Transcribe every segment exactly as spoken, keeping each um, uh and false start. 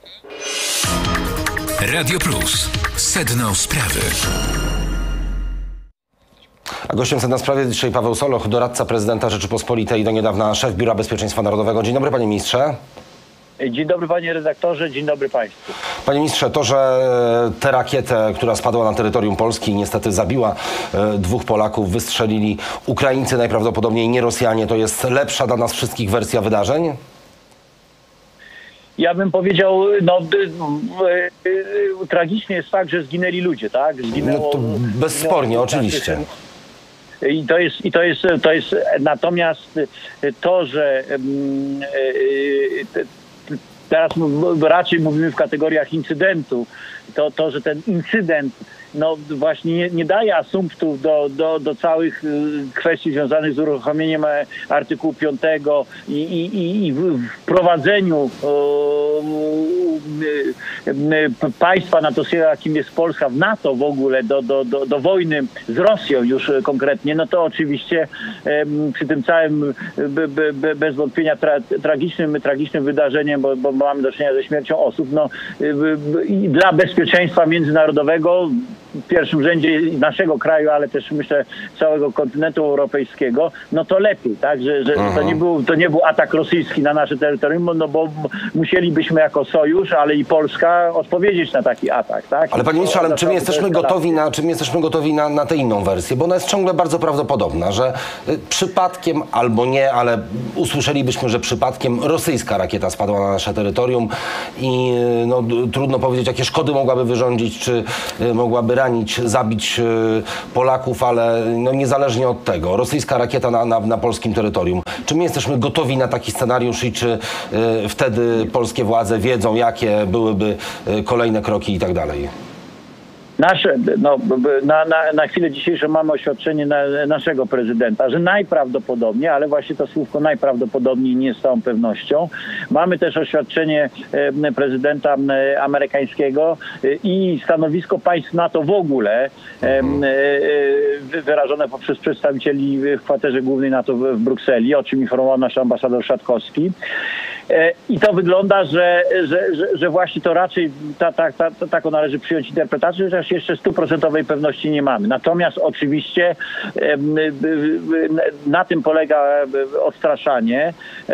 Radio Plus. Sedno sprawy. A gościem Sedna Sprawy dzisiaj Paweł Soloch, doradca prezydenta Rzeczypospolitej, do niedawna szef Biura Bezpieczeństwa Narodowego. Dzień dobry, panie ministrze. Dzień dobry, panie redaktorze, dzień dobry państwu. Panie ministrze, to, że tę rakietę, która spadła na terytorium Polski i niestety zabiła dwóch Polaków, wystrzelili Ukraińcy, najprawdopodobniej nie Rosjanie, to jest lepsza dla nas wszystkich wersja wydarzeń? Ja bym powiedział, no tragicznie jest fakt, że zginęli ludzie, tak? Zginęło, no to bezspornie, zginęło, oczywiście. I to jest, i to jest, to jest, natomiast to, że teraz raczej mówimy w kategoriach incydentu, to, to że ten incydent no właśnie nie, nie daje asumptów do, do, do całych kwestii związanych z uruchomieniem artykułu piątego i, i, i wprowadzeniu o, państwa natowskiego, jakim jest Polska, w NATO w ogóle, do, do, do, do wojny z Rosją już konkretnie, no to oczywiście em, przy tym całym be, be, bez wątpienia tra, tragicznym, tragicznym wydarzeniem, bo, bo mamy do czynienia ze śmiercią osób, no i dla bezpieczeństwa międzynarodowego w pierwszym rzędzie naszego kraju, ale też myślę całego kontynentu europejskiego, no to lepiej, tak, że, że to, nie był, to nie był atak rosyjski na nasze terytorium, no bo musielibyśmy jako sojusz, ale i Polska odpowiedzieć na taki atak, tak. Ale panie ministrze, ale czy my jesteśmy gotowi na, czy my jesteśmy gotowi na, na tę inną wersję, bo ona jest ciągle bardzo prawdopodobna, że przypadkiem albo nie, ale usłyszelibyśmy, że przypadkiem rosyjska rakieta spadła na nasze terytorium i no, trudno powiedzieć, jakie szkody mogłaby wyrządzić, czy mogłaby ranić, zabić Polaków, ale no niezależnie od tego, rosyjska rakieta na, na, na polskim terytorium. Czy my jesteśmy gotowi na taki scenariusz i czy y, wtedy polskie władze wiedzą, jakie byłyby y, kolejne kroki i tak dalej? Nasze, no, na, na, na chwilę dzisiejszą mamy oświadczenie na, naszego prezydenta, że najprawdopodobniej, ale właśnie to słówko najprawdopodobniej nie z całą pewnością. Mamy też oświadczenie e, prezydenta e, amerykańskiego e, i stanowisko państw NATO w ogóle e, e, wyrażone poprzez przedstawicieli w kwaterze głównej NATO w, w Brukseli, o czym informował nasz ambasador Szatkowski. I to wygląda, że, że, że, że właśnie to raczej ta, ta, ta, ta, taką należy przyjąć interpretację, chociaż jeszcze stuprocentowej pewności nie mamy. Natomiast oczywiście na tym polega odstraszanie.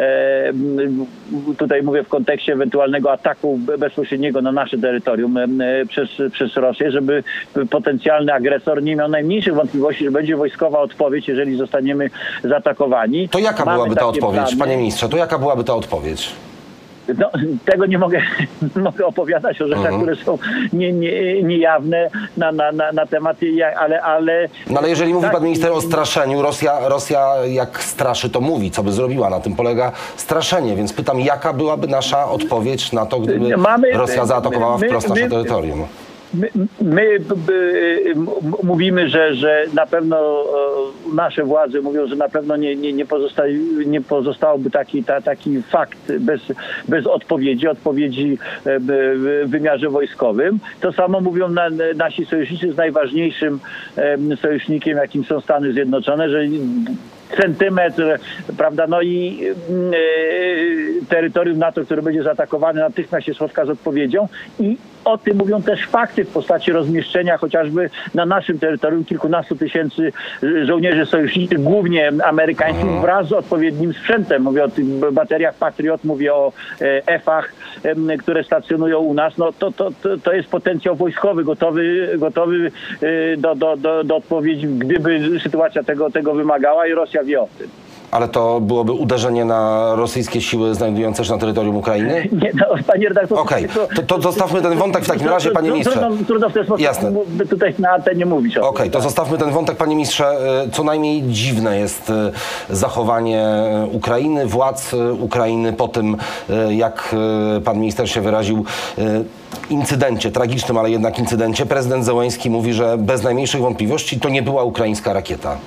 Tutaj mówię w kontekście ewentualnego ataku bezpośredniego na nasze terytorium przez, przez Rosję, żeby potencjalny agresor nie miał najmniejszych wątpliwości, że będzie wojskowa odpowiedź, jeżeli zostaniemy zaatakowani. To jaka mamy byłaby ta odpowiedź, plany. panie ministrze? To jaka byłaby ta odpowiedź? No, tego nie mogę, mogę opowiadać o rzeczach, uh-huh. które są nie, nie, niejawne na, na, na, na tematy, ale... ale no ale jeżeli mówi tak, pan minister o straszeniu, Rosja, Rosja jak straszy, to mówi, co by zrobiła. Na tym polega straszenie, więc pytam, jaka byłaby nasza odpowiedź na to, gdyby mamy, Rosja zaatakowała my, wprost my, nasze my, terytorium? My, my b, b, mówimy, że, że na pewno nasze władze mówią, że na pewno nie, nie, nie, pozosta, nie pozostałby taki, ta, taki fakt bez, bez odpowiedzi, odpowiedzi w wymiarze wojskowym. To samo mówią na, nasi sojusznicy z najważniejszym sojusznikiem, jakim są Stany Zjednoczone, że centymetr, prawda, no i e, terytorium NATO, które będzie zaatakowane, natychmiast się spotka z odpowiedzią i o tym mówią też fakty w postaci rozmieszczenia chociażby na naszym terytorium kilkunastu tysięcy żołnierzy sojuszniczych, głównie amerykańskich, wraz z odpowiednim sprzętem. Mówię o tych bateriach Patriot, mówię o e, F-ach, e, które stacjonują u nas. No to, to, to, to jest potencjał wojskowy, gotowy, gotowy e, do, do, do, do odpowiedzi, gdyby sytuacja tego, tego wymagała i Rosja wie o tym. Ale to byłoby uderzenie na rosyjskie siły znajdujące się na terytorium Ukrainy? Nie, no, panie redaktorze... Okej, okay. to, to zostawmy ten wątek w takim razie, panie ministrze. Trudno, trudno w ten sposób Jasne. tutaj na antenie mówić o Okej, okay, to zostawmy ten wątek, panie ministrze. Co najmniej dziwne jest zachowanie Ukrainy, władz Ukrainy po tym, jak pan minister się wyraził, incydencie, tragicznym, ale jednak incydencie. Prezydent Zełenski mówi, że bez najmniejszych wątpliwości to nie była ukraińska rakieta.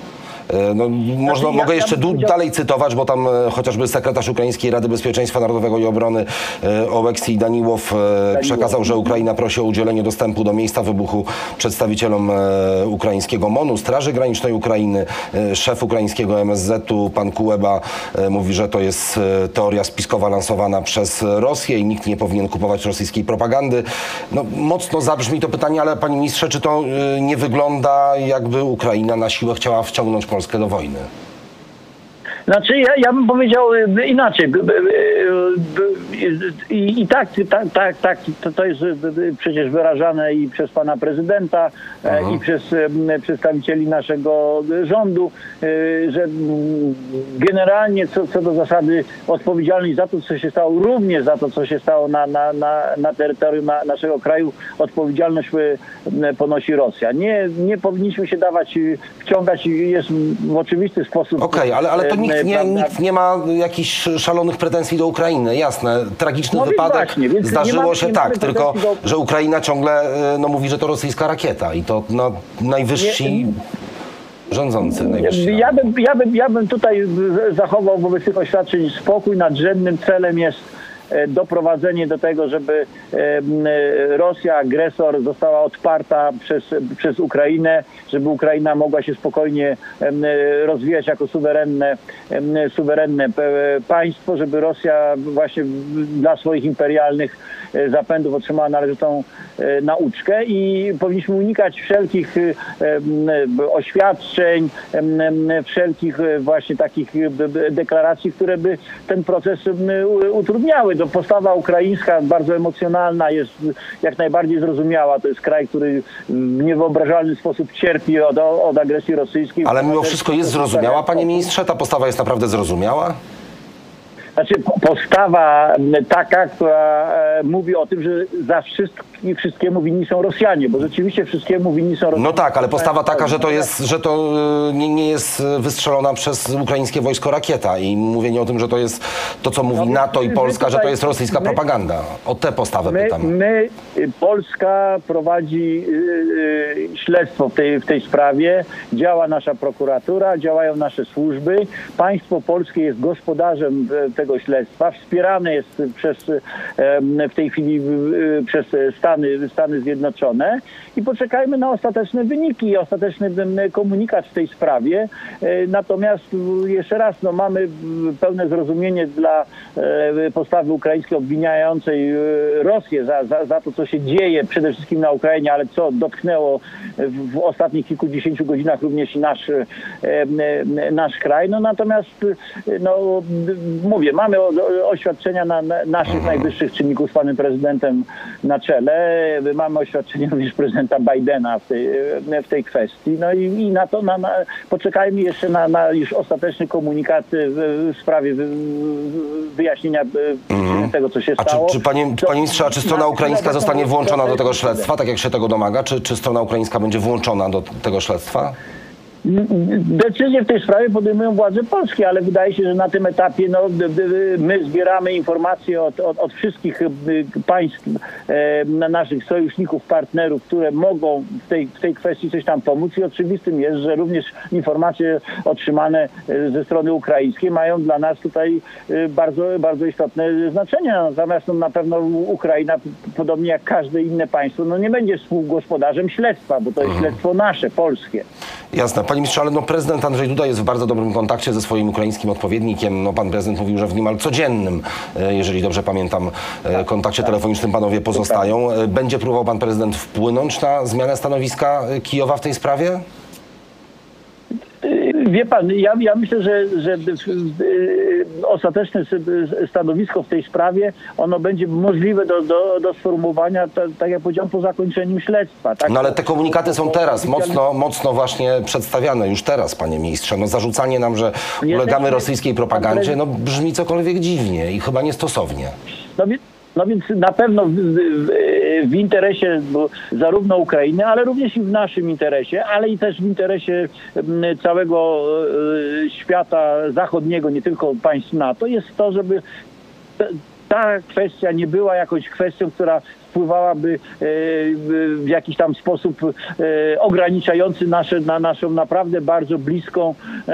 No, można, znaczy, ja, mogę jeszcze ja bym powiedział... dalej cytować, bo tam chociażby sekretarz Ukraińskiej Rady Bezpieczeństwa Narodowego i Obrony Oleksij Daniłow przekazał, że Ukraina prosi o udzielenie dostępu do miejsca wybuchu przedstawicielom ukraińskiego MON-u, Straży Granicznej Ukrainy. Szef ukraińskiego M S Z-u, pan Kuleba, mówi, że to jest teoria spiskowa lansowana przez Rosję i nikt nie powinien kupować rosyjskiej propagandy. No, mocno zabrzmi to pytanie, ale panie ministrze, czy to nie wygląda, jakby Ukraina na siłę chciała wciągnąć Polskę do wojny? Znaczy, ja, ja bym powiedział inaczej. I, i tak, tak, tak, tak to, to jest przecież wyrażane i przez pana prezydenta, Aha. i przez przedstawicieli naszego rządu, że generalnie co, co do zasady odpowiedzialność za to, co się stało, również za to, co się stało na, na, na, na terytorium na, naszego kraju, odpowiedzialność ponosi Rosja. Nie, nie powinniśmy się dawać wciągać, jest w oczywisty sposób... Okej, okay, ale, ale to nikt nie, nikt nie ma jakichś szalonych pretensji do Ukrainy. Jasne, tragiczny no wypadek, właśnie, zdarzyło ma, się tak, tylko do... że Ukraina ciągle no, mówi, że to rosyjska rakieta i to no, najwyżsi nie, rządzący. Najwyżsi ja, bym, ja, bym, ja bym tutaj zachował wobec tych oświadczeń spokój. Nadrzędnym celem jest doprowadzenie do tego, żeby Rosja, agresor, została odparta przez, przez Ukrainę, żeby Ukraina mogła się spokojnie rozwijać jako suwerenne, suwerenne państwo, żeby Rosja właśnie dla swoich imperialnych zapędów otrzymała należytą nauczkę i powinniśmy unikać wszelkich oświadczeń, wszelkich właśnie takich deklaracji, które by ten proces utrudniały. To postawa ukraińska, bardzo emocjonalna, jest jak najbardziej zrozumiała. To jest kraj, który w niewyobrażalny sposób cierpi od, od agresji rosyjskiej. Ale mimo wszystko jest zrozumiała, panie ministrze? Ta postawa jest naprawdę zrozumiała? Znaczy postawa taka, która mówi o tym, że za wszystkim, wszystkiemu winni są Rosjanie, bo rzeczywiście wszystkiemu winni są Rosjanie. No tak, ale postawa taka, że to jest, że to nie, nie jest wystrzelona przez ukraińskie wojsko rakieta i mówienie o tym, że to jest to, co mówi no, NATO i Polska, tutaj, że to jest rosyjska my, propaganda. O tę postawę my, pytam. My, Polska prowadzi yy, śledztwo w tej, w tej sprawie, działa nasza prokuratura, działają nasze służby. Państwo polskie jest gospodarzem tego śledztwa, wspierane jest przez, w tej chwili przez Stany, Stany Zjednoczone i poczekajmy na ostateczne wyniki i ostateczny komunikat w tej sprawie. Natomiast jeszcze raz, no, mamy pełne zrozumienie dla postawy ukraińskiej obwiniającej Rosję za, za, za to, co się dzieje przede wszystkim na Ukrainie, ale co dotknęło w, w ostatnich kilkudziesięciu godzinach również i nasz, nasz kraj. No, natomiast no, mówię, mamy oświadczenia na, na naszych najwyższych czynników z panem prezydentem na czele. Mamy oświadczenie również prezydenta Bidena w tej, w tej kwestii. No i, i na to na, na, poczekajmy jeszcze na, na już ostateczny komunikat w, w sprawie wy, wyjaśnienia mm. tego, co się a stało. Czy, czy panie, to, panie ministrze, a czy strona ukraińska zostanie włączona do tego śledztwa, tak jak się tego domaga? Czy, czy strona ukraińska będzie włączona do tego śledztwa? Decyzje w tej sprawie podejmują władze polskie, ale wydaje się, że na tym etapie no, my zbieramy informacje od, od, od wszystkich państw, e, naszych sojuszników, partnerów, które mogą w tej, w tej kwestii coś tam pomóc i oczywistym jest, że również informacje otrzymane ze strony ukraińskiej mają dla nas tutaj bardzo, bardzo istotne znaczenie. Natomiast no, na pewno Ukraina, podobnie jak każde inne państwo, no, nie będzie współgospodarzem śledztwa, bo to jest śledztwo nasze, polskie. Jasne. Panie ministrze, ale no prezydent Andrzej Duda jest w bardzo dobrym kontakcie ze swoim ukraińskim odpowiednikiem. No, pan prezydent mówił, że w niemal codziennym, jeżeli dobrze pamiętam, kontakcie telefonicznym panowie pozostają. Będzie próbował pan prezydent wpłynąć na zmianę stanowiska Kijowa w tej sprawie? Wie pan, ja, ja myślę, że, że ostateczne stanowisko w tej sprawie, ono będzie możliwe do, do, do sformułowania, tak, tak jak powiedziałem, po zakończeniu śledztwa. Tak? No ale te komunikaty są teraz mocno, mocno właśnie przedstawiane, już teraz, panie ministrze. No zarzucanie nam, że ulegamy rosyjskiej propagandzie, no brzmi cokolwiek dziwnie i chyba niestosownie. No, No więc na pewno w, w, w interesie zarówno Ukrainy, ale również i w naszym interesie, ale i też w interesie całego świata zachodniego, nie tylko państw NATO, jest to, żeby ta kwestia nie była jakąś kwestią, która wpływałaby w jakiś tam sposób ograniczający nasze, na naszą naprawdę bardzo bliską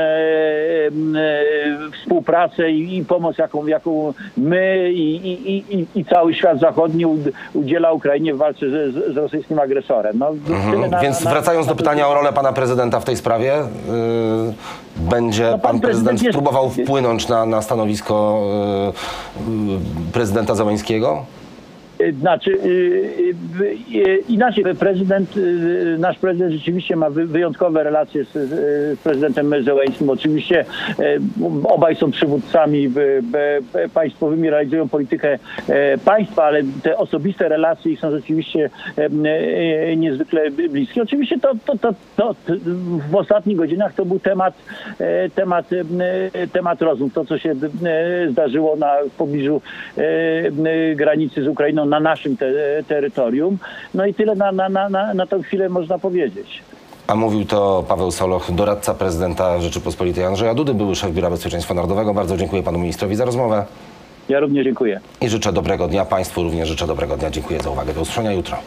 współpracę i, i pomoc, jaką, jaką my i, i, i, i cały świat zachodni udziela Ukrainie w walce z, z rosyjskim agresorem. No, mhm. na, Więc na, wracając na, na, do pytania o rolę pana prezydenta w tej sprawie, yy, będzie no, pan, pan prezydent, prezydent jest... próbował wpłynąć na, na stanowisko yy, prezydenta Zełenskiego? Znaczy, inaczej, prezydent, nasz prezydent rzeczywiście ma wyjątkowe relacje z, z prezydentem Zełenskim. Oczywiście obaj są przywódcami państwowymi, realizują politykę państwa, ale te osobiste relacje są rzeczywiście niezwykle bliskie. Oczywiście to, to, to, to w ostatnich godzinach to był temat, temat, temat rozmów. To, co się zdarzyło na, w pobliżu granicy z Ukrainą, na naszym te, terytorium. No i tyle na, na, na, na tę chwilę można powiedzieć. A mówił to Paweł Soloch, doradca prezydenta Rzeczypospolitej Andrzeja Dudy, były szef Biura Bezpieczeństwa Narodowego. Bardzo dziękuję panu ministrowi za rozmowę. Ja również dziękuję. I życzę dobrego dnia. Państwu również życzę dobrego dnia. Dziękuję za uwagę. Do usłyszenia jutro.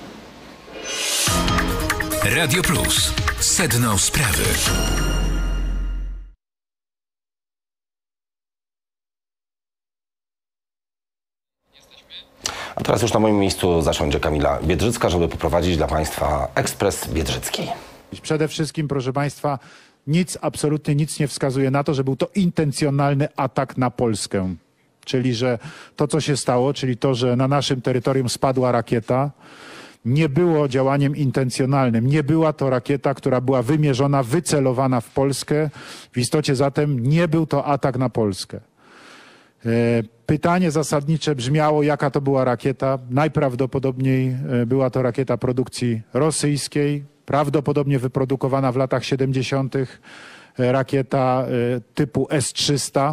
Radio Plus. Sedno sprawy. A teraz już na moim miejscu zasiądzie Kamila Biedrzycka, żeby poprowadzić dla Państwa Ekspres Biedrzycki. Przede wszystkim, proszę Państwa, nic, absolutnie nic nie wskazuje na to, że był to intencjonalny atak na Polskę. Czyli, że to, co się stało, czyli to, że na naszym terytorium spadła rakieta, nie było działaniem intencjonalnym. Nie była to rakieta, która była wymierzona, wycelowana w Polskę. W istocie zatem nie był to atak na Polskę. Pytanie zasadnicze brzmiało, jaka to była rakieta. Najprawdopodobniej była to rakieta produkcji rosyjskiej, prawdopodobnie wyprodukowana w latach siedemdziesiątych. Rakieta typu S trzysta.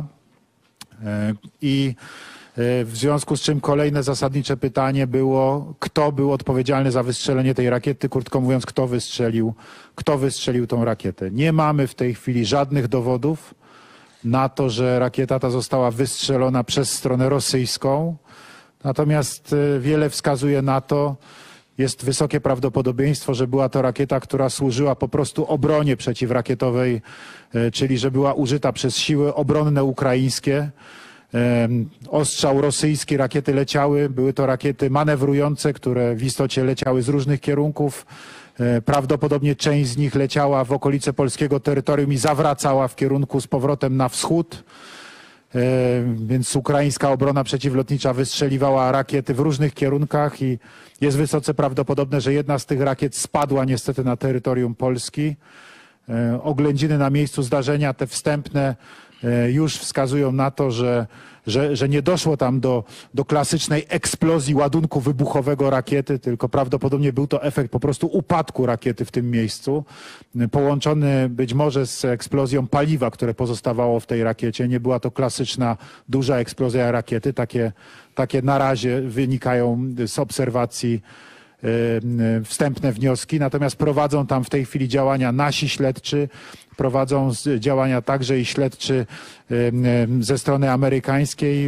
I w związku z czym kolejne zasadnicze pytanie było, kto był odpowiedzialny za wystrzelenie tej rakiety, krótko mówiąc, kto wystrzelił, kto wystrzelił tą rakietę. Nie mamy w tej chwili żadnych dowodów na to, że rakieta ta została wystrzelona przez stronę rosyjską. Natomiast wiele wskazuje na to, jest wysokie prawdopodobieństwo, że była to rakieta, która służyła po prostu obronie przeciwrakietowej, czyli że była użyta przez siły obronne ukraińskie. Ostrzał rosyjski, rakiety leciały, były to rakiety manewrujące, które w istocie leciały z różnych kierunków. Prawdopodobnie część z nich leciała w okolice polskiego terytorium i zawracała w kierunku z powrotem na wschód. Więc ukraińska obrona przeciwlotnicza wystrzeliwała rakiety w różnych kierunkach i jest wysoce prawdopodobne, że jedna z tych rakiet spadła niestety na terytorium Polski. Oględziny na miejscu zdarzenia, te wstępne, już wskazują na to, że, że, że nie doszło tam do, do klasycznej eksplozji ładunku wybuchowego rakiety, tylko prawdopodobnie był to efekt po prostu upadku rakiety w tym miejscu, połączony być może z eksplozją paliwa, które pozostawało w tej rakiecie. Nie była to klasyczna, duża eksplozja rakiety. Takie, takie na razie wynikają z obserwacji wstępne wnioski, natomiast prowadzą tam w tej chwili działania nasi śledczy, prowadzą działania także i śledczy ze strony amerykańskiej.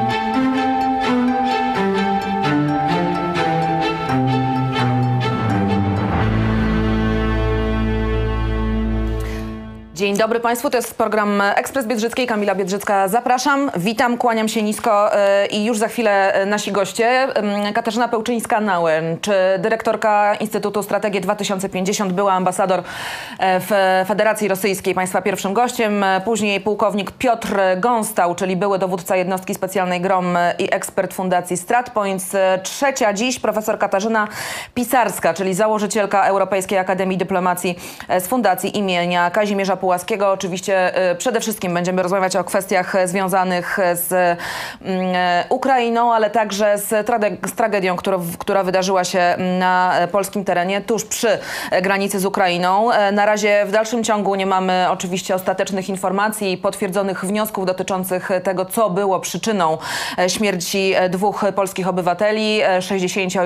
Dzień dobry Państwu, to jest program Ekspres Biedrzyckiej, Kamila Biedrzycka. Zapraszam, witam, kłaniam się nisko i już za chwilę nasi goście. Katarzyna Pełczyńska-Nałęcz, dyrektorka Instytutu Strategii dwa tysiące pięćdziesiąt, była ambasador w Federacji Rosyjskiej, Państwa pierwszym gościem. Później pułkownik Piotr Gąstał, czyli były dowódca jednostki specjalnej GROM i ekspert Fundacji StratPoints. Trzecia dziś profesor Katarzyna Pisarska, czyli założycielka Europejskiej Akademii Dyplomacji z Fundacji imienia Kazimierza Pułaskiego. Oczywiście przede wszystkim będziemy rozmawiać o kwestiach związanych z Ukrainą, ale także z, trage- z tragedią, która, która wydarzyła się na polskim terenie, tuż przy granicy z Ukrainą. Na razie w dalszym ciągu nie mamy oczywiście ostatecznych informacji i potwierdzonych wniosków dotyczących tego, co było przyczyną śmierci dwóch polskich obywateli, sześćdziesięcio- i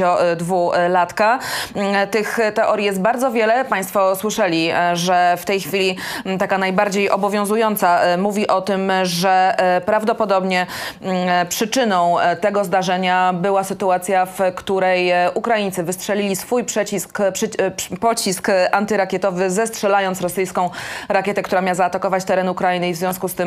sześćdziesięciodwulatka. Tych teorii jest bardzo wiele. Państwo słyszeli, że w tej chwili chwili taka najbardziej obowiązująca, mówi o tym, że prawdopodobnie przyczyną tego zdarzenia była sytuacja, w której Ukraińcy wystrzelili swój przecisk, przy, pocisk antyrakietowy, zestrzelając rosyjską rakietę, która miała zaatakować teren Ukrainy, i w związku z tym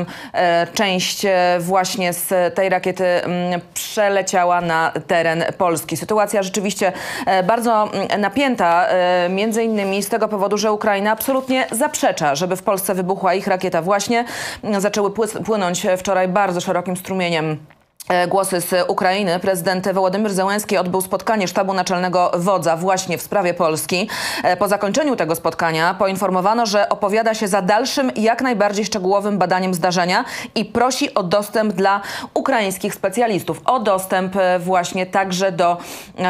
część właśnie z tej rakiety przeleciała na teren Polski. Sytuacja rzeczywiście bardzo napięta, między innymi z tego powodu, że Ukraina absolutnie zaprzecza, żeby w Polsce wybuchła ich rakieta. Właśnie zaczęły płynąć wczoraj bardzo szerokim strumieniem głosy z Ukrainy. Prezydent Wołodymyr Zełenski odbył spotkanie sztabu naczelnego wodza właśnie w sprawie Polski. Po zakończeniu tego spotkania poinformowano, że opowiada się za dalszym, jak najbardziej szczegółowym badaniem zdarzenia i prosi o dostęp dla ukraińskich specjalistów. O dostęp właśnie także do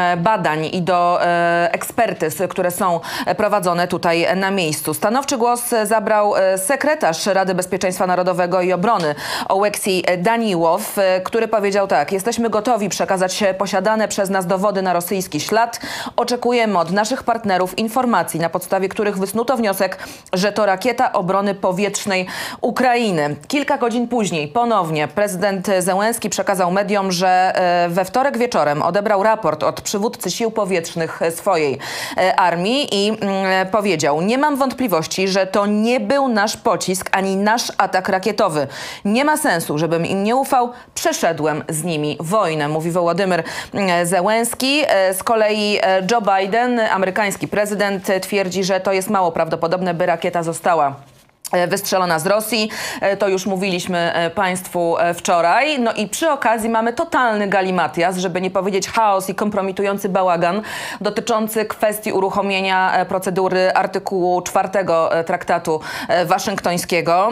badań i do ekspertyz, które są prowadzone tutaj na miejscu. Stanowczy głos zabrał sekretarz Rady Bezpieczeństwa Narodowego i Obrony Oleksij Daniłow, który powiedział Powiedział tak: jesteśmy gotowi przekazać posiadane przez nas dowody na rosyjski ślad. Oczekujemy od naszych partnerów informacji, na podstawie których wysnuto wniosek, że to rakieta obrony powietrznej Ukrainy. Kilka godzin później ponownie prezydent Zełenski przekazał mediom, że we wtorek wieczorem odebrał raport od przywódcy sił powietrznych swojej armii i powiedział: nie mam wątpliwości, że to nie był nasz pocisk ani nasz atak rakietowy. Nie ma sensu, żebym im nie ufał. Przeszedłem z nimi wojnę, mówi Wołodymyr Zełenski. Z kolei Joe Biden, amerykański prezydent, twierdzi, że to jest mało prawdopodobne, by rakieta została wystrzelona z Rosji. To już mówiliśmy Państwu wczoraj. No i przy okazji mamy totalny galimatias, żeby nie powiedzieć chaos i kompromitujący bałagan dotyczący kwestii uruchomienia procedury artykułu czwartego Traktatu Waszyngtońskiego.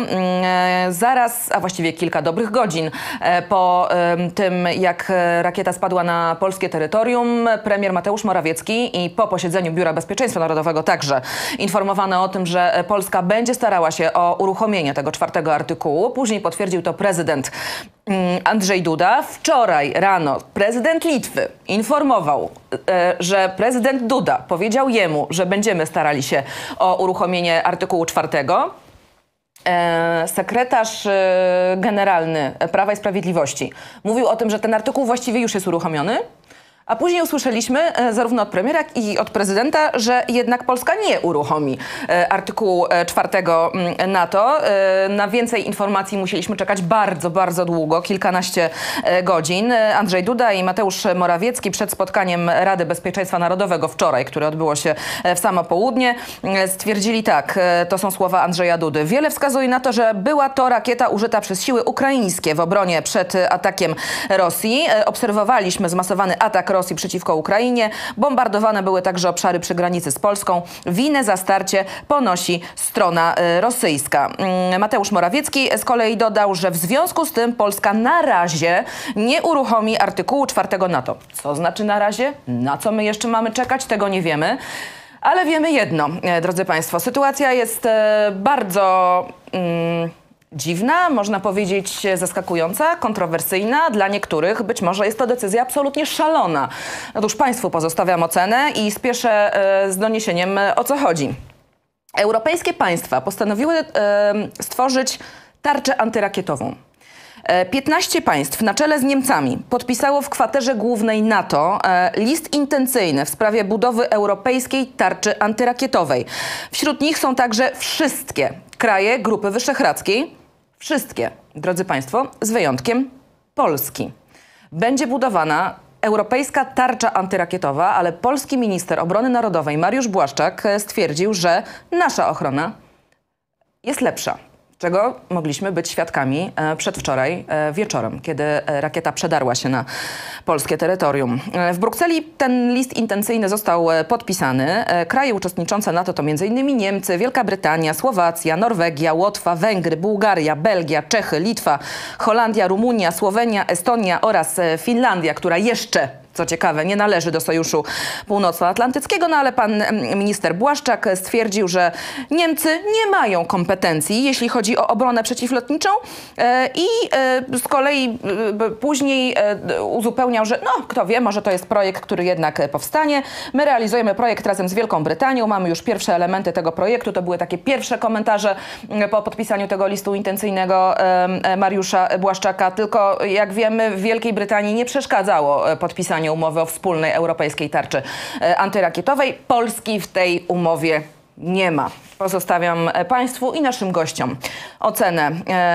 Zaraz, a właściwie kilka dobrych godzin po tym, jak rakieta spadła na polskie terytorium, premier Mateusz Morawiecki i po posiedzeniu Biura Bezpieczeństwa Narodowego także informowano o tym, że Polska będzie starała się o uruchomienie tego czwartego artykułu. Później potwierdził to prezydent Andrzej Duda. Wczoraj rano prezydent Litwy informował, że prezydent Duda powiedział jemu, że będziemy starali się o uruchomienie artykułu czwartego. Sekretarz generalny Prawa i Sprawiedliwości mówił o tym, że ten artykuł właściwie już jest uruchomiony. A później usłyszeliśmy zarówno od premiera, jak i od prezydenta, że jednak Polska nie uruchomi artykułu czwartego NATO. Na więcej informacji musieliśmy czekać bardzo, bardzo długo, kilkanaście godzin. Andrzej Duda i Mateusz Morawiecki przed spotkaniem Rady Bezpieczeństwa Narodowego wczoraj, które odbyło się w samo południe, stwierdzili tak, to są słowa Andrzeja Dudy: wiele wskazuje na to, że była to rakieta użyta przez siły ukraińskie w obronie przed atakiem Rosji. Obserwowaliśmy zmasowany atak Rosji przeciwko Ukrainie. Bombardowane były także obszary przy granicy z Polską. Winę za starcie ponosi strona rosyjska. Mateusz Morawiecki z kolei dodał, że w związku z tym Polska na razie nie uruchomi artykułu czwartego NATO. Co znaczy na razie? Na co my jeszcze mamy czekać? Tego nie wiemy. Ale wiemy jedno, drodzy Państwo. Sytuacja jest bardzo... Mm, dziwna, można powiedzieć zaskakująca, kontrowersyjna. Dla niektórych być może jest to decyzja absolutnie szalona. Otóż Państwu pozostawiam ocenę i spieszę e, z doniesieniem, o co chodzi. Europejskie państwa postanowiły e, stworzyć tarczę antyrakietową. piętnaście państw na czele z Niemcami podpisało w kwaterze głównej NATO list intencyjny w sprawie budowy europejskiej tarczy antyrakietowej. Wśród nich są także wszystkie kraje Grupy Wyszehradzkiej. Wszystkie, drodzy Państwo, z wyjątkiem Polski. Będzie budowana europejska tarcza antyrakietowa, ale polski minister obrony narodowej Mariusz Błaszczak stwierdził, że nasza ochrona jest lepsza. Czego mogliśmy być świadkami przedwczoraj wieczorem, kiedy rakieta przedarła się na polskie terytorium. W Brukseli ten list intencyjny został podpisany. Kraje uczestniczące NATO to między innymi Niemcy, Wielka Brytania, Słowacja, Norwegia, Łotwa, Węgry, Bułgaria, Belgia, Czechy, Litwa, Holandia, Rumunia, Słowenia, Estonia oraz Finlandia, która jeszcze co ciekawe, nie należy do Sojuszu Północnoatlantyckiego, no ale pan minister Błaszczak stwierdził, że Niemcy nie mają kompetencji, jeśli chodzi o obronę przeciwlotniczą i z kolei później uzupełniał, że no kto wie, może to jest projekt, który jednak powstanie. My realizujemy projekt razem z Wielką Brytanią, mamy już pierwsze elementy tego projektu, to były takie pierwsze komentarze po podpisaniu tego listu intencyjnego Mariusza Błaszczaka, tylko jak wiemy w Wielkiej Brytanii nie przeszkadzało podpisanie umowy o wspólnej europejskiej tarczy antyrakietowej. Polski w tej umowie nie ma. Pozostawiam państwu i naszym gościom ocenę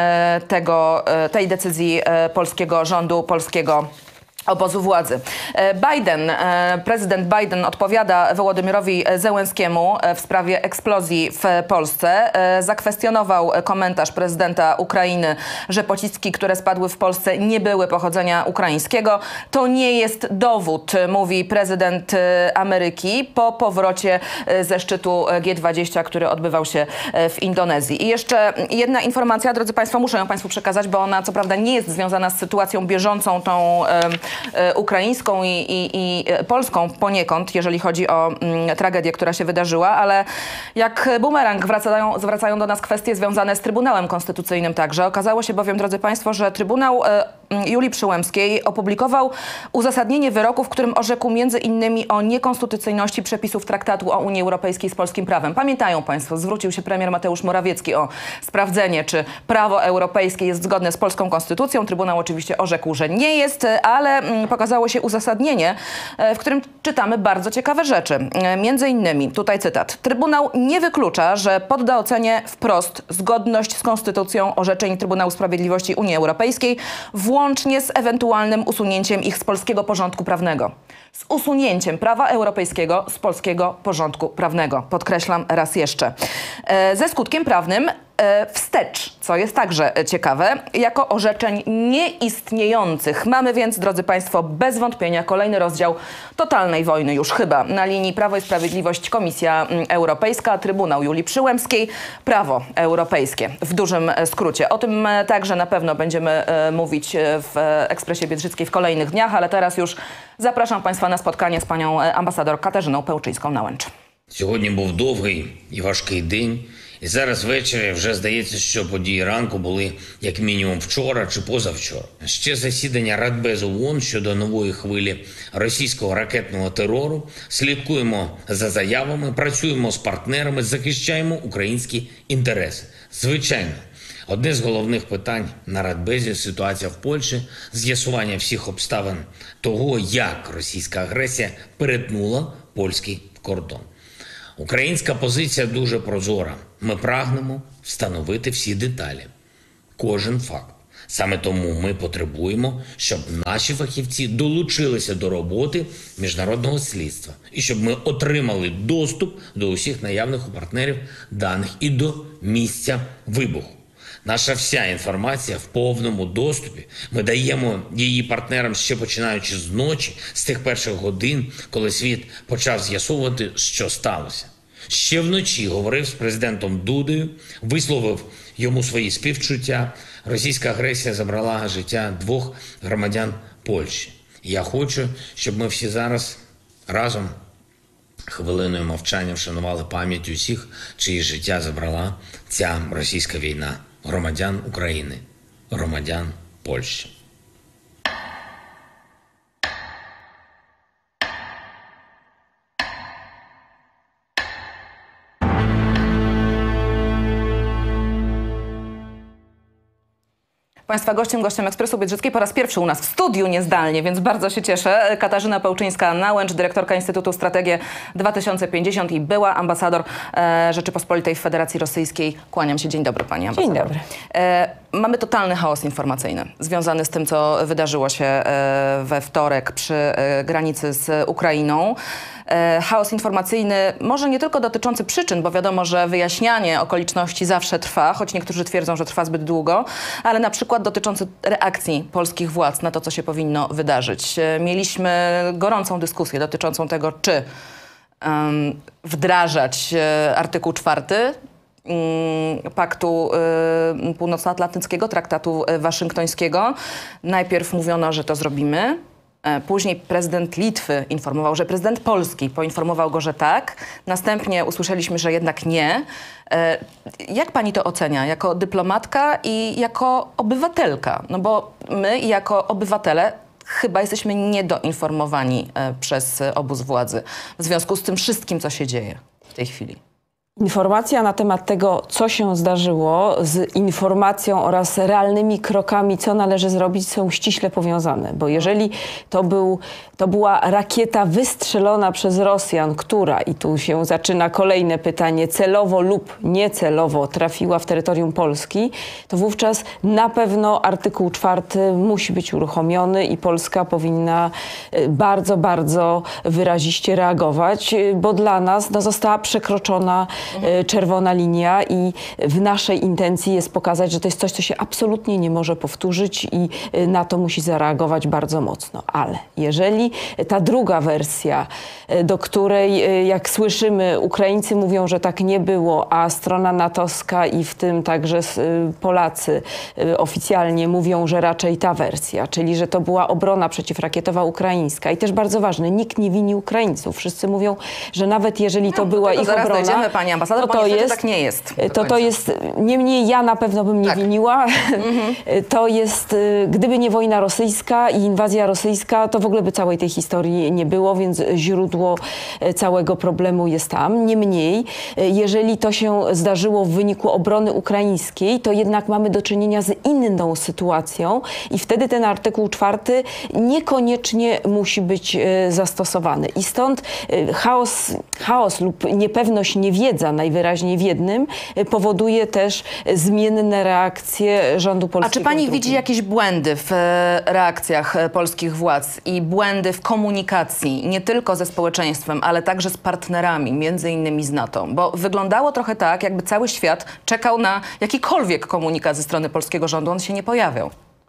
tego, tej decyzji polskiego rządu, polskiego obozu władzy. Biden, prezydent Biden odpowiada Wołodymyrowi Zełenskiemu w sprawie eksplozji w Polsce. Zakwestionował komentarz prezydenta Ukrainy, że pociski, które spadły w Polsce, nie były pochodzenia ukraińskiego. To nie jest dowód, mówi prezydent Ameryki po powrocie ze szczytu G dwadzieścia, który odbywał się w Indonezji. I jeszcze jedna informacja, drodzy państwo, muszę ją państwu przekazać, bo ona co prawda nie jest związana z sytuacją bieżącą, tą ukraińską i, i, i polską poniekąd, jeżeli chodzi o mm, tragedię, która się wydarzyła, ale jak bumerang wracają, zwracają do nas kwestie związane z Trybunałem Konstytucyjnym także. Okazało się bowiem, drodzy państwo, że Trybunał e, Julii Przyłębskiej opublikował uzasadnienie wyroku, w którym orzekł między innymi o niekonstytucyjności przepisów Traktatu o Unii Europejskiej z polskim prawem. Pamiętają państwo, zwrócił się premier Mateusz Morawiecki o sprawdzenie, czy prawo europejskie jest zgodne z polską konstytucją. Trybunał oczywiście orzekł, że nie jest, ale pokazało się uzasadnienie, w którym czytamy bardzo ciekawe rzeczy. Między innymi, tutaj cytat, Trybunał nie wyklucza, że podda ocenie wprost zgodność z konstytucją orzeczeń Trybunału Sprawiedliwości Unii Europejskiej, włącznie z ewentualnym usunięciem ich z polskiego porządku prawnego. Z usunięciem prawa europejskiego z polskiego porządku prawnego. Podkreślam raz jeszcze. Ze skutkiem prawnym wstecz, co jest także ciekawe, jako orzeczeń nieistniejących. Mamy więc, drodzy państwo, bez wątpienia kolejny rozdział totalnej wojny już chyba. Na linii Prawo i Sprawiedliwość, Komisja Europejska, Trybunał Julii Przyłębskiej, prawo europejskie w dużym skrócie. O tym także na pewno będziemy mówić w Ekspresie Biedrzyckiej w kolejnych dniach, ale teraz już zapraszam państwa na spotkanie z panią ambasador Katarzyną Pełczyńską-Науенч. Сьогодні був довгий і важкий день. І зараз ввечері вже здається, що події ранку були як мінімум вчора чи позавчора. Ще засідання Радбезу ООН щодо нової хвилі російського ракетного терору. Слідкуємо за заявами, працюємо з партнерами, захищаємо українські інтереси. Звичайно, одне з головних питань на Радбезі – ситуація в Польщі, з'ясування всіх обставин того, як російська агресія перетнула польський кордон. Українська позиція дуже прозора. Ми прагнемо встановити всі деталі, кожен факт. Саме тому ми потребуємо, щоб наші фахівці долучилися до роботи міжнародного слідства і щоб ми отримали доступ до усіх наявних у партнерів даних і до місця вибуху. Наша вся інформація в повному доступі. Ми даємо її партнерам ще починаючи з ночі, з тих перших годин, коли світ почав з'ясовувати, що сталося. Ще вночі говорив з президентом Дудою, висловив йому свої співчуття. Російська агресія забрала життя двох громадян Польщі. Я хочу, щоб ми всі зараз разом хвилиною мовчання вшанували пам'ять усіх, чиї життя забрала ця російська війна. Громадян України, громадян Польщі. Państwa gościem, gościem Ekspresu Biedrzyckiej po raz pierwszy u nas w studiu niezdalnie, więc bardzo się cieszę. Katarzyna Pełczyńska-Nauench, dyrektorka Instytutu Strategia dwa tysiące pięćdziesiąt i była ambasador e, Rzeczypospolitej w Federacji Rosyjskiej. Kłaniam się. Dzień dobry pani ambasador. Dzień dobry. E, mamy totalny chaos informacyjny związany z tym, co wydarzyło się e, we wtorek przy e, granicy z Ukrainą. Chaos informacyjny, może nie tylko dotyczący przyczyn, bo wiadomo, że wyjaśnianie okoliczności zawsze trwa, choć niektórzy twierdzą, że trwa zbyt długo, ale na przykład dotyczący reakcji polskich władz na to, co się powinno wydarzyć. Mieliśmy gorącą dyskusję dotyczącą tego, czy um, wdrażać artykuł czwarty Paktu y, Północnoatlantyckiego, Traktatu Waszyngtońskiego. Najpierw mówiono, że to zrobimy. Później prezydent Litwy informował, że prezydent Polski poinformował go, że tak. Następnie usłyszeliśmy, że jednak nie. Jak pani to ocenia jako dyplomatka i jako obywatelka? No bo my jako obywatele chyba jesteśmy niedoinformowani przez obóz władzy w związku z tym wszystkim, co się dzieje w tej chwili. Informacja na temat tego, co się zdarzyło, z informacją oraz realnymi krokami, co należy zrobić, są ściśle powiązane. Bo jeżeli to, był, to była rakieta wystrzelona przez Rosjan, która, i tu się zaczyna kolejne pytanie, celowo lub niecelowo trafiła w terytorium Polski, to wówczas na pewno artykuł czwarty musi być uruchomiony i Polska powinna bardzo, bardzo wyraziście reagować, bo dla nas no, została przekroczona czerwona linia i w naszej intencji jest pokazać, że to jest coś, co się absolutnie nie może powtórzyć i na to musi zareagować bardzo mocno. Ale jeżeli ta druga wersja, do której, jak słyszymy, Ukraińcy mówią, że tak nie było, a strona natowska i w tym także Polacy oficjalnie mówią, że raczej ta wersja, czyli że to była obrona przeciwrakietowa ukraińska i też bardzo ważne, nikt nie wini Ukraińców. Wszyscy mówią, że nawet jeżeli to no, była ich zaraz obrona, dojdziemy, pani ambasador, to, to jest, tak nie jest. To, to jest, niemniej ja na pewno bym nie tak. winiła. Mm-hmm. To jest, gdyby nie wojna rosyjska i inwazja rosyjska, to w ogóle by całej tej historii nie było, więc źródło całego problemu jest tam. Niemniej, jeżeli to się zdarzyło w wyniku obrony ukraińskiej, to jednak mamy do czynienia z inną sytuacją i wtedy ten artykuł czwarty niekoniecznie musi być zastosowany. I stąd chaos, chaos lub niepewność, niewiedza najwyraźniej w jednym powoduje też zmienne reakcje rządu polskiego. A czy pani widzi jakieś błędy w reakcjach polskich władz i błędy w komunikacji, nie tylko ze społeczeństwem, ale także z partnerami, między innymi z NATO? Bo wyglądało trochę tak, jakby cały świat czekał na jakikolwiek komunikat ze strony polskiego rządu, on się nie pojawiał.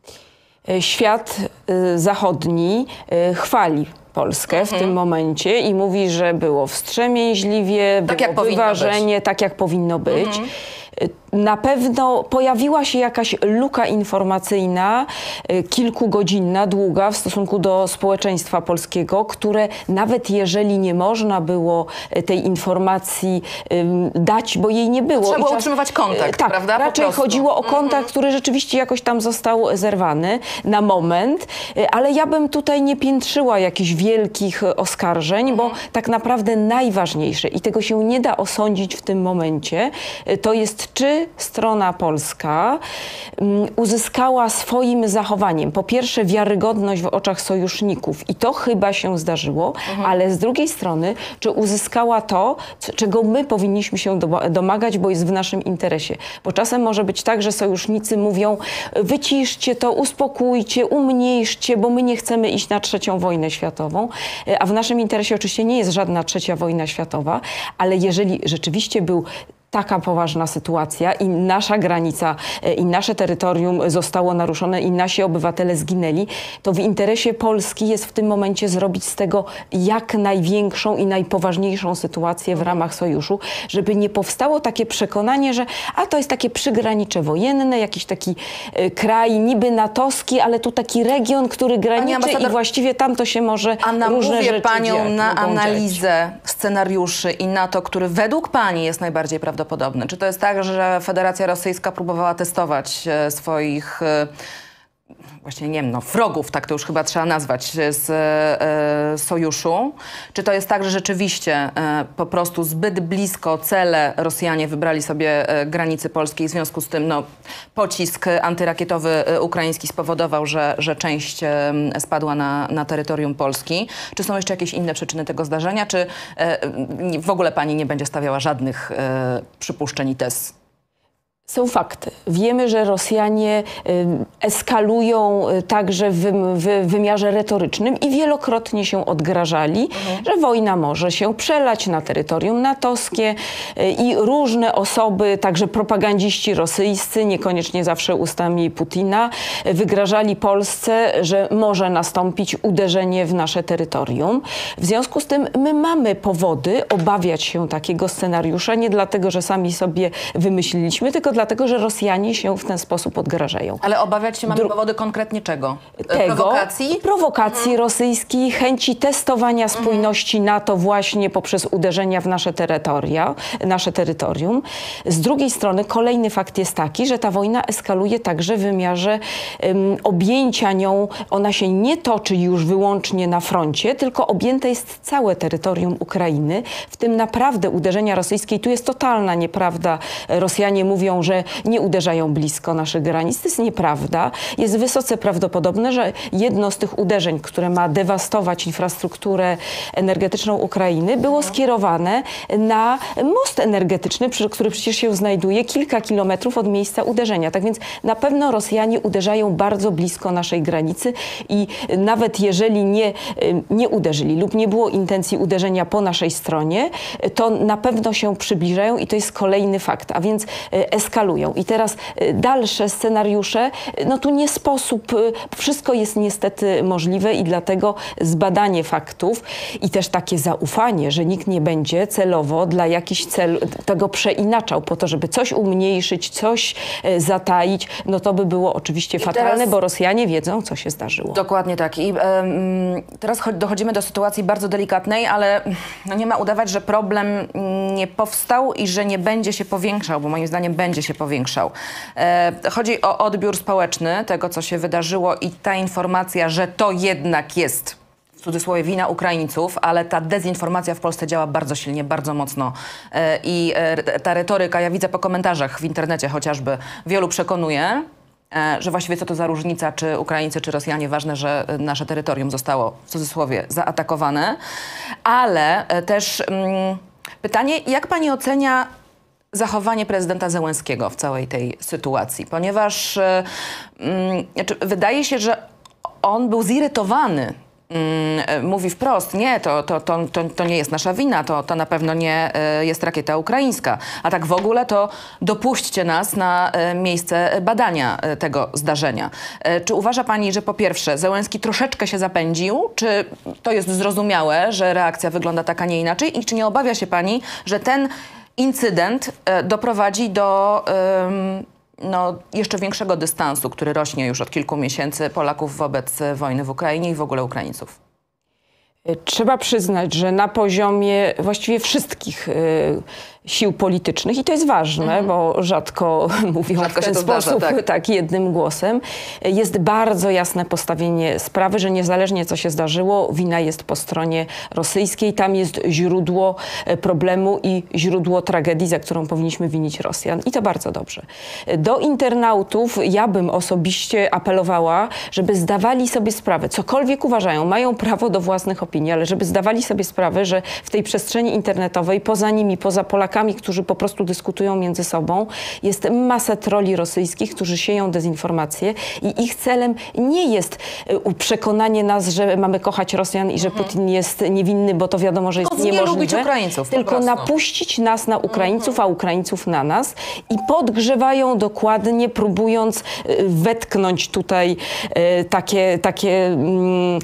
Świat y, zachodni y, chwali Polskę mhm. w tym momencie i mówi, że było wstrzemięźliwie, tak było jak wyważenie, tak jak powinno być. Mhm. Na pewno pojawiła się jakaś luka informacyjna, kilkugodzinna, długa w stosunku do społeczeństwa polskiego, które nawet jeżeli nie można było tej informacji dać, bo jej nie było. Trzeba było czas... utrzymywać kontakt, tak, prawda? Raczej chodziło o kontakt, mm-hmm. który rzeczywiście jakoś tam został zerwany na moment, ale ja bym tutaj nie piętrzyła jakichś wielkich oskarżeń, mm-hmm. bo tak naprawdę najważniejsze i tego się nie da osądzić w tym momencie, to jest czy strona polska um, uzyskała swoim zachowaniem, po pierwsze wiarygodność w oczach sojuszników i to chyba się zdarzyło, mhm. ale z drugiej strony, czy uzyskała to, c- czego my powinniśmy się do- domagać, bo jest w naszym interesie. Bo czasem może być tak, że sojusznicy mówią, wyciszcie to, uspokójcie, umniejszcie, bo my nie chcemy iść na trzecią wojnę światową, a w naszym interesie oczywiście nie jest żadna trzecia wojna światowa, ale jeżeli rzeczywiście był taka poważna sytuacja i nasza granica i nasze terytorium zostało naruszone i nasi obywatele zginęli, to w interesie Polski jest w tym momencie zrobić z tego jak największą i najpoważniejszą sytuację w ramach sojuszu, żeby nie powstało takie przekonanie, że a to jest takie przygranicze wojenne, jakiś taki y, kraj niby natowski, ale tu taki region, który graniczy i właściwie tam to się może a różne rzeczy panią dziać, na analizę dziać. scenariuszy i na to, który według pani jest najbardziej prawdopodobny. Czy to jest tak, że Federacja Rosyjska próbowała testować swoich, właśnie nie wiem, no, wrogów, tak to już chyba trzeba nazwać, z e, sojuszu? Czy to jest tak, że rzeczywiście e, po prostu zbyt blisko cele Rosjanie wybrali sobie e, granicy polskiej, w związku z tym no, pocisk antyrakietowy e, ukraiński spowodował, że, że część e, spadła na, na terytorium Polski? Czy są jeszcze jakieś inne przyczyny tego zdarzenia? Czy e, w ogóle pani nie będzie stawiała żadnych e, przypuszczeń i tez? Są fakty. Wiemy, że Rosjanie y, eskalują y, także w, w wymiarze retorycznym i wielokrotnie się odgrażali, mhm. że wojna może się przelać na terytorium natowskie y, i różne osoby, także propagandziści rosyjscy, niekoniecznie zawsze ustami Putina, y, wygrażali Polsce, że może nastąpić uderzenie w nasze terytorium. W związku z tym my mamy powody obawiać się takiego scenariusza, nie dlatego, że sami sobie wymyśliliśmy, tylko Wszystko dlatego, że Rosjanie się w ten sposób odgrażają. Ale obawiać się mamy Dru- powody konkretnie czego? Tego, Prowokacji? prowokacji rosyjskiej, chęci testowania spójności NATO właśnie poprzez uderzenia w nasze terytoria, nasze terytorium. Z drugiej strony kolejny fakt jest taki, że ta wojna eskaluje także w wymiarze um, objęcia nią. Ona się nie toczy już wyłącznie na froncie, tylko objęte jest całe terytorium Ukrainy, w tym naprawdę uderzenia rosyjskie. Tu jest totalna nieprawda. Rosjanie mówią, że nie uderzają blisko naszych granic. To jest nieprawda. Jest wysoce prawdopodobne, że jedno z tych uderzeń, które ma dewastować infrastrukturę energetyczną Ukrainy, było skierowane na most energetyczny, który przecież się znajduje kilka kilometrów od miejsca uderzenia. Tak więc na pewno Rosjanie uderzają bardzo blisko naszej granicy i nawet jeżeli nie, nie uderzyli lub nie było intencji uderzenia po naszej stronie, to na pewno się przybliżają i to jest kolejny fakt, a więc eskalują. I teraz dalsze scenariusze, no tu nie sposób, wszystko jest niestety możliwe i dlatego zbadanie faktów i też takie zaufanie, że nikt nie będzie celowo dla jakichś celu tego przeinaczał po to, żeby coś umniejszyć, coś zataić, no to by było oczywiście fatalne, teraz... bo Rosjanie wiedzą, co się zdarzyło. Dokładnie tak. I um, teraz dochodzimy do sytuacji bardzo delikatnej, ale no nie ma udawać, że problem nie powstał i że nie będzie się powiększał, bo moim zdaniem będzie się powiększał. E, chodzi o odbiór społeczny tego, co się wydarzyło i ta informacja, że to jednak jest w cudzysłowie wina Ukraińców, ale ta dezinformacja w Polsce działa bardzo silnie, bardzo mocno e, i e, ta retoryka, ja widzę po komentarzach w internecie chociażby, wielu przekonuje, że właściwie co to za różnica, czy Ukraińcy, czy Rosjanie, ważne, że nasze terytorium zostało w cudzysłowie zaatakowane, ale też mm, pytanie, jak pani ocenia zachowanie prezydenta Zełenskiego w całej tej sytuacji? Ponieważ mm, znaczy, wydaje się, że on był zirytowany. Mówi wprost, nie, to, to, to, to, to nie jest nasza wina, to, to na pewno nie jest rakieta ukraińska. A tak w ogóle to dopuśćcie nas na miejsce badania tego zdarzenia. Czy uważa pani, że po pierwsze Zełenski troszeczkę się zapędził? Czy to jest zrozumiałe, że reakcja wygląda tak, a nie inaczej? I czy nie obawia się pani, że ten incydent doprowadzi do... Um, no, jeszcze większego dystansu, który rośnie już od kilku miesięcy Polaków wobec wojny w Ukrainie i w ogóle Ukraińców? Trzeba przyznać, że na poziomie właściwie wszystkich y, sił politycznych, i to jest ważne, mhm. bo rzadko mówią rzadko w ten sposób, zdarza, tak. tak, jednym głosem, jest bardzo jasne postawienie sprawy, że niezależnie co się zdarzyło, wina jest po stronie rosyjskiej. Tam jest źródło problemu i źródło tragedii, za którą powinniśmy winić Rosjan. I to bardzo dobrze. Do internautów ja bym osobiście apelowała, żeby zdawali sobie sprawę, cokolwiek uważają, mają prawo do własnych opinii, ale żeby zdawali sobie sprawę, że w tej przestrzeni internetowej, poza nimi, poza Polakami, którzy po prostu dyskutują między sobą, jest masa troli rosyjskich, którzy sieją dezinformację i ich celem nie jest przekonanie nas, że mamy kochać Rosjan i że mhm. Putin jest niewinny, bo to wiadomo, że jest no, niemożliwe. Nie lubić Ukraińców, tylko napuścić nas na Ukraińców, mhm. a Ukraińców na nas i podgrzewają dokładnie, próbując wetknąć tutaj takie, takie mm,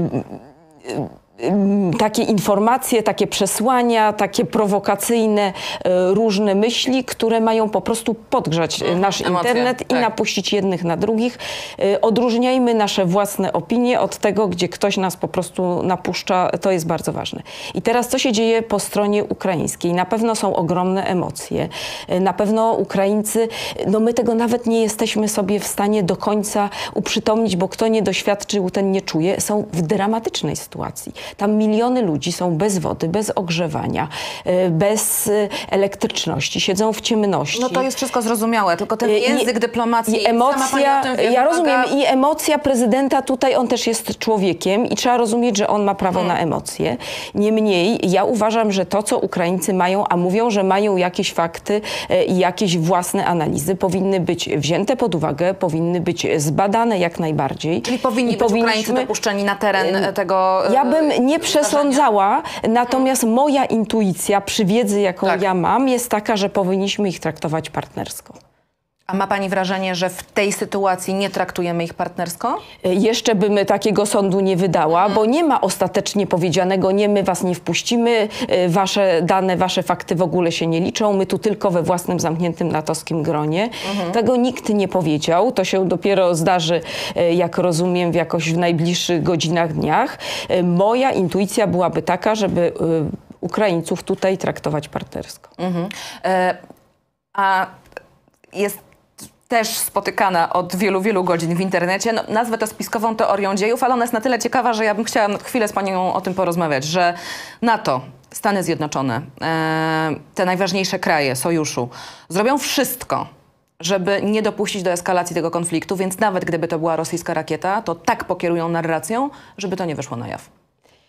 takie informacje, takie przesłania, takie prowokacyjne różne myśli, które mają po prostu podgrzać nasz Emocje, internet tak. i napuścić jednych na drugich. Odróżniajmy nasze własne opinie od tego, gdzie ktoś nas po prostu napuszcza. To jest bardzo ważne. I teraz co się dzieje po stronie ukraińskiej? Na pewno są ogromne emocje. Na pewno Ukraińcy, no my tego nawet nie jesteśmy sobie w stanie do końca uprzytomnić, bo kto nie doświadczył, ten nie czuje. Są w dramatycznej sytuacji. Tam miliony ludzi są bez wody, bez ogrzewania, bez elektryczności, siedzą w ciemności. No to jest wszystko zrozumiałe, tylko ten język I, dyplomacji... I emocja, wie, ja rozumiem, i emocja prezydenta tutaj, on też jest człowiekiem i trzeba rozumieć, że on ma prawo hmm. na emocje. Niemniej ja uważam, że to, co Ukraińcy mają, a mówią, że mają jakieś fakty i jakieś własne analizy, powinny być wzięte pod uwagę, powinny być zbadane jak najbardziej. Czyli powinni I być Ukraińcy dopuszczeni na teren tego... Ja bym nie przesądzała, natomiast moja intuicja przy wiedzy, jaką tak. ja mam, jest taka, że powinniśmy ich traktować partnersko. A ma pani wrażenie, że w tej sytuacji nie traktujemy ich partnersko? Jeszcze bym takiego sądu nie wydała, mhm. bo nie ma ostatecznie powiedzianego, nie, my was nie wpuścimy, wasze dane, wasze fakty w ogóle się nie liczą, my tu tylko we własnym zamkniętym natowskim gronie. Mhm. Tego nikt nie powiedział, to się dopiero zdarzy, jak rozumiem, w jakoś w najbliższych godzinach, dniach. Moja intuicja byłaby taka, żeby Ukraińców tutaj traktować partnersko. Mhm. E, a jest też spotykana od wielu, wielu godzin w internecie. No, nazwę to spiskową teorią dziejów, ale ona jest na tyle ciekawa, że ja bym chciała chwilę z panią o tym porozmawiać, że NATO, Stany Zjednoczone, e, te najważniejsze kraje sojuszu zrobią wszystko, żeby nie dopuścić do eskalacji tego konfliktu, więc nawet gdyby to była rosyjska rakieta, to tak pokierują narracją, żeby to nie wyszło na jaw.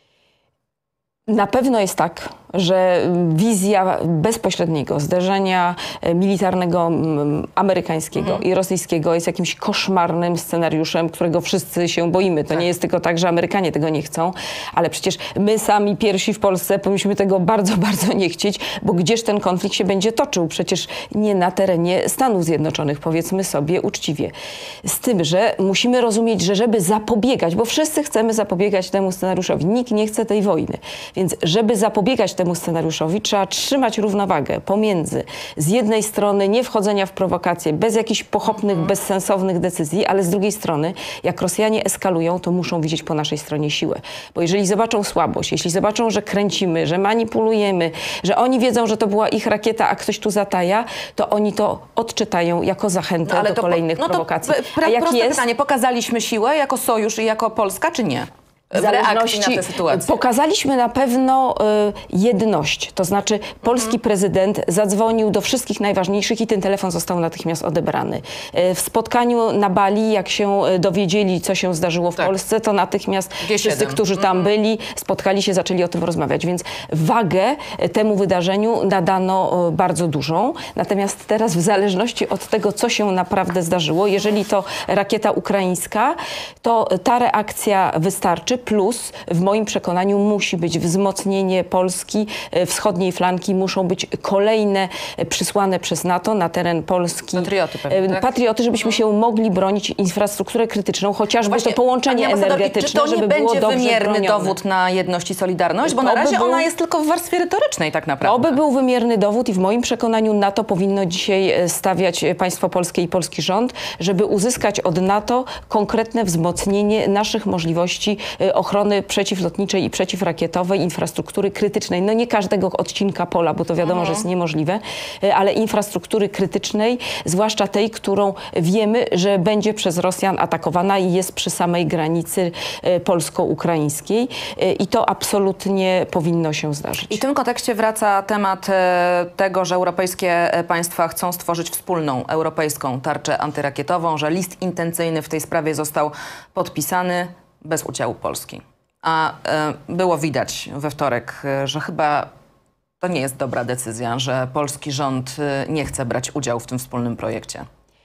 Na pewno jest tak, że wizja bezpośredniego zderzenia militarnego amerykańskiego mhm. i rosyjskiego jest jakimś koszmarnym scenariuszem, którego wszyscy się boimy. To tak. nie jest tylko tak, że Amerykanie tego nie chcą, ale przecież my sami pierwsi w Polsce powinniśmy tego bardzo, bardzo nie chcieć, bo gdzież ten konflikt się będzie toczył? Przecież nie na terenie Stanów Zjednoczonych, powiedzmy sobie uczciwie. Z tym, że musimy rozumieć, że żeby zapobiegać, bo wszyscy chcemy zapobiegać temu scenariuszowi, nikt nie chce tej wojny. Więc żeby zapobiegać temu scenariuszowi, trzeba trzymać równowagę pomiędzy z jednej strony nie wchodzenia w prowokacje bez jakichś pochopnych, mm. bezsensownych decyzji, ale z drugiej strony, jak Rosjanie eskalują, to muszą widzieć po naszej stronie siłę. Bo jeżeli zobaczą słabość, jeśli zobaczą, że kręcimy, że manipulujemy, że oni wiedzą, że to była ich rakieta, a ktoś tu zataja, to oni to odczytają jako zachętę no, ale do to kolejnych no prowokacji. To pra, a jak proste jest, pytanie, pokazaliśmy siłę jako sojusz i jako Polska, czy nie? W reakcji na tę sytuację. Pokazaliśmy na pewno y, jedność. To znaczy polski mhm. prezydent zadzwonił do wszystkich najważniejszych i ten telefon został natychmiast odebrany. Y, w spotkaniu na Bali, jak się dowiedzieli, co się zdarzyło w tak. Polsce, to natychmiast G siedem. Wszyscy, którzy tam mhm. byli, spotkali się, zaczęli o tym rozmawiać. Więc wagę temu wydarzeniu nadano y, bardzo dużą. Natomiast teraz w zależności od tego, co się naprawdę zdarzyło, jeżeli to rakieta ukraińska, to ta reakcja wystarczy. Plus w moim przekonaniu musi być wzmocnienie Polski, wschodniej flanki, muszą być kolejne przysłane przez NATO na teren Polski. Patrioty pewnie, tak? Patrioty, żebyśmy się mogli bronić infrastrukturę krytyczną, chociażby Właśnie, to połączenie energetyczne, czy to nie żeby będzie było dobrze wymierny bronione. dowód na jedność i solidarność? Bo to na razie by był, ona jest tylko w warstwie retorycznej tak naprawdę. To by był wymierny dowód i w moim przekonaniu NATO powinno dzisiaj stawiać państwo polskie i polski rząd, żeby uzyskać od NATO konkretne wzmocnienie naszych możliwości ochrony przeciwlotniczej i przeciwrakietowej, infrastruktury krytycznej. No nie każdego odcinka pola, bo to wiadomo, mhm. że jest niemożliwe, ale infrastruktury krytycznej, zwłaszcza tej, którą wiemy, że będzie przez Rosjan atakowana i jest przy samej granicy polsko-ukraińskiej. I to absolutnie powinno się zdarzyć. I w tym kontekście wraca temat tego, że europejskie państwa chcą stworzyć wspólną europejską tarczę antyrakietową, że list intencyjny w tej sprawie został podpisany bez udziału Polski. A e, było widać we wtorek, że chyba to nie jest dobra decyzja, że polski rząd nie chce brać udziału w tym wspólnym projekcie.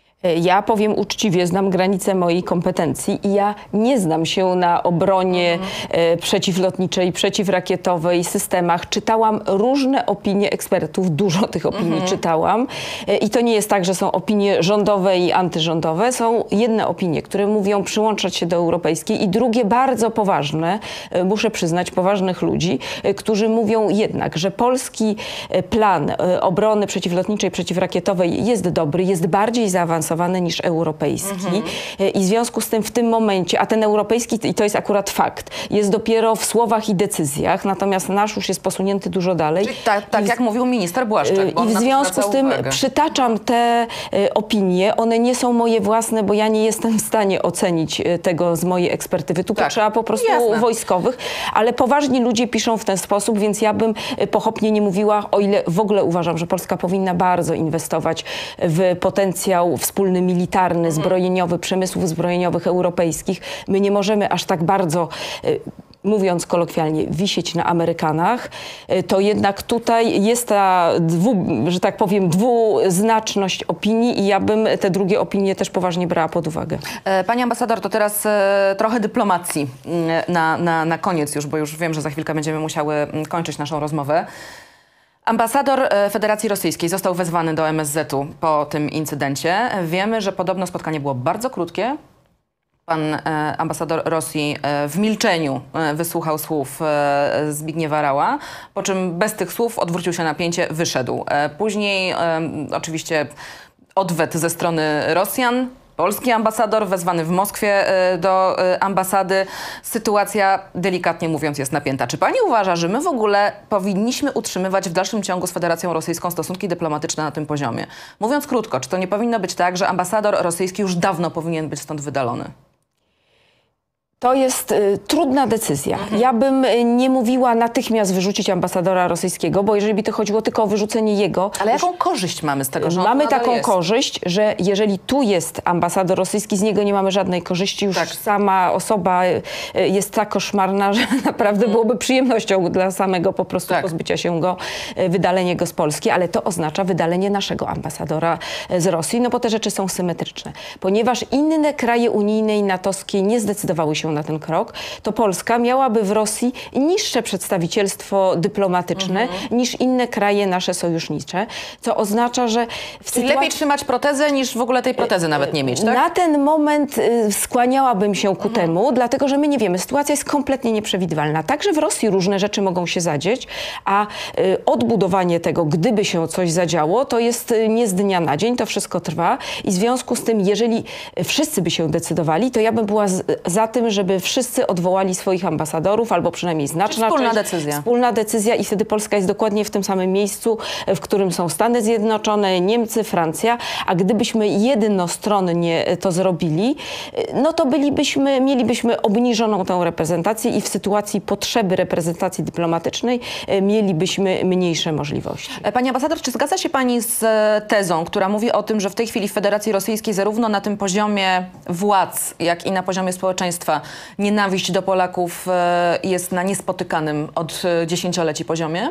Ja powiem uczciwie, znam granice mojej kompetencji i ja nie znam się na obronie mhm. e, przeciwlotniczej, przeciwrakietowej, systemach. Czytałam różne opinie ekspertów, dużo tych opinii mhm. czytałam e, i to nie jest tak, że są opinie rządowe i antyrządowe. Są jedne opinie, które mówią przyłączać się do europejskiej i drugie bardzo poważne, e, muszę przyznać, poważnych ludzi, e, którzy mówią jednak, że polski e, plan e, obrony przeciwlotniczej, przeciwrakietowej jest dobry, jest bardziej zaawansowany niż europejski mhm. i w związku z tym w tym momencie, a ten europejski, i to jest akurat fakt, jest dopiero w słowach i decyzjach, natomiast nasz już jest posunięty dużo dalej. Czyli tak, tak jak mówił minister Błaszczak. I w związku z tym uwagę. przytaczam te y, opinie, one nie są moje własne, bo ja nie jestem w stanie ocenić y, tego z mojej ekspertywy. Tu tak. potrzeba po prostu Jasne. wojskowych, ale poważni ludzie piszą w ten sposób, więc ja bym y, pochopnie nie mówiła, o ile w ogóle uważam, że Polska powinna bardzo inwestować w potencjał wspólny militarny, zbrojeniowy, przemysłów zbrojeniowych europejskich. My nie możemy aż tak bardzo, mówiąc kolokwialnie, wisieć na Amerykanach. To jednak tutaj jest ta, dwu, że tak powiem, dwuznaczność opinii i ja bym te drugie opinie też poważnie brała pod uwagę. Pani ambasador, to teraz trochę dyplomacji na, na, na koniec już, bo już wiem, że za chwilkę będziemy musiały kończyć naszą rozmowę. Ambasador Federacji Rosyjskiej został wezwany do M S Z u po tym incydencie. Wiemy, że podobno spotkanie było bardzo krótkie. Pan ambasador Rosji w milczeniu wysłuchał słów Zbigniewa Rała, po czym bez tych słów odwrócił się na pięcie, wyszedł. Później oczywiście odwet ze strony Rosjan. Polski ambasador wezwany w Moskwie do ambasady. Sytuacja, delikatnie mówiąc, jest napięta. Czy pani uważa, że my w ogóle powinniśmy utrzymywać w dalszym ciągu z Federacją Rosyjską stosunki dyplomatyczne na tym poziomie? Mówiąc krótko, czy to nie powinno być tak, że ambasador rosyjski już dawno powinien być stąd wydalony? To jest y, trudna decyzja. Mhm. Ja bym y, nie mówiła natychmiast wyrzucić ambasadora rosyjskiego, bo jeżeli by to chodziło tylko o wyrzucenie jego... Ale jaką korzyść mamy z tego, że on Mamy taką jest? korzyść, że jeżeli tu jest ambasador rosyjski, z niego nie mamy żadnej korzyści. Już tak. sama osoba y, jest tak koszmarna, że naprawdę byłoby przyjemnością dla samego po prostu tak. pozbycia się go, y, wydalenie go z Polski, ale to oznacza wydalenie naszego ambasadora y, z Rosji, no bo te rzeczy są symetryczne. Ponieważ inne kraje unijne i natowskie nie zdecydowały się na ten krok, to Polska miałaby w Rosji niższe przedstawicielstwo dyplomatyczne mhm. niż inne kraje nasze sojusznicze, co oznacza, że... W Czyli sytuacji... lepiej trzymać protezę, niż w ogóle tej protezy nawet nie mieć, tak? Na ten moment y, skłaniałabym się ku mhm. temu, dlatego że my nie wiemy, sytuacja jest kompletnie nieprzewidywalna. Także w Rosji różne rzeczy mogą się zadzieć, a y, odbudowanie tego, gdyby się coś zadziało, to jest y, nie z dnia na dzień, to wszystko trwa i w związku z tym, jeżeli wszyscy by się decydowali, to ja bym była z, za tym, żeby wszyscy odwołali swoich ambasadorów, albo przynajmniej znaczna wspólna część. decyzja. Wspólna decyzja i wtedy Polska jest dokładnie w tym samym miejscu, w którym są Stany Zjednoczone, Niemcy, Francja, a gdybyśmy jednostronnie to zrobili, no to bylibyśmy, mielibyśmy obniżoną tę reprezentację i w sytuacji potrzeby reprezentacji dyplomatycznej mielibyśmy mniejsze możliwości. Pani ambasador, czy zgadza się pani z tezą, która mówi o tym, że w tej chwili w Federacji Rosyjskiej zarówno na tym poziomie władz, jak i na poziomie społeczeństwa nienawiść do Polaków jest na niespotykanym od dziesięcioleci poziomie?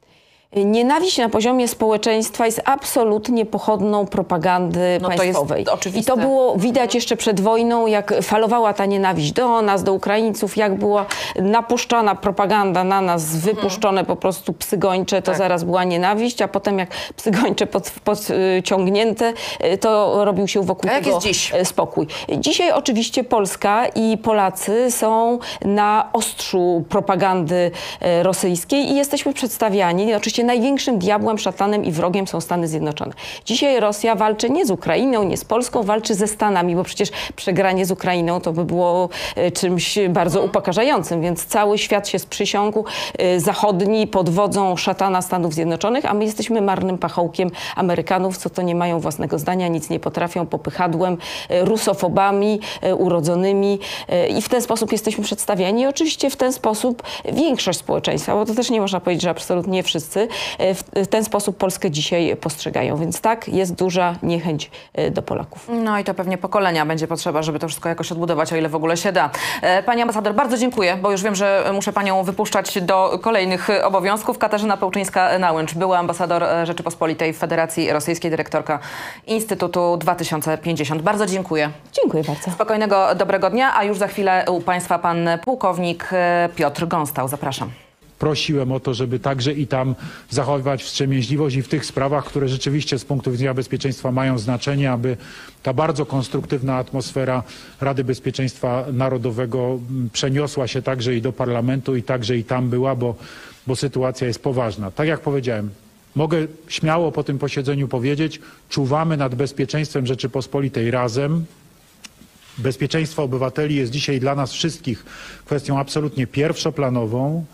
Nienawiść na poziomie społeczeństwa jest absolutnie pochodną propagandy no państwowej. To jest oczywiste. I to było widać jeszcze przed wojną, jak falowała ta nienawiść do nas, do Ukraińców, jak była napuszczana propaganda na nas, wypuszczone hmm. po prostu psy gończe, to tak. zaraz była nienawiść, a potem jak psy gończe pod, podciągnięte, to robił się wokół a tego jak jest dziś? spokój. Dzisiaj oczywiście Polska i Polacy są na ostrzu propagandy rosyjskiej i jesteśmy przedstawiani, oczywiście największym diabłem, szatanem i wrogiem są Stany Zjednoczone. Dzisiaj Rosja walczy nie z Ukrainą, nie z Polską, walczy ze Stanami, bo przecież przegranie z Ukrainą to by było czymś bardzo upokarzającym, więc cały świat się sprzysiągł zachodni pod wodzą szatana Stanów Zjednoczonych, a my jesteśmy marnym pachołkiem Amerykanów, co to nie mają własnego zdania, nic nie potrafią, popychadłem, rusofobami urodzonymi i w ten sposób jesteśmy przedstawiani. I oczywiście w ten sposób większość społeczeństwa, bo to też nie można powiedzieć, że absolutnie wszyscy, w ten sposób Polskę dzisiaj postrzegają. Więc tak, jest duża niechęć do Polaków. No i to pewnie pokolenia będzie potrzeba, żeby to wszystko jakoś odbudować, o ile w ogóle się da. Pani ambasador, bardzo dziękuję, bo już wiem, że muszę panią wypuszczać do kolejnych obowiązków. Katarzyna Pełczyńska-Nałęcz, była ambasador Rzeczypospolitej w Federacji Rosyjskiej, dyrektorka Instytutu dwa tysiące pięćdziesiąt. Bardzo dziękuję. Dziękuję bardzo. Spokojnego, dobrego dnia, a już za chwilę u państwa pan pułkownik Piotr Gąstał. Zapraszam. Prosiłem o to, żeby także i tam zachowywać wstrzemięźliwość i w tych sprawach, które rzeczywiście z punktu widzenia bezpieczeństwa mają znaczenie, aby ta bardzo konstruktywna atmosfera Rady Bezpieczeństwa Narodowego przeniosła się także i do parlamentu i także i tam była, bo, bo sytuacja jest poważna. Tak jak powiedziałem, mogę śmiało po tym posiedzeniu powiedzieć, czuwamy nad bezpieczeństwem Rzeczypospolitej razem. Bezpieczeństwo obywateli jest dzisiaj dla nas wszystkich kwestią absolutnie pierwszoplanową.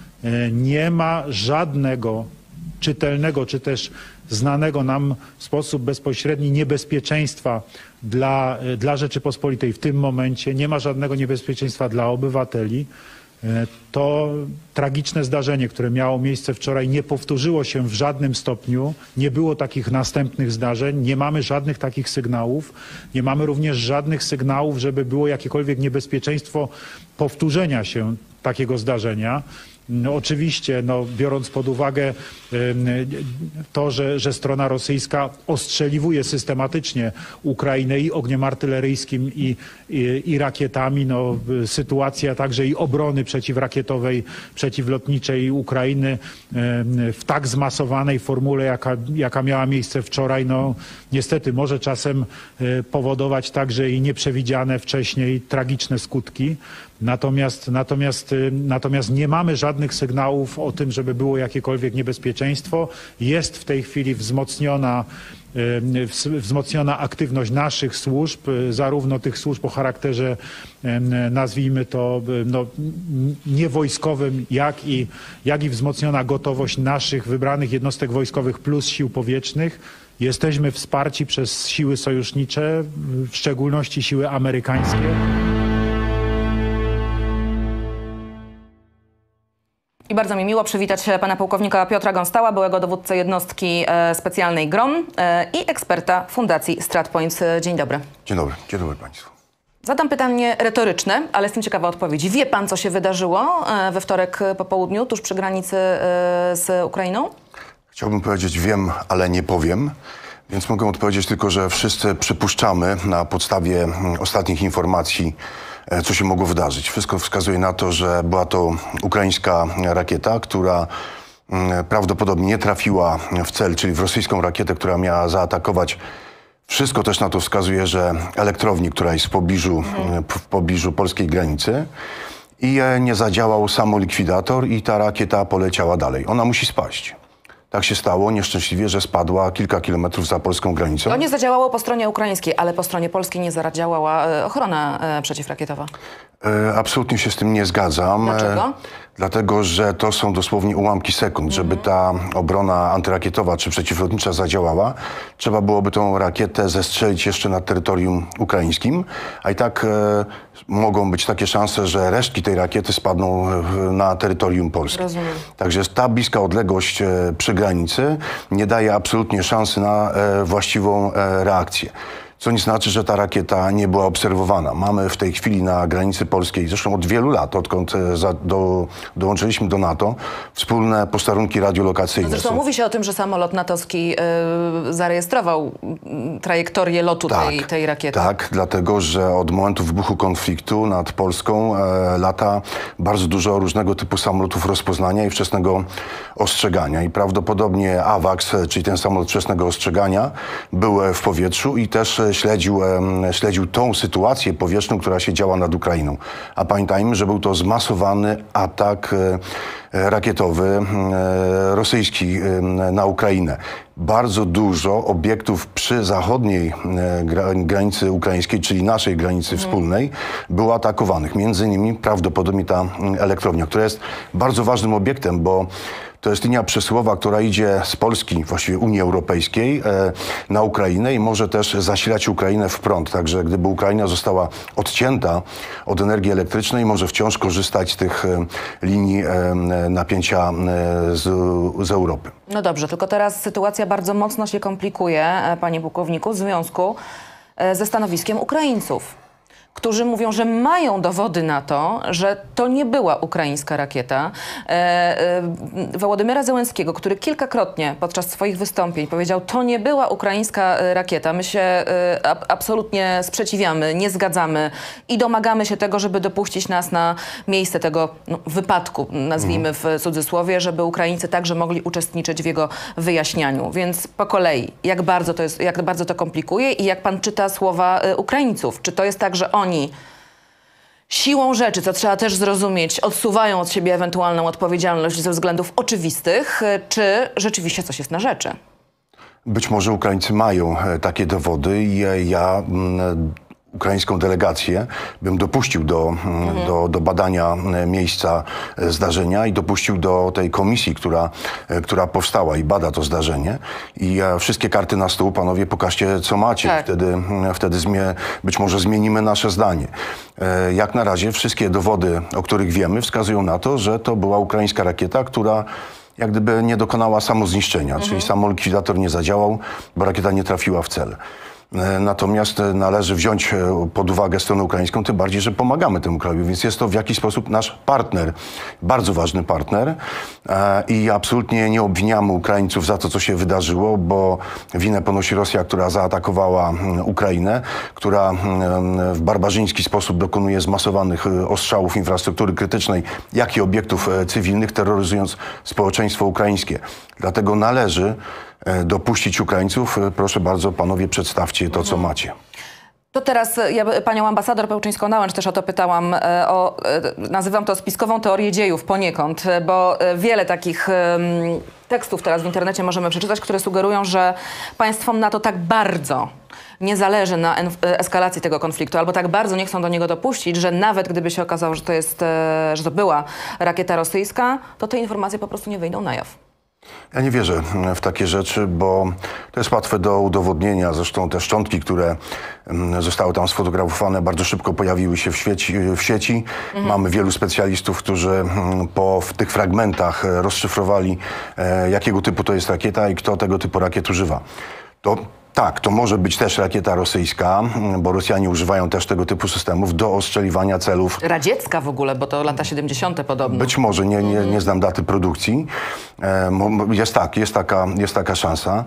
Nie ma żadnego czytelnego, czy też znanego nam w sposób bezpośredni niebezpieczeństwa dla, dla Rzeczypospolitej w tym momencie. Nie ma żadnego niebezpieczeństwa dla obywateli. To tragiczne zdarzenie, które miało miejsce wczoraj, nie powtórzyło się w żadnym stopniu. Nie było takich następnych zdarzeń. Nie mamy żadnych takich sygnałów. Nie mamy również żadnych sygnałów, żeby było jakiekolwiek niebezpieczeństwo powtórzenia się takiego zdarzenia. No, oczywiście, no, biorąc pod uwagę to, że, że strona rosyjska ostrzeliwuje systematycznie Ukrainę i ogniem artyleryjskim i, i, i rakietami, no, sytuacja także i obrony przeciwrakietowej, przeciwlotniczej Ukrainy w tak zmasowanej formule, jaka, jaka miała miejsce wczoraj, no, niestety może czasem powodować także i nieprzewidziane wcześniej tragiczne skutki. Natomiast, natomiast, natomiast nie mamy żadnych sygnałów o tym, żeby było jakiekolwiek niebezpieczeństwo. Jest w tej chwili wzmocniona, wzmocniona aktywność naszych służb, zarówno tych służb o charakterze, nazwijmy to, no, niewojskowym, jak i, jak i wzmocniona gotowość naszych wybranych jednostek wojskowych plus sił powietrznych. Jesteśmy wsparci przez siły sojusznicze, w szczególności siły amerykańskie. I bardzo mi miło przywitać pana pułkownika Piotra Gąstała, byłego dowódcę jednostki e, specjalnej GROM e, i eksperta Fundacji StratPoints. Dzień dobry. Dzień dobry. Dzień dobry państwu. Zadam pytanie retoryczne, ale jestem ciekawa odpowiedzi. Wie pan, co się wydarzyło e, we wtorek po południu, tuż przy granicy e, z Ukrainą? Chciałbym powiedzieć wiem, ale nie powiem. Więc mogę odpowiedzieć tylko, że wszyscy przypuszczamy na podstawie ostatnich informacji, co się mogło wydarzyć. Wszystko wskazuje na to, że była to ukraińska rakieta, która prawdopodobnie nie trafiła w cel, czyli w rosyjską rakietę, która miała zaatakować. Wszystko też na to wskazuje, że elektrowni, która jest w pobliżu, w pobliżu polskiej granicy, i nie zadziałał samolikwidator i ta rakieta poleciała dalej. Ona musi spaść. Tak się stało nieszczęśliwie, że spadła kilka kilometrów za polską granicą. To nie zadziałało po stronie ukraińskiej, ale po stronie polskiej nie zadziałała ochrona przeciwrakietowa. E, absolutnie się z tym nie zgadzam. Dlaczego? E, dlatego, że to są dosłownie ułamki sekund. Mhm. Żeby ta obrona antyrakietowa czy przeciwlotnicza zadziałała, trzeba byłoby tą rakietę zestrzelić jeszcze na terytorium ukraińskim, a i tak e, mogą być takie szanse, że resztki tej rakiety spadną na terytorium Polski. Rozumiem. Także ta bliska odległość e, przy granicy nie daje absolutnie szansy na e, właściwą e, reakcję. Co nie znaczy, że ta rakieta nie była obserwowana. Mamy w tej chwili na granicy polskiej, zresztą od wielu lat, odkąd za, do, dołączyliśmy do NATO, wspólne posterunki radiolokacyjne. No zresztą są... mówi się o tym, że samolot natowski yy, zarejestrował trajektorię lotu tak, tej, tej rakiety. Tak, dlatego, że od momentu wybuchu konfliktu nad Polską e, lata bardzo dużo różnego typu samolotów rozpoznania i wczesnego ostrzegania. I prawdopodobnie AWACS, czyli ten samolot wczesnego ostrzegania, był w powietrzu i też Śledził, śledził tą sytuację powietrzną, która się działa nad Ukrainą. A pamiętajmy, że był to zmasowany atak rakietowy rosyjski na Ukrainę. Bardzo dużo obiektów przy zachodniej granicy ukraińskiej, czyli naszej granicy mhm. wspólnej, było atakowanych. Między innymi prawdopodobnie ta elektrownia, która jest bardzo ważnym obiektem, bo to jest linia przesyłowa, która idzie z Polski, właściwie Unii Europejskiej, e, na Ukrainę i może też zasilać Ukrainę w prąd. Także gdyby Ukraina została odcięta od energii elektrycznej, może wciąż korzystać z tych e, linii e, napięcia e, z, z Europy. No dobrze, tylko teraz sytuacja bardzo mocno się komplikuje, panie pułkowniku, w związku ze stanowiskiem Ukraińców, którzy mówią, że mają dowody na to, że to nie była ukraińska rakieta. E, e, Wołodymyra Zełenskiego, który kilkakrotnie podczas swoich wystąpień powiedział, to nie była ukraińska rakieta. My się e, ab, absolutnie sprzeciwiamy, nie zgadzamy i domagamy się tego, żeby dopuścić nas na miejsce tego no, wypadku, nazwijmy w cudzysłowie, żeby Ukraińcy także mogli uczestniczyć w jego wyjaśnianiu. Więc po kolei, jak bardzo to jest, jak bardzo to komplikuje i jak pan czyta słowa e, Ukraińców? Czy to jest tak, że oni siłą rzeczy, co trzeba też zrozumieć, odsuwają od siebie ewentualną odpowiedzialność ze względów oczywistych, czy rzeczywiście coś jest na rzeczy? Być może Ukraińcy mają takie dowody i ja mm, ukraińską delegację bym dopuścił do, mhm. do, do badania miejsca zdarzenia i dopuścił do tej komisji, która, która powstała i bada to zdarzenie. I wszystkie karty na stół, panowie, pokażcie, co macie. Tak. Wtedy, wtedy zmie, być może zmienimy nasze zdanie. Jak na razie wszystkie dowody, o których wiemy, wskazują na to, że to była ukraińska rakieta, która jak gdyby nie dokonała samozniszczenia, mhm. czyli samolikwidator nie zadziałał, bo rakieta nie trafiła w cel. Natomiast należy wziąć pod uwagę stronę ukraińską, tym bardziej, że pomagamy temu krajowi, więc jest to w jakiś sposób nasz partner, bardzo ważny partner i absolutnie nie obwiniamy Ukraińców za to, co się wydarzyło, bo winę ponosi Rosja, która zaatakowała Ukrainę, która w barbarzyński sposób dokonuje zmasowanych ostrzałów infrastruktury krytycznej, jak i obiektów cywilnych, terroryzując społeczeństwo ukraińskie. Dlatego należy dopuścić Ukraińców. Proszę bardzo, panowie, przedstawcie to, co macie. To teraz ja panią ambasador Pełczyńską-Nałęcz też o to pytałam. O, nazywam to spiskową teorię dziejów poniekąd, bo wiele takich tekstów teraz w internecie możemy przeczytać, które sugerują, że państwom NATO tak bardzo nie zależy na eskalacji tego konfliktu, albo tak bardzo nie chcą do niego dopuścić, że nawet gdyby się okazało, że to jest, że to była rakieta rosyjska, to te informacje po prostu nie wyjdą na jaw. Ja nie wierzę w takie rzeczy, bo to jest łatwe do udowodnienia. Zresztą te szczątki, które zostały tam sfotografowane, bardzo szybko pojawiły się w sieci. W sieci. Mhm. Mamy wielu specjalistów, którzy po w tych fragmentach rozszyfrowali, jakiego typu to jest rakieta i kto tego typu rakiet używa. To tak, to może być też rakieta rosyjska, bo Rosjanie używają też tego typu systemów do ostrzeliwania celów. Radziecka w ogóle, bo to lata siedemdziesiąte podobno. Być może, nie, nie, nie znam daty produkcji. Jest tak, jest taka, jest taka szansa.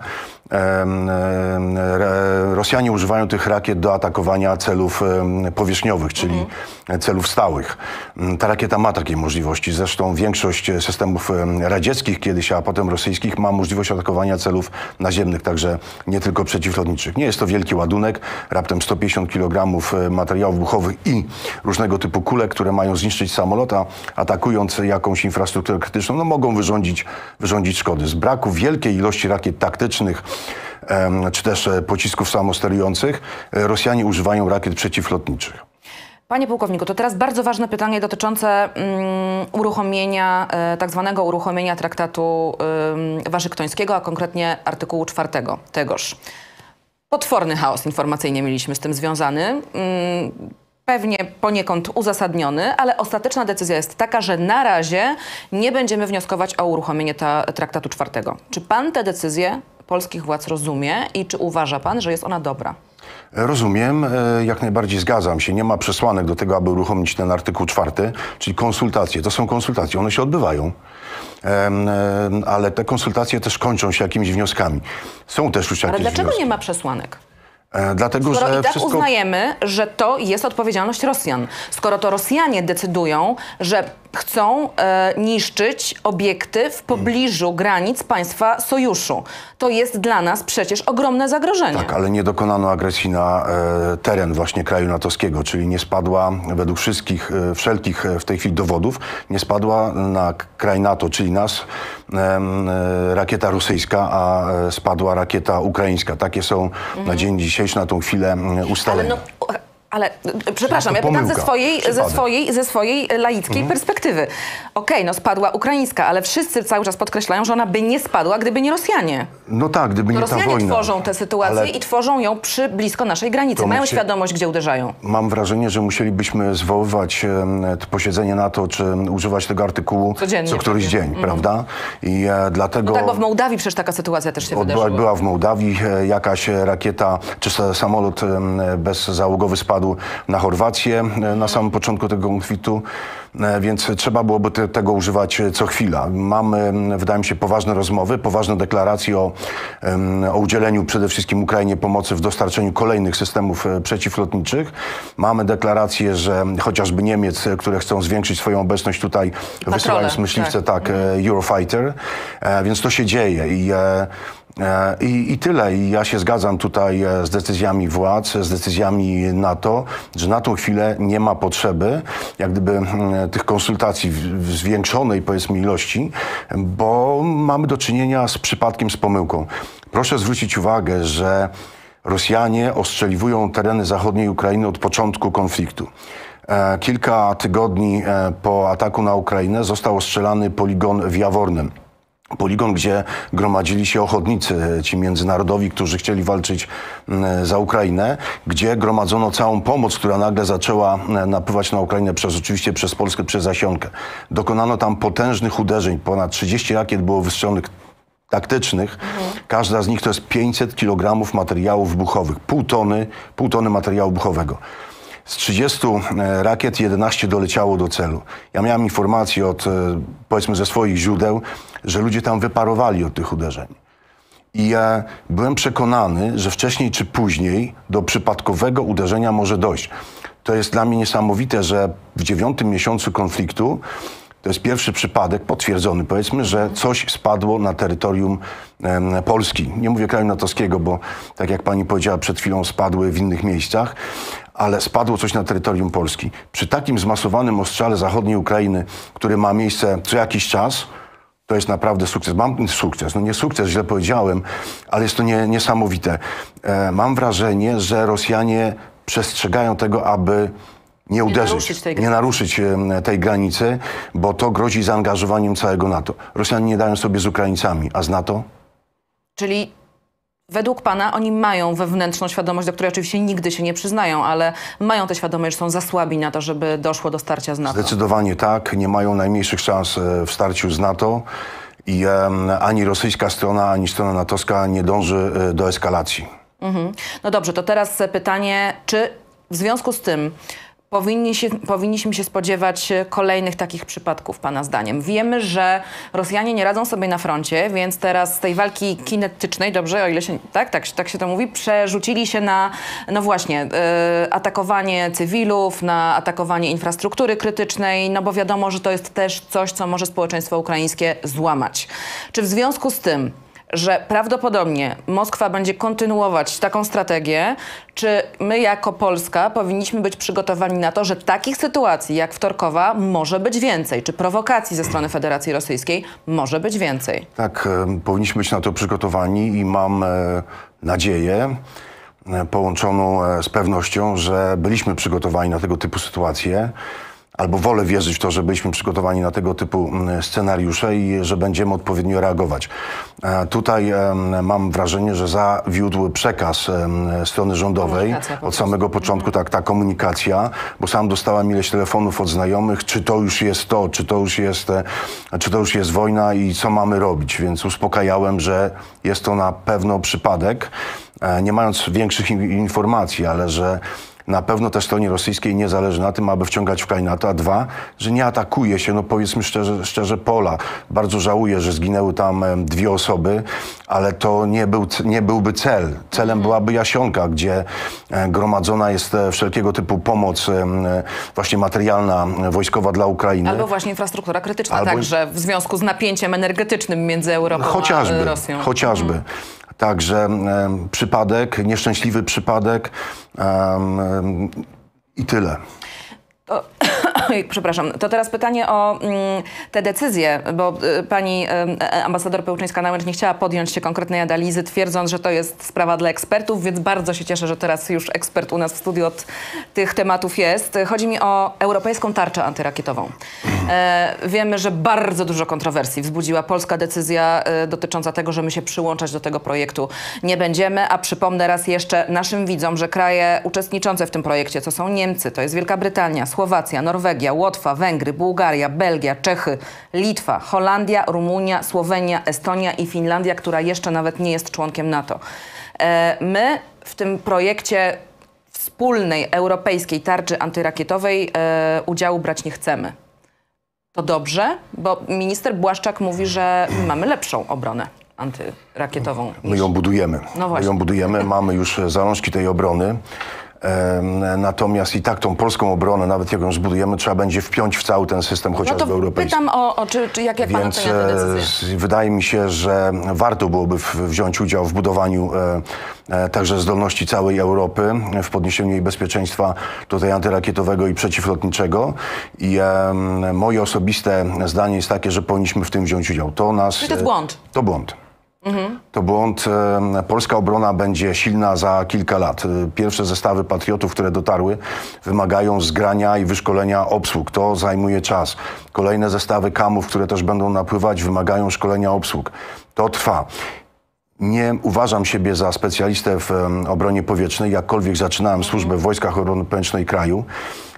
Rosjanie używają tych rakiet do atakowania celów powierzchniowych, czyli mhm. celów stałych. Ta rakieta ma takie możliwości. Zresztą większość systemów radzieckich kiedyś, a potem rosyjskich ma możliwość atakowania celów naziemnych, także nie tylko przeciwlotniczych. Nie jest to wielki ładunek, raptem sto pięćdziesiąt kilogramów materiałów wybuchowych i różnego typu kule, które mają zniszczyć samolot, a atakując jakąś infrastrukturę krytyczną, no mogą wyrządzić, wyrządzić szkody. Z braku wielkiej ilości rakiet taktycznych, czy też pocisków samosterujących, Rosjanie używają rakiet przeciwlotniczych. Panie pułkowniku, to teraz bardzo ważne pytanie dotyczące um, uruchomienia, e, tak zwanego uruchomienia traktatu um, waszyngtońskiego, a konkretnie artykułu czwartego tegoż. Potworny chaos informacyjnie mieliśmy z tym związany. Um, Pewnie poniekąd uzasadniony, ale ostateczna decyzja jest taka, że na razie nie będziemy wnioskować o uruchomienie ta, traktatu czwartego. Czy pan tę decyzję polskich władz rozumie i czy uważa pan, że jest ona dobra? Rozumiem, jak najbardziej zgadzam się. Nie ma przesłanek do tego, aby uruchomić ten artykuł czwarty, czyli konsultacje. To są konsultacje, one się odbywają, ale te konsultacje też kończą się jakimiś wnioskami. Są też już jakieś Ale dlaczego wnioski. nie ma przesłanek? Dlatego, Skoro że i tak wszystko... uznajemy, że to jest odpowiedzialność Rosjan. Skoro to Rosjanie decydują, że chcą e, niszczyć obiekty w pobliżu granic państwa sojuszu. To jest dla nas przecież ogromne zagrożenie. Tak, ale nie dokonano agresji na e, teren właśnie kraju natowskiego, czyli nie spadła według wszystkich, e, wszelkich e, w tej chwili dowodów, nie spadła na kraj NATO, czyli nas, e, e, rakieta rosyjska, a e, spadła rakieta ukraińska. Takie są mhm. na dzień dzisiejszy, na tą chwilę ustalenia. Ale no... Ale, przepraszam, ja pytam ze swojej, ze swojej, ze swojej laickiej mhm. perspektywy. Okej, okay, no spadła ukraińska, ale wszyscy cały czas podkreślają, że ona by nie spadła, gdyby nie Rosjanie. No tak, gdyby to nie ta wojna. Rosjanie tworzą tę sytuację ale... i tworzą ją przy blisko naszej granicy. To Mają musi... świadomość, gdzie uderzają. Mam wrażenie, że musielibyśmy zwoływać e, to posiedzenie NATO, czy używać tego artykułu codziennie, co któryś dzień, mm. prawda? I e, dlatego... No tak, bo w Mołdawii przecież taka sytuacja też się wydarzyła. Była, była w Mołdawii, e, jakaś rakieta, czy samolot e, bezzałogowy spadł na Chorwację na samym początku tego konfliktu, więc trzeba byłoby te, tego używać co chwila. Mamy, wydaje mi się, poważne rozmowy, poważne deklaracje o, o udzieleniu przede wszystkim Ukrainie pomocy w dostarczeniu kolejnych systemów przeciwlotniczych. Mamy deklaracje, że chociażby Niemiec, które chcą zwiększyć swoją obecność tutaj, Patrole, wysyłając myśliwce, tak, tak Eurofighter, więc to się dzieje i I, I tyle. I ja się zgadzam tutaj z decyzjami władz, z decyzjami NATO, że na tą chwilę nie ma potrzeby jak gdyby tych konsultacji w, w zwiększonej, powiedzmy, ilości, bo mamy do czynienia z przypadkiem, z pomyłką. Proszę zwrócić uwagę, że Rosjanie ostrzeliwują tereny zachodniej Ukrainy od początku konfliktu. Kilka tygodni po ataku na Ukrainę został ostrzelany poligon w Jawornym. Poligon, gdzie gromadzili się ochotnicy, ci międzynarodowi, którzy chcieli walczyć za Ukrainę, gdzie gromadzono całą pomoc, która nagle zaczęła napływać na Ukrainę przez, oczywiście przez Polskę, przez Zasionkę. Dokonano tam potężnych uderzeń, ponad trzydzieści rakiet było wystrzelonych taktycznych. Mhm. Każda z nich to jest pięćset kilogramów materiałów wybuchowych, pół tony, pół tony materiału wybuchowego. Z trzydziestu rakiet jedenaście doleciało do celu. Ja miałem informację od, powiedzmy, ze swoich źródeł, że ludzie tam wyparowali od tych uderzeń. I ja byłem przekonany, że wcześniej czy później do przypadkowego uderzenia może dojść. To jest dla mnie niesamowite, że w dziewiątym miesiącu konfliktu to jest pierwszy przypadek potwierdzony, powiedzmy, że coś spadło na terytorium em, Polski. Nie mówię kraju natowskiego, bo tak jak pani powiedziała, przed chwilą spadły w innych miejscach, ale spadło coś na terytorium Polski. Przy takim zmasowanym ostrzale zachodniej Ukrainy, który ma miejsce co jakiś czas, to jest naprawdę sukces. Mam sukces, no nie sukces, źle powiedziałem, ale jest to nie, niesamowite. E, mam wrażenie, że Rosjanie przestrzegają tego, aby nie uderzyć, nie naruszyć, tej nie naruszyć tej granicy, bo to grozi zaangażowaniem całego NATO. Rosjanie nie dają sobie z Ukraińcami, a z NATO? Czyli według pana oni mają wewnętrzną świadomość, do której oczywiście nigdy się nie przyznają, ale mają tę świadomość, że są za słabi na to, żeby doszło do starcia z NATO. Zdecydowanie tak. Nie mają najmniejszych szans w starciu z NATO i um, ani rosyjska strona, ani strona natowska nie dąży do eskalacji. Mhm. No dobrze, to teraz pytanie, czy w związku z tym Powinni się, powinniśmy się spodziewać kolejnych takich przypadków, pana zdaniem? Wiemy, że Rosjanie nie radzą sobie na froncie, więc teraz z tej walki kinetycznej, dobrze, o ile się, tak, tak, tak się to mówi, przerzucili się na, no właśnie, y, atakowanie cywilów, na atakowanie infrastruktury krytycznej, no bo wiadomo, że to jest też coś, co może społeczeństwo ukraińskie złamać. Czy w związku z tym, że prawdopodobnie Moskwa będzie kontynuować taką strategię, czy my jako Polska powinniśmy być przygotowani na to, że takich sytuacji jak wtorkowa może być więcej? Czy prowokacji ze strony Federacji Rosyjskiej może być więcej? Tak, e, powinniśmy być na to przygotowani i mam e, nadzieję e, połączoną e, z pewnością, że byliśmy przygotowani na tego typu sytuacje. Albo wolę wierzyć w to, że byliśmy przygotowani na tego typu scenariusze i że będziemy odpowiednio reagować. Tutaj mam wrażenie, że zawiódł przekaz strony rządowej od samego początku, tak, ta komunikacja, bo sam dostałem ileś telefonów od znajomych, czy to już jest to, czy to już jest, czy to już jest wojna i co mamy robić, więc uspokajałem, że jest to na pewno przypadek, nie mając większych informacji, ale że na pewno też stronie rosyjskiej nie zależy na tym, aby wciągać w kraj NATO, a dwa, że nie atakuje się, no powiedzmy szczerze, szczerze Pola. Bardzo żałuję, że zginęły tam dwie osoby, ale to nie, był, nie byłby cel. Celem byłaby Jasionka, gdzie gromadzona jest wszelkiego typu pomoc właśnie materialna, wojskowa dla Ukrainy. Albo właśnie infrastruktura krytyczna, Albo... także w związku z napięciem energetycznym między Europą chociażby, a Rosją. Chociażby. Mhm. Także e, przypadek, nieszczęśliwy przypadek e, e, i tyle. To, przepraszam, to teraz pytanie o mm, te decyzje, bo y, pani y, ambasador Pełczyńska-Nałęcz nie chciała podjąć się konkretnej analizy, twierdząc, że to jest sprawa dla ekspertów, więc bardzo się cieszę, że teraz już ekspert u nas w studiu od tych tematów jest. Chodzi mi o europejską tarczę antyrakietową. E, wiemy, że bardzo dużo kontrowersji wzbudziła polska decyzja y, dotycząca tego, że my się przyłączać do tego projektu nie będziemy, a przypomnę raz jeszcze naszym widzom, że kraje uczestniczące w tym projekcie, to są Niemcy, to jest Wielka Brytania, Słowacja, Norwegia, Łotwa, Węgry, Bułgaria, Belgia, Czechy, Litwa, Holandia, Rumunia, Słowenia, Estonia i Finlandia, która jeszcze nawet nie jest członkiem NATO. E, my w tym projekcie wspólnej europejskiej tarczy antyrakietowej e, udziału brać nie chcemy. To dobrze, bo minister Błaszczak mówi, że mamy lepszą obronę antyrakietową. My ją budujemy. No właśnie. My ją budujemy, mamy już zalążki tej obrony. Natomiast i tak tą polską obronę, nawet jak ją zbudujemy, trzeba będzie wpiąć w cały ten system, chociażby no to europejski. Pytam o, o czy, czy jak, jak pan Więc ocenia tę decyzję? Wydaje mi się, że warto byłoby w, wziąć udział w budowaniu e, e, także zdolności całej Europy, w podniesieniu jej bezpieczeństwa tutaj antyrakietowego i przeciwlotniczego. I e, moje osobiste zdanie jest takie, że powinniśmy w tym wziąć udział. To nas... Czyli to jest błąd. To błąd. Mhm. To błąd. Polska obrona będzie silna za kilka lat. Pierwsze zestawy patriotów, które dotarły, wymagają zgrania i wyszkolenia obsług. To zajmuje czas. Kolejne zestawy kamów, które też będą napływać, wymagają szkolenia obsług. To trwa. Nie uważam siebie za specjalistę w obronie powietrznej, jakkolwiek zaczynałem służbę w Wojskach Obrony Powietrznej kraju.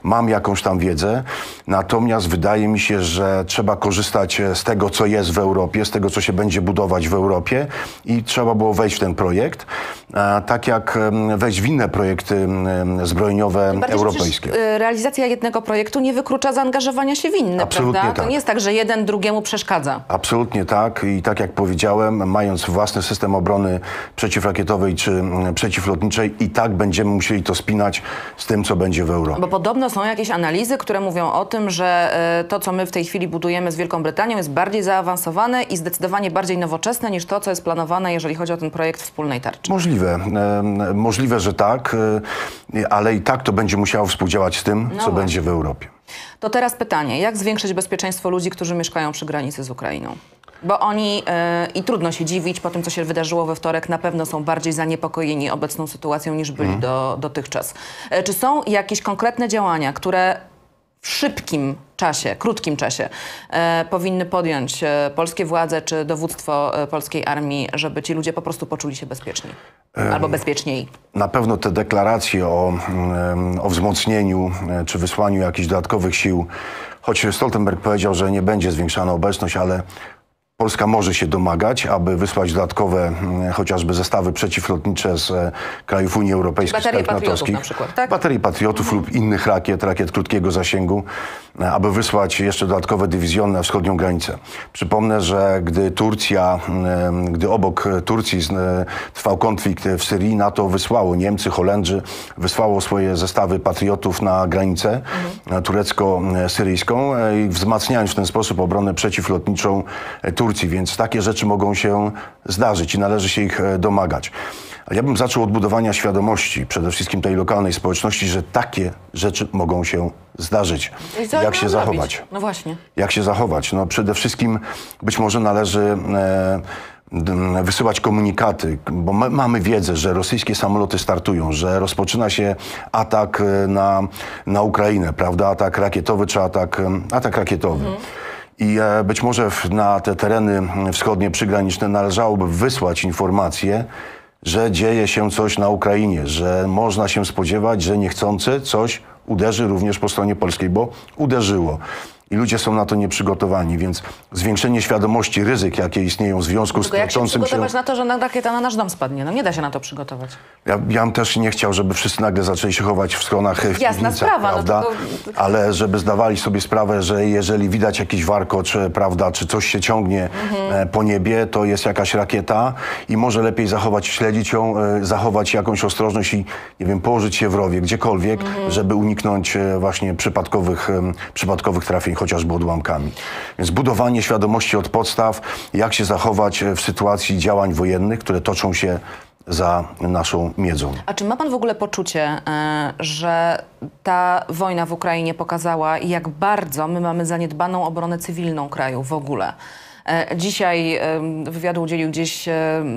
mam jakąś tam wiedzę, natomiast wydaje mi się, że trzeba korzystać z tego, co jest w Europie, z tego, co się będzie budować w Europie i trzeba było wejść w ten projekt, tak jak wejść w inne projekty zbrojeniowe Bardziej, europejskie. Realizacja jednego projektu nie wyklucza zaangażowania się w inny, Absolutnie prawda? tak. To nie jest tak, że jeden drugiemu przeszkadza. Absolutnie tak i tak jak powiedziałem, mając własny system obrony przeciwrakietowej czy przeciwlotniczej, i tak będziemy musieli to spinać z tym, co będzie w Europie. Bo podobno są jakieś analizy, które mówią o tym, że to, co my w tej chwili budujemy z Wielką Brytanią, jest bardziej zaawansowane i zdecydowanie bardziej nowoczesne niż to, co jest planowane, jeżeli chodzi o ten projekt wspólnej tarczy. Możliwe. E, możliwe, że tak, e, ale i tak to będzie musiało współdziałać z tym, No co właśnie. będzie w Europie. To teraz pytanie, jak zwiększyć bezpieczeństwo ludzi, którzy mieszkają przy granicy z Ukrainą? Bo oni, yy, i trudno się dziwić, po tym, co się wydarzyło we wtorek, na pewno są bardziej zaniepokojeni obecną sytuacją, niż byli Mhm. do, dotychczas. Yy, czy są jakieś konkretne działania, które w szybkim czasie, krótkim czasie e, powinny podjąć e, polskie władze czy dowództwo e, polskiej armii, żeby ci ludzie po prostu poczuli się bezpieczniej? Albo bezpieczniej? Na pewno te deklaracje o, em, o wzmocnieniu e, czy wysłaniu jakichś dodatkowych sił, choć Stoltenberg powiedział, że nie będzie zwiększana obecność, ale Polska może się domagać, aby wysłać dodatkowe mm, chociażby zestawy przeciwlotnicze z e, krajów Unii Europejskiej, z Baterie krajów Patriotów natowskich. na przykład, tak? Baterii Patriotów lub innych rakiet, rakiet krótkiego zasięgu, e, aby wysłać jeszcze dodatkowe dywizjony na wschodnią granicę. Przypomnę, że gdy Turcja, e, gdy obok Turcji z, e, trwał konflikt w Syrii, NATO wysłało, Niemcy, Holendrzy, wysłało swoje zestawy Patriotów na granicę mhm. turecko-syryjską e, i wzmacniając w ten sposób obronę przeciwlotniczą e, Turcji, więc takie rzeczy mogą się zdarzyć i należy się ich e, domagać. Ale ja bym zaczął od budowania świadomości, przede wszystkim tej lokalnej społeczności, że takie rzeczy mogą się zdarzyć. I co Jak się mam zachować? zrobić? No właśnie. Jak się zachować? No przede wszystkim być może należy e, d- wysyłać komunikaty, bo my mamy wiedzę, że rosyjskie samoloty startują, że rozpoczyna się atak e, na, na Ukrainę, prawda? Atak rakietowy czy atak, e, atak rakietowy. Mhm. I e, być może w, na te tereny wschodnie przygraniczne należałoby wysłać informacje, że dzieje się coś na Ukrainie, że można się spodziewać, że niechcący coś uderzy również po stronie polskiej, bo uderzyło. I ludzie są na to nieprzygotowani, więc zwiększenie świadomości ryzyk, jakie istnieją w związku z Tylko jak się toczącym się... przygotować na to, że na rakieta na nasz dom spadnie? No nie da się na to przygotować. Ja, ja bym też nie chciał, żeby wszyscy nagle zaczęli się chować w schronach, w Jasna piwnicach, sprawa, prawda? no tylko... Ale żeby zdawali sobie sprawę, że jeżeli widać jakiś warkocz, prawda, czy coś się ciągnie mhm. po niebie, to jest jakaś rakieta i może lepiej zachować, śledzić ją, zachować jakąś ostrożność i, nie wiem, położyć się w rowie, gdziekolwiek, mhm. żeby uniknąć właśnie przypadkowych, przypadkowych trafień, chociażby odłamkami. Więc budowanie świadomości od podstaw, jak się zachować w sytuacji działań wojennych, które toczą się za naszą miedzą. A czy ma pan w ogóle poczucie, że ta wojna w Ukrainie pokazała, jak bardzo my mamy zaniedbaną obronę cywilną kraju w ogóle? Dzisiaj wywiadu udzielił gdzieś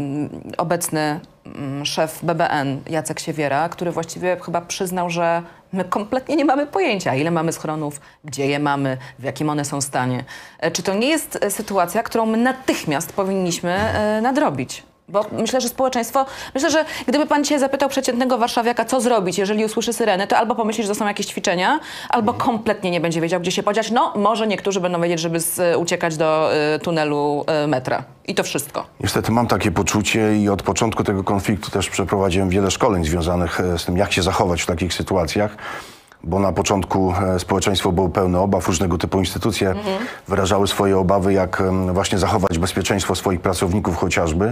obecny szef B B N Jacek Siewiera, który właściwie chyba przyznał, że my kompletnie nie mamy pojęcia, ile mamy schronów, gdzie je mamy, w jakim one są stanie. Czy to nie jest sytuacja, którą my natychmiast powinniśmy nadrobić? Bo myślę, że społeczeństwo, myślę, że gdyby pan dzisiaj zapytał przeciętnego warszawiaka, co zrobić, jeżeli usłyszy syrenę, to albo pomyśli, że to są jakieś ćwiczenia, albo kompletnie nie będzie wiedział, gdzie się podziać. No, może niektórzy będą wiedzieć, żeby z, uciekać do y, tunelu y, metra. I to wszystko. Niestety mam takie poczucie i od początku tego konfliktu też przeprowadziłem wiele szkoleń związanych z tym, jak się zachować w takich sytuacjach. Bo na początku społeczeństwo było pełne obaw, różnego typu instytucje mhm. wyrażały swoje obawy, jak właśnie zachować bezpieczeństwo swoich pracowników chociażby.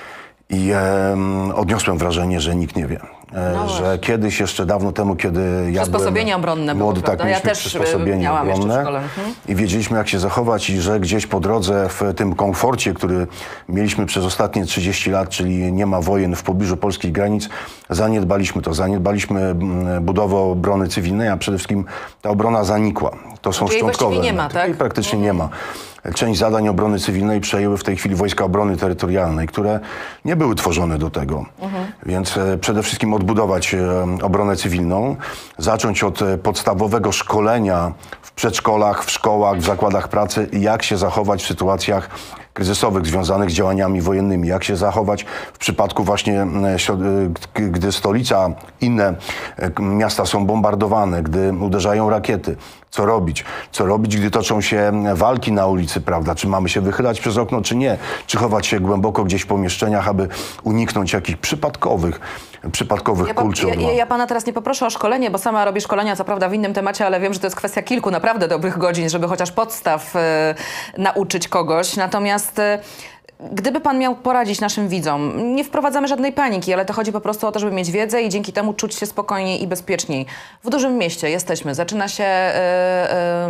I e, odniosłem wrażenie, że nikt nie wie. E, no że kiedyś, jeszcze dawno temu, kiedy ja przysposobienie obronne młody, było, tak, ja też przysposobienie obronne mhm. i wiedzieliśmy, jak się zachować i że gdzieś po drodze w tym komforcie, który mieliśmy przez ostatnie trzydzieści lat, czyli nie ma wojen w pobliżu polskich granic, zaniedbaliśmy to. Zaniedbaliśmy budowę obrony cywilnej, a przede wszystkim ta obrona zanikła. To są czyli szczątkowe. nie ma, tak? I praktycznie mhm. nie ma. Część zadań obrony cywilnej przejęły w tej chwili Wojska Obrony Terytorialnej, które nie były tworzone do tego. Mhm. Więc e, przede wszystkim odbudować e, obronę cywilną, zacząć od e, podstawowego szkolenia w przedszkolach, w szkołach, w zakładach pracy, jak się zachować w sytuacjach kryzysowych związanych z działaniami wojennymi. Jak się zachować w przypadku właśnie, gdy stolica, inne miasta są bombardowane, gdy uderzają rakiety. Co robić? Co robić, gdy toczą się walki na ulicy, prawda? Czy mamy się wychylać przez okno, czy nie? Czy chować się głęboko gdzieś w pomieszczeniach, aby uniknąć jakichś przypadkowych, przypadkowych Ja, kul czy ja, odłamów? ja pana teraz nie poproszę o szkolenie, bo sama robię szkolenia, co prawda w innym temacie, ale wiem, że to jest kwestia kilku naprawdę dobrych godzin, żeby chociaż podstaw e, nauczyć kogoś. Natomiast e, gdyby pan miał poradzić naszym widzom, nie wprowadzamy żadnej paniki, ale to chodzi po prostu o to, żeby mieć wiedzę i dzięki temu czuć się spokojniej i bezpieczniej. W dużym mieście jesteśmy, zaczyna się e, e,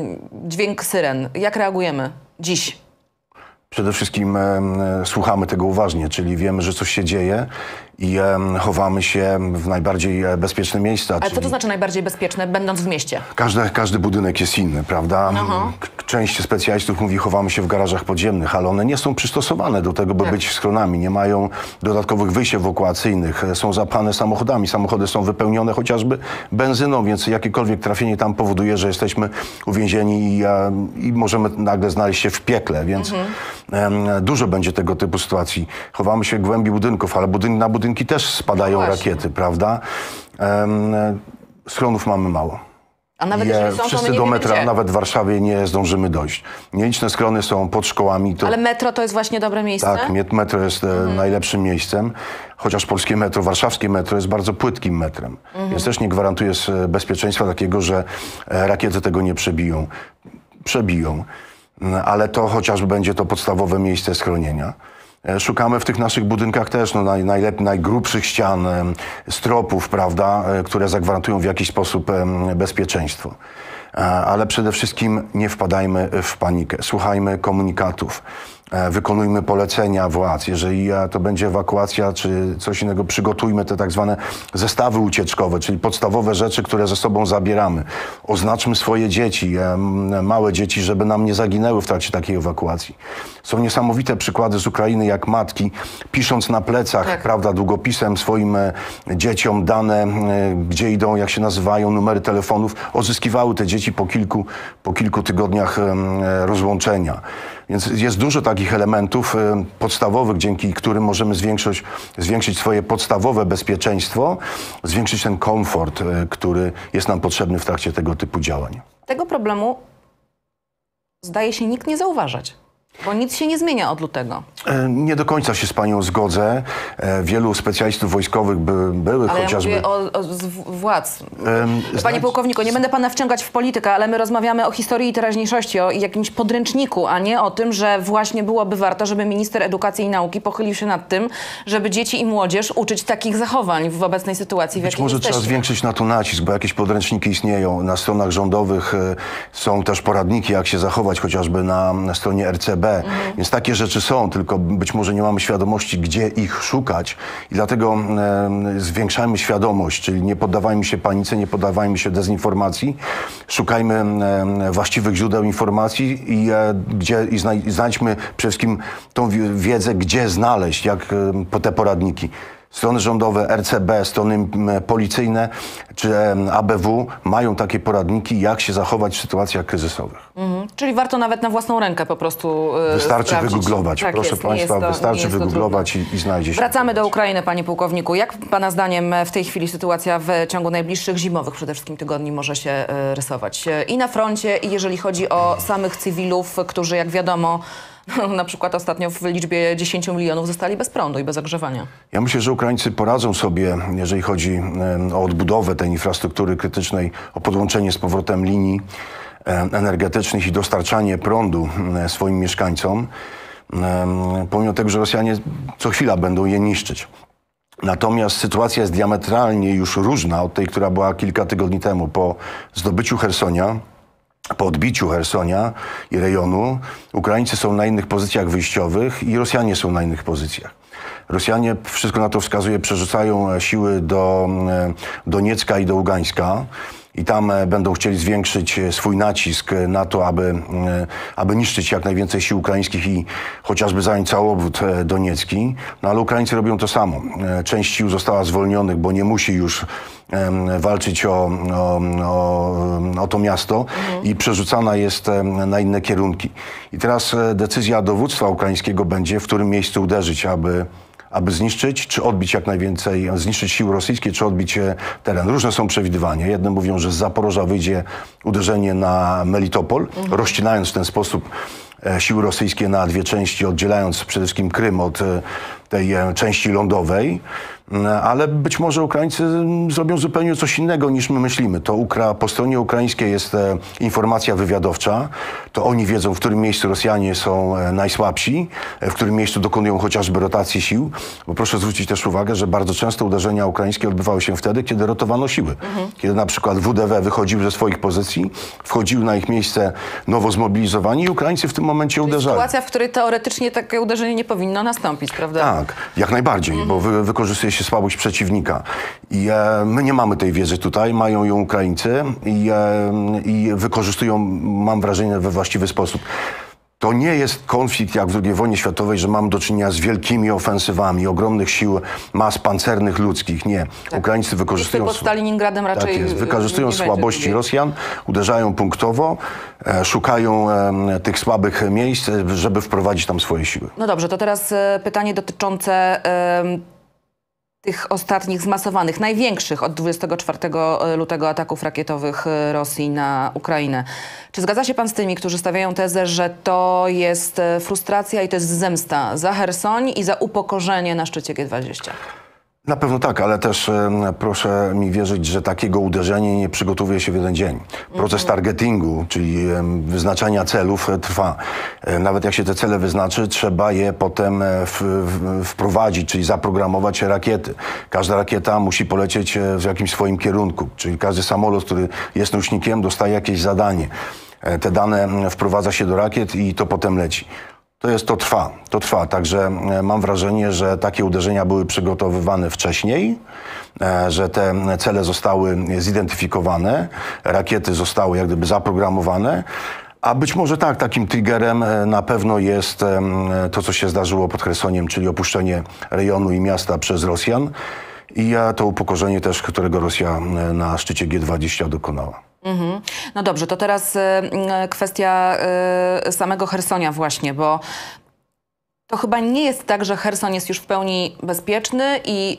dźwięk syren. Jak reagujemy dziś? Przede wszystkim e, słuchamy tego uważnie, czyli wiemy, że coś się dzieje i e, chowamy się w najbardziej bezpieczne miejsca. Ale czyli... co to znaczy najbardziej bezpieczne, będąc w mieście? Każdy, każdy budynek jest inny, prawda? Aha. K- Część specjalistów mówi, chowamy się w garażach podziemnych, ale one nie są przystosowane do tego, by Tak. być schronami. Nie mają dodatkowych wyjść ewakuacyjnych, są zapchane samochodami. Samochody są wypełnione chociażby benzyną, więc jakiekolwiek trafienie tam powoduje, że jesteśmy uwięzieni i, e, i możemy nagle znaleźć się w piekle, więc mhm. e, dużo będzie tego typu sytuacji. Chowamy się w głębi budynków, ale budyn- na budynki też spadają No właśnie. rakiety, prawda? E, schronów mamy mało. A nawet Je, jeżeli są, to my wszyscy nie do wiemy metra, gdzie. nawet w Warszawie, nie zdążymy dojść. Nieliczne schrony są pod szkołami. To, Ale metro to jest właśnie dobre miejsce? tak, met- metro jest e, najlepszym miejscem, chociaż polskie metro, warszawskie metro jest bardzo płytkim metrem, więc też nie gwarantuje s- bezpieczeństwa takiego, że e, rakiety tego nie przebiją. Przebiją, Mm, ale to chociażby będzie to podstawowe miejsce schronienia. E, Szukamy w tych naszych budynkach też no, naj, najlep- najgrubszych ścian, em, stropów, prawda, e, które zagwarantują w jakiś sposób em, bezpieczeństwo. E, Ale przede wszystkim nie wpadajmy w panikę. Słuchajmy komunikatów. E, Wykonujmy polecenia władz. Jeżeli e, to będzie ewakuacja czy coś innego, przygotujmy te tak zwane zestawy ucieczkowe, czyli podstawowe rzeczy, które ze sobą zabieramy. Oznaczmy swoje dzieci, e, m, małe dzieci, żeby nam nie zaginęły w trakcie takiej ewakuacji. Są niesamowite przykłady z Ukrainy, jak matki, pisząc na plecach, Tak. prawda, długopisem swoim e, dzieciom dane, e, gdzie idą, jak się nazywają, numery telefonów, odzyskiwały te dzieci po kilku, po kilku tygodniach e, rozłączenia. Więc jest dużo takich elementów e, podstawowych, dzięki którym możemy zwiększyć, zwiększyć swoje podstawowe bezpieczeństwo, zwiększyć ten komfort, e, który jest nam potrzebny w trakcie tego typu działań. Tego problemu zdaje się nikt nie zauważać, bo nic się nie zmienia od lutego. E, Nie do końca się z panią zgodzę. E, Wielu specjalistów wojskowych by, były Ale chociażby... ja mówię o, o z władz. Em, Panie znać- pułkowniku, nie będę pana wciągać w politykę, ale my rozmawiamy o historii i teraźniejszości, o jakimś podręczniku, a nie o tym, że właśnie byłoby warto, żeby minister edukacji i nauki pochylił się nad tym, żeby dzieci i młodzież uczyć takich zachowań w obecnej sytuacji, w Być jakiej może jesteśmy. trzeba zwiększyć na to nacisk, bo jakieś podręczniki istnieją. Na stronach rządowych e, są też poradniki, jak się zachować, chociażby na, na stronie R C B. Mhm. Więc takie rzeczy są, tylko być może nie mamy świadomości, gdzie ich szukać. I dlatego e, zwiększajmy świadomość, czyli nie poddawajmy się panice, nie poddawajmy się dezinformacji. Szukajmy e, właściwych źródeł informacji i, e, gdzie, i znaj, znajdźmy przede wszystkim tą wi- wiedzę, gdzie znaleźć, jak e, po te poradniki. Strony rządowe, R C B, strony m, policyjne czy em, A B W mają takie poradniki, jak się zachować w sytuacjach kryzysowych. Mhm. Czyli warto nawet na własną rękę po prostu e, Wystarczy sprawdzić. wygooglować, Tak proszę jest, nie Państwa, jest to- nie wystarczy jest to wygooglować trudne. i, i znajdzie się. Wracamy do odpowiedź. Ukrainy, panie pułkowniku. Jak pana zdaniem w tej chwili sytuacja w ciągu najbliższych zimowych przede wszystkim tygodni może się e, rysować? E, I na froncie, i jeżeli chodzi o samych cywilów, którzy jak wiadomo, na przykład ostatnio w liczbie dziesięć milionów zostali bez prądu i bez ogrzewania. Ja myślę, że Ukraińcy poradzą sobie, jeżeli chodzi em, o odbudowę tej infrastruktury krytycznej, o podłączenie z powrotem linii em, energetycznych i dostarczanie prądu em, swoim mieszkańcom, em, pomimo tego, że Rosjanie co chwila będą je niszczyć. Natomiast sytuacja jest diametralnie już różna od tej, która była kilka tygodni temu po zdobyciu Chersonia. Po odbiciu Chersonia i rejonu Ukraińcy są na innych pozycjach wyjściowych i Rosjanie są na innych pozycjach. Rosjanie, wszystko na to wskazuje, przerzucają siły do e, Doniecka i do Ługańska. i tam będą chcieli zwiększyć swój nacisk na to, aby, aby niszczyć jak najwięcej sił ukraińskich i chociażby zająć cały obwód doniecki. No ale Ukraińcy robią to samo. Część sił została zwolnionych, bo nie musi już walczyć o, o, o, o to miasto mhm. i przerzucana jest na inne kierunki. I teraz decyzja dowództwa ukraińskiego będzie, w którym miejscu uderzyć, aby aby zniszczyć, czy odbić jak najwięcej, zniszczyć siły rosyjskie, czy odbić teren. Różne są przewidywania. Jedne mówią, że z Zaporoża wyjdzie uderzenie na Melitopol, mhm. rozcinając w ten sposób siły rosyjskie na dwie części, oddzielając przede wszystkim Krym od tej części lądowej, ale być może Ukraińcy zrobią zupełnie coś innego niż my myślimy. To ukra po stronie ukraińskiej jest e, informacja wywiadowcza, to oni wiedzą, w którym miejscu Rosjanie są e, najsłabsi, e, w którym miejscu dokonują chociażby rotacji sił, bo proszę zwrócić też uwagę, że bardzo często uderzenia ukraińskie odbywały się wtedy, kiedy rotowano siły. Mhm. Kiedy na przykład W D W wychodził ze swoich pozycji, wchodził na ich miejsce nowo zmobilizowani i Ukraińcy w tym momencie Czyli uderzali. Sytuacja, w której teoretycznie takie uderzenie nie powinno nastąpić, prawda? Tak, jak najbardziej, mhm. bo wy, wykorzystuje się słabość przeciwnika. I e, my nie mamy tej wiedzy tutaj, mają ją Ukraińcy i, e, i wykorzystują, mam wrażenie, we właściwy sposób. To nie jest konflikt jak w drugiej wojnie światowej, że mamy do czynienia z wielkimi ofensywami, ogromnych sił, mas pancernych ludzkich. Nie. Tak. Ukraińcy wykorzystują... Pod Stalingradem raczej... Tak jest. Wykorzystują nie słabości będzie. Rosjan, uderzają punktowo, e, szukają e, tych słabych miejsc, żeby wprowadzić tam swoje siły. No dobrze, to teraz e, pytanie dotyczące... E, tych ostatnich zmasowanych, największych od dwudziestego czwartego lutego ataków rakietowych Rosji na Ukrainę. Czy zgadza się pan z tymi, którzy stawiają tezę, że to jest frustracja i to jest zemsta za Chersoń i za upokorzenie na szczycie G dwadzieścia? Na pewno tak, ale też e, proszę mi wierzyć, że takiego uderzenia nie przygotowuje się w jeden dzień. Proces targetingu, czyli e, wyznaczania celów e, trwa. E, nawet jak się te cele wyznaczy, trzeba je potem e, w, w, wprowadzić, czyli zaprogramować rakiety. Każda rakieta musi polecieć e, w jakimś swoim kierunku, czyli każdy samolot, który jest nośnikiem, dostaje jakieś zadanie. E, te dane wprowadza się do rakiet i to potem leci. To jest, to trwa, to trwa. Także mam wrażenie, że takie uderzenia były przygotowywane wcześniej, że te cele zostały zidentyfikowane, rakiety zostały jak gdyby zaprogramowane, a być może tak, takim triggerem na pewno jest to, co się zdarzyło pod Chersoniem, czyli opuszczenie rejonu i miasta przez Rosjan i to upokorzenie też, którego Rosja na szczycie G dwadzieścia dokonała. Mhm. No dobrze, to teraz y, kwestia y, samego Chersonia właśnie, bo to chyba nie jest tak, że Cherson jest już w pełni bezpieczny i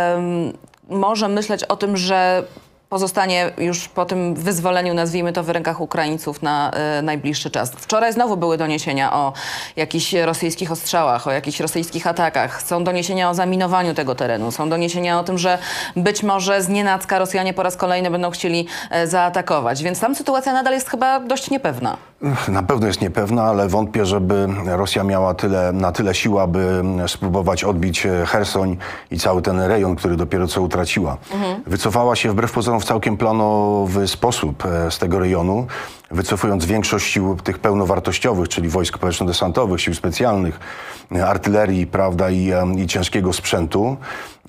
y, może myśleć o tym, że pozostanie już po tym wyzwoleniu, nazwijmy to, w rękach Ukraińców na y, najbliższy czas. Wczoraj znowu były doniesienia o jakichś rosyjskich ostrzałach, o jakichś rosyjskich atakach. Są doniesienia o zaminowaniu tego terenu. Są doniesienia o tym, że być może znienacka Rosjanie po raz kolejny będą chcieli y, zaatakować. Więc tam sytuacja nadal jest chyba dość niepewna. Na pewno jest niepewna, ale wątpię, żeby Rosja miała tyle, na tyle sił, aby spróbować odbić Chersoń i cały ten rejon, który dopiero co utraciła. Mhm. Wycofała się wbrew pozorom w całkiem planowy sposób z tego rejonu, wycofując większość sił tych pełnowartościowych, czyli wojsk powietrzno-desantowych, sił specjalnych, artylerii, prawda, i, i ciężkiego sprzętu,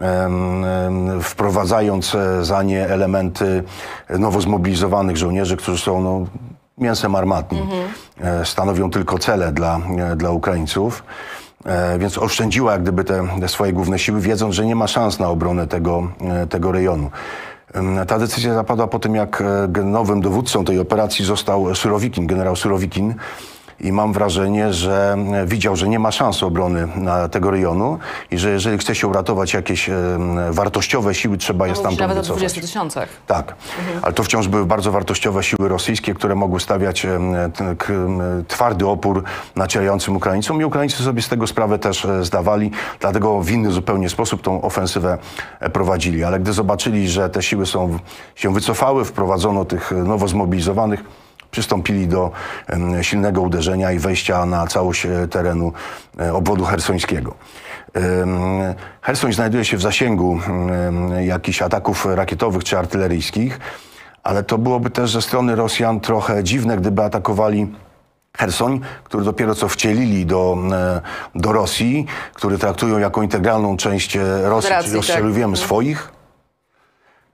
wprowadzając za nie elementy nowo zmobilizowanych żołnierzy, którzy są no, mięsem armatnim. Mhm. Stanowią tylko cele dla, dla Ukraińców. Więc oszczędziła jak gdyby te, te swoje główne siły, wiedząc, że nie ma szans na obronę tego, tego rejonu. Ta decyzja zapadła po tym, jak nowym dowódcą tej operacji został Surowikin, generał Surowikin. I mam wrażenie, że widział, że nie ma szans obrony na tego rejonu i że jeżeli chce się uratować jakieś e, wartościowe siły, trzeba je stamtąd wycofać. Nawet o dwudziestu tysiącach. Tak, mhm. ale to wciąż były bardzo wartościowe siły rosyjskie, które mogły stawiać e, t, k, twardy opór nacierającym Ukraińcom i Ukraińcy sobie z tego sprawę też e, zdawali, dlatego w inny zupełnie sposób tą ofensywę e, prowadzili. Ale gdy zobaczyli, że te siły są, się wycofały, wprowadzono tych nowo zmobilizowanych, przystąpili do um, silnego uderzenia i wejścia na całość terenu um, obwodu chersońskiego. Um, Chersoń znajduje się w zasięgu um, jakichś ataków rakietowych czy artyleryjskich, ale to byłoby też ze strony Rosjan trochę dziwne, gdyby atakowali Chersoń, który dopiero co wcielili do, do Rosji, który traktują jako integralną część Rosji, czyli ostrzeliwujemy tak. swoich.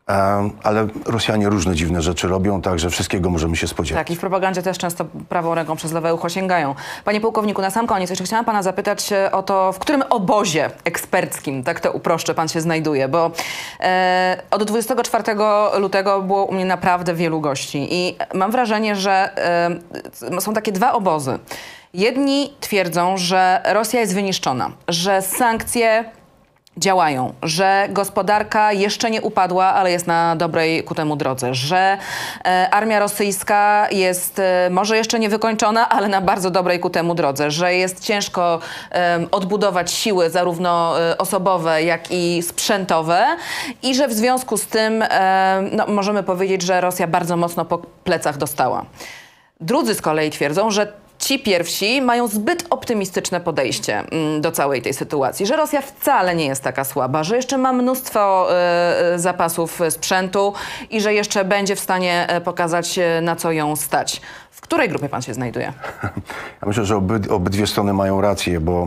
Ale Rosjanie różne dziwne rzeczy robią, także wszystkiego możemy się spodziewać. Tak, i w propagandzie też często prawą ręką przez lewe ucho sięgają. Panie pułkowniku, na sam koniec jeszcze chciałam pana zapytać o to, w którym obozie eksperckim, tak to uproszczę, pan się znajduje, bo e, od dwudziestego czwartego lutego było u mnie naprawdę wielu gości i mam wrażenie, że e, są takie dwa obozy. Jedni twierdzą, że Rosja jest wyniszczona, że sankcje działają, że gospodarka jeszcze nie upadła, ale jest na dobrej ku temu drodze, że e, armia rosyjska jest e, może jeszcze nie wykończona, ale na bardzo dobrej ku temu drodze, że jest ciężko e, odbudować siły zarówno e, osobowe, jak i sprzętowe i że w związku z tym e, no, możemy powiedzieć, że Rosja bardzo mocno po plecach dostała. Drudzy z kolei twierdzą, że ci pierwsi mają zbyt optymistyczne podejście do całej tej sytuacji, że Rosja wcale nie jest taka słaba, że jeszcze ma mnóstwo y, zapasów sprzętu i że jeszcze będzie w stanie pokazać, na co ją stać. W której grupie pan się znajduje? Ja myślę, że obyd obydwie strony mają rację, bo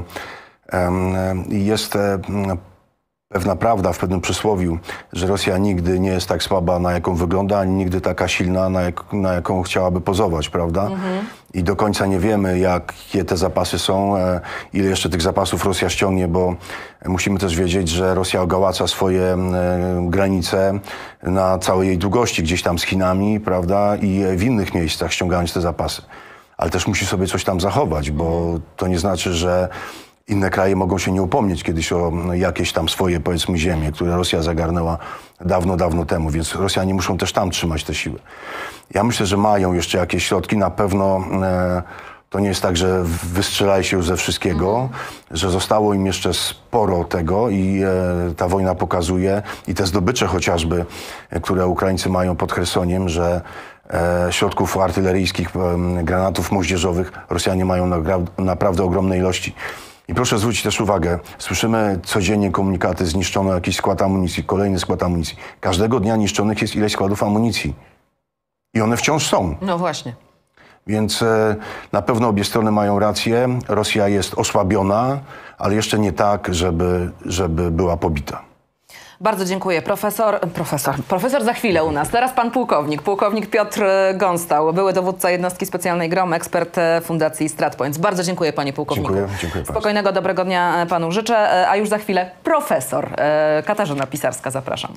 um, jest um, pewna prawda w pewnym przysłowiu, że Rosja nigdy nie jest tak słaba, na jaką wygląda, ani nigdy taka silna, na, jak, na jaką chciałaby pozować, prawda? Mhm. I do końca nie wiemy, jakie te zapasy są, e, ile jeszcze tych zapasów Rosja ściągnie, bo musimy też wiedzieć, że Rosja ogałaca swoje e, granice na całej jej długości, gdzieś tam z Chinami, prawda? I w innych miejscach ściągając te zapasy. Ale też musi sobie coś tam zachować, bo to nie znaczy, że inne kraje mogą się nie upomnieć kiedyś o jakieś tam swoje, powiedzmy, ziemie, które Rosja zagarnęła dawno, dawno temu, więc Rosjanie muszą też tam trzymać te siły. Ja myślę, że mają jeszcze jakieś środki, na pewno e, to nie jest tak, że wystrzelali się już ze wszystkiego, mm. że zostało im jeszcze sporo tego i e, ta wojna pokazuje i te zdobycze chociażby, e, które Ukraińcy mają pod Chersoniem, że e, środków artyleryjskich, e, granatów moździerzowych Rosjanie mają na, naprawdę ogromne ilości. I proszę zwrócić też uwagę, słyszymy codziennie komunikaty, zniszczono jakiś skład amunicji, kolejny skład amunicji. Każdego dnia niszczonych jest ileś składów amunicji. I one wciąż są. No właśnie. Więc e, na pewno obie strony mają rację. Rosja jest osłabiona, ale jeszcze nie tak, żeby, żeby była pobita. Bardzo dziękuję. Profesor, profesor, profesor za chwilę u nas. Teraz pan pułkownik, pułkownik Piotr Gąstał, były dowódca jednostki specjalnej GROM, ekspert Fundacji StratPoints. Bardzo dziękuję, panie pułkowniku. Dziękuję, dziękuję bardzo. Spokojnego, dobrego dnia panu życzę, a już za chwilę profesor Katarzyna Pisarska. Zapraszam.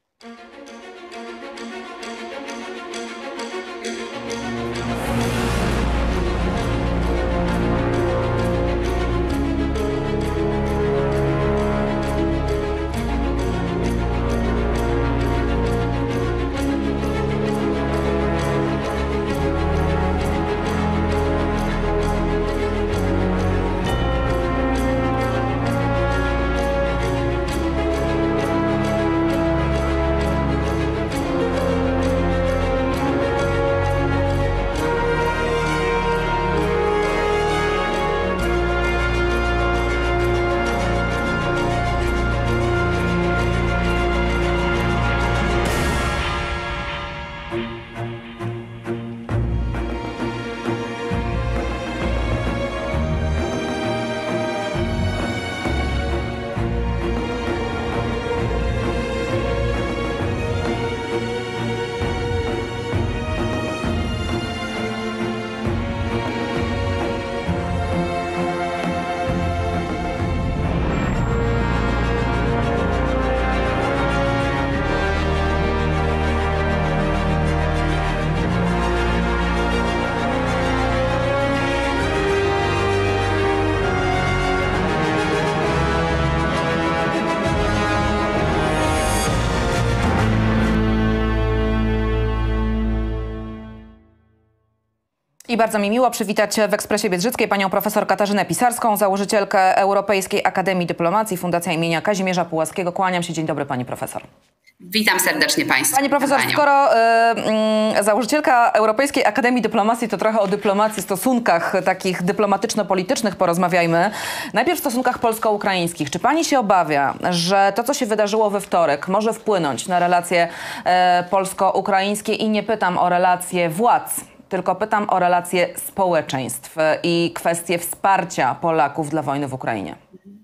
I bardzo mi miło przywitać w Ekspresie Biedrzyckiej panią profesor Katarzynę Pisarską, założycielkę Europejskiej Akademii Dyplomacji, Fundacja imienia Kazimierza Pułaskiego. Kłaniam się. Dzień dobry, pani profesor. Witam serdecznie państwa. Pani profesor, Panią. skoro y, y, założycielka Europejskiej Akademii Dyplomacji, to trochę o dyplomacji, stosunkach takich dyplomatyczno-politycznych porozmawiajmy. Najpierw w stosunkach polsko-ukraińskich. Czy pani się obawia, że to, co się wydarzyło we wtorek, może wpłynąć na relacje y, polsko-ukraińskie? I nie pytam o relacje władz, tylko pytam o relacje społeczeństw i kwestie wsparcia Polaków dla wojny w Ukrainie.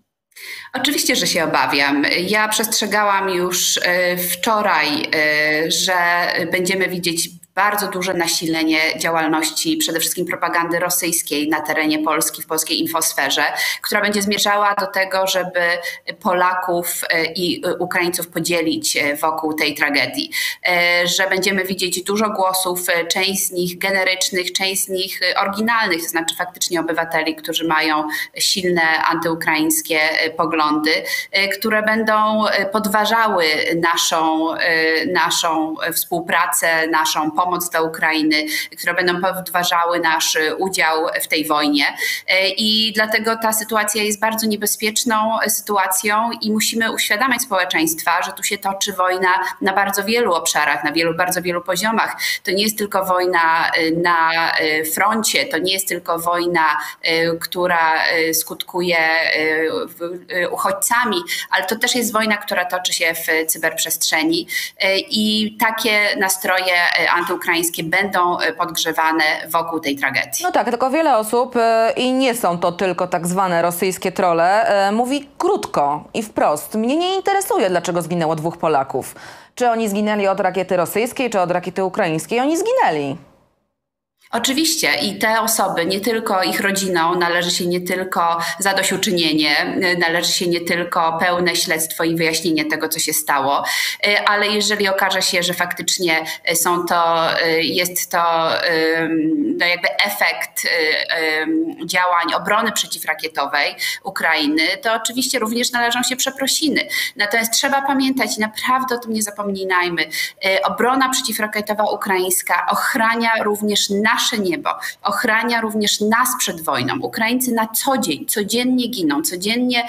Oczywiście, że się obawiam. Ja przestrzegałam już wczoraj, że będziemy widzieć bardzo duże nasilenie działalności, przede wszystkim propagandy rosyjskiej na terenie Polski, w polskiej infosferze, która będzie zmierzała do tego, żeby Polaków i Ukraińców podzielić wokół tej tragedii. Że będziemy widzieć dużo głosów, część z nich generycznych, część z nich oryginalnych, to znaczy faktycznie obywateli, którzy mają silne antyukraińskie poglądy, które będą podważały naszą, naszą współpracę, naszą pomoc pomoc dla Ukrainy, które będą podważały nasz udział w tej wojnie. I dlatego ta sytuacja jest bardzo niebezpieczną sytuacją i musimy uświadamiać społeczeństwa, że tu się toczy wojna na bardzo wielu obszarach, na wielu, bardzo wielu poziomach. To nie jest tylko wojna na froncie, to nie jest tylko wojna, która skutkuje uchodźcami, ale to też jest wojna, która toczy się w cyberprzestrzeni i takie nastroje antyukraińskie będą podgrzewane wokół tej tragedii. No tak, tylko wiele osób, i nie są to tylko tak zwane rosyjskie trolle, mówi krótko i wprost. Mnie nie interesuje, dlaczego zginęło dwóch Polaków. Czy oni zginęli od rakiety rosyjskiej, czy od rakiety ukraińskiej. Oni zginęli. Oczywiście i te osoby, nie tylko ich rodzinom, należy się nie tylko zadośćuczynienie, należy się nie tylko pełne śledztwo i wyjaśnienie tego, co się stało, ale jeżeli okaże się, że faktycznie są to, jest to no jakby efekt działań obrony przeciwrakietowej Ukrainy, to oczywiście również należą się przeprosiny. Natomiast trzeba pamiętać i naprawdę o tym nie zapominajmy, obrona przeciwrakietowa ukraińska ochrania również nasze nasze niebo, ochrania również nas przed wojną. Ukraińcy na co dzień, codziennie giną, codziennie,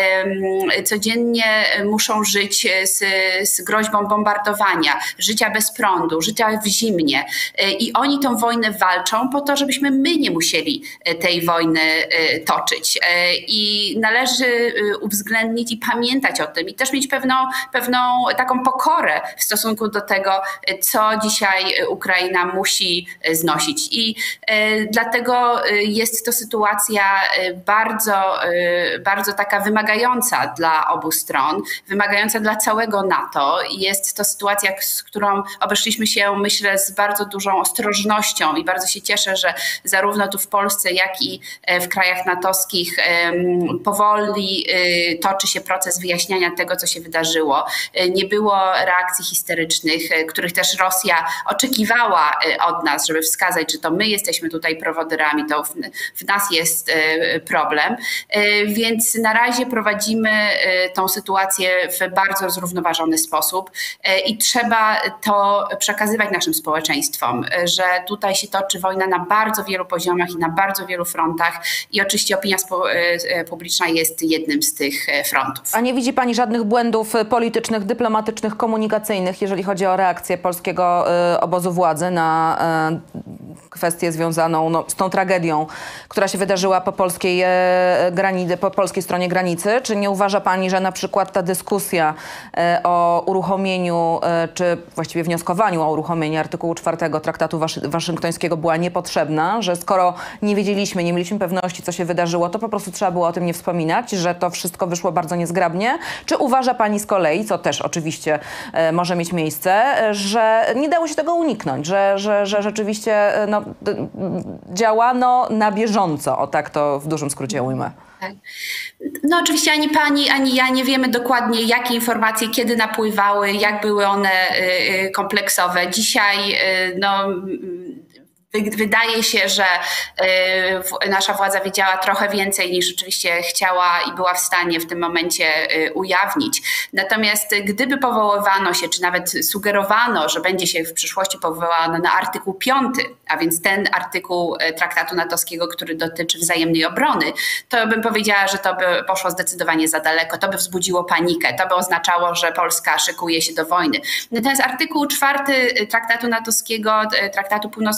um, codziennie muszą żyć z, z groźbą bombardowania, życia bez prądu, życia w zimnie. I oni tą wojnę walczą po to, żebyśmy my nie musieli tej wojny toczyć. I należy uwzględnić i pamiętać o tym i też mieć pewną, pewną taką pokorę w stosunku do tego, co dzisiaj Ukraina musi znosić. I e, dlatego jest to sytuacja bardzo, e, bardzo taka wymagająca dla obu stron, wymagająca dla całego NATO. Jest to sytuacja, z którą obeszliśmy się, myślę, z bardzo dużą ostrożnością i bardzo się cieszę, że zarówno tu w Polsce, jak i w krajach natowskich e, powoli e, toczy się proces wyjaśniania tego, co się wydarzyło. E, nie było reakcji histerycznych, e, których też Rosja oczekiwała e, od nas, żeby wskazać, czy to my jesteśmy tutaj prowodyrami, to w, w nas jest problem. Więc na razie prowadzimy tą sytuację w bardzo zrównoważony sposób i trzeba to przekazywać naszym społeczeństwom, że tutaj się toczy wojna na bardzo wielu poziomach i na bardzo wielu frontach i oczywiście opinia publiczna jest jednym z tych frontów. A nie widzi pani żadnych błędów politycznych, dyplomatycznych, komunikacyjnych, jeżeli chodzi o reakcję polskiego obozu władzy na kwestię związaną no, z tą tragedią, która się wydarzyła po polskiej, e, granicy, po polskiej stronie granicy? Czy nie uważa pani, że na przykład ta dyskusja e, o uruchomieniu, e, czy właściwie wnioskowaniu o uruchomieniu artykułu czwartego Traktatu Waszy, Waszyngtońskiego była niepotrzebna, że skoro nie wiedzieliśmy, nie mieliśmy pewności, co się wydarzyło, to po prostu trzeba było o tym nie wspominać, że to wszystko wyszło bardzo niezgrabnie? Czy uważa pani z kolei, co też oczywiście e, może mieć miejsce, że nie dało się tego uniknąć, że, że, że rzeczywiście no, działano na bieżąco, o tak to w dużym skrócie ujmę. No oczywiście ani pani, ani ja nie wiemy dokładnie, jakie informacje kiedy napływały, jak były one kompleksowe. Dzisiaj no, wydaje się, że nasza władza wiedziała trochę więcej niż rzeczywiście chciała i była w stanie w tym momencie ujawnić. Natomiast gdyby powoływano się, czy nawet sugerowano, że będzie się w przyszłości powołano na artykuł piąty, a więc ten artykuł Traktatu natowskiego, który dotyczy wzajemnej obrony, to bym powiedziała, że to by poszło zdecydowanie za daleko, to by wzbudziło panikę, to by oznaczało, że Polska szykuje się do wojny. Natomiast artykuł czwarty Traktatu natowskiego, Traktatu północnoatlantyckiego,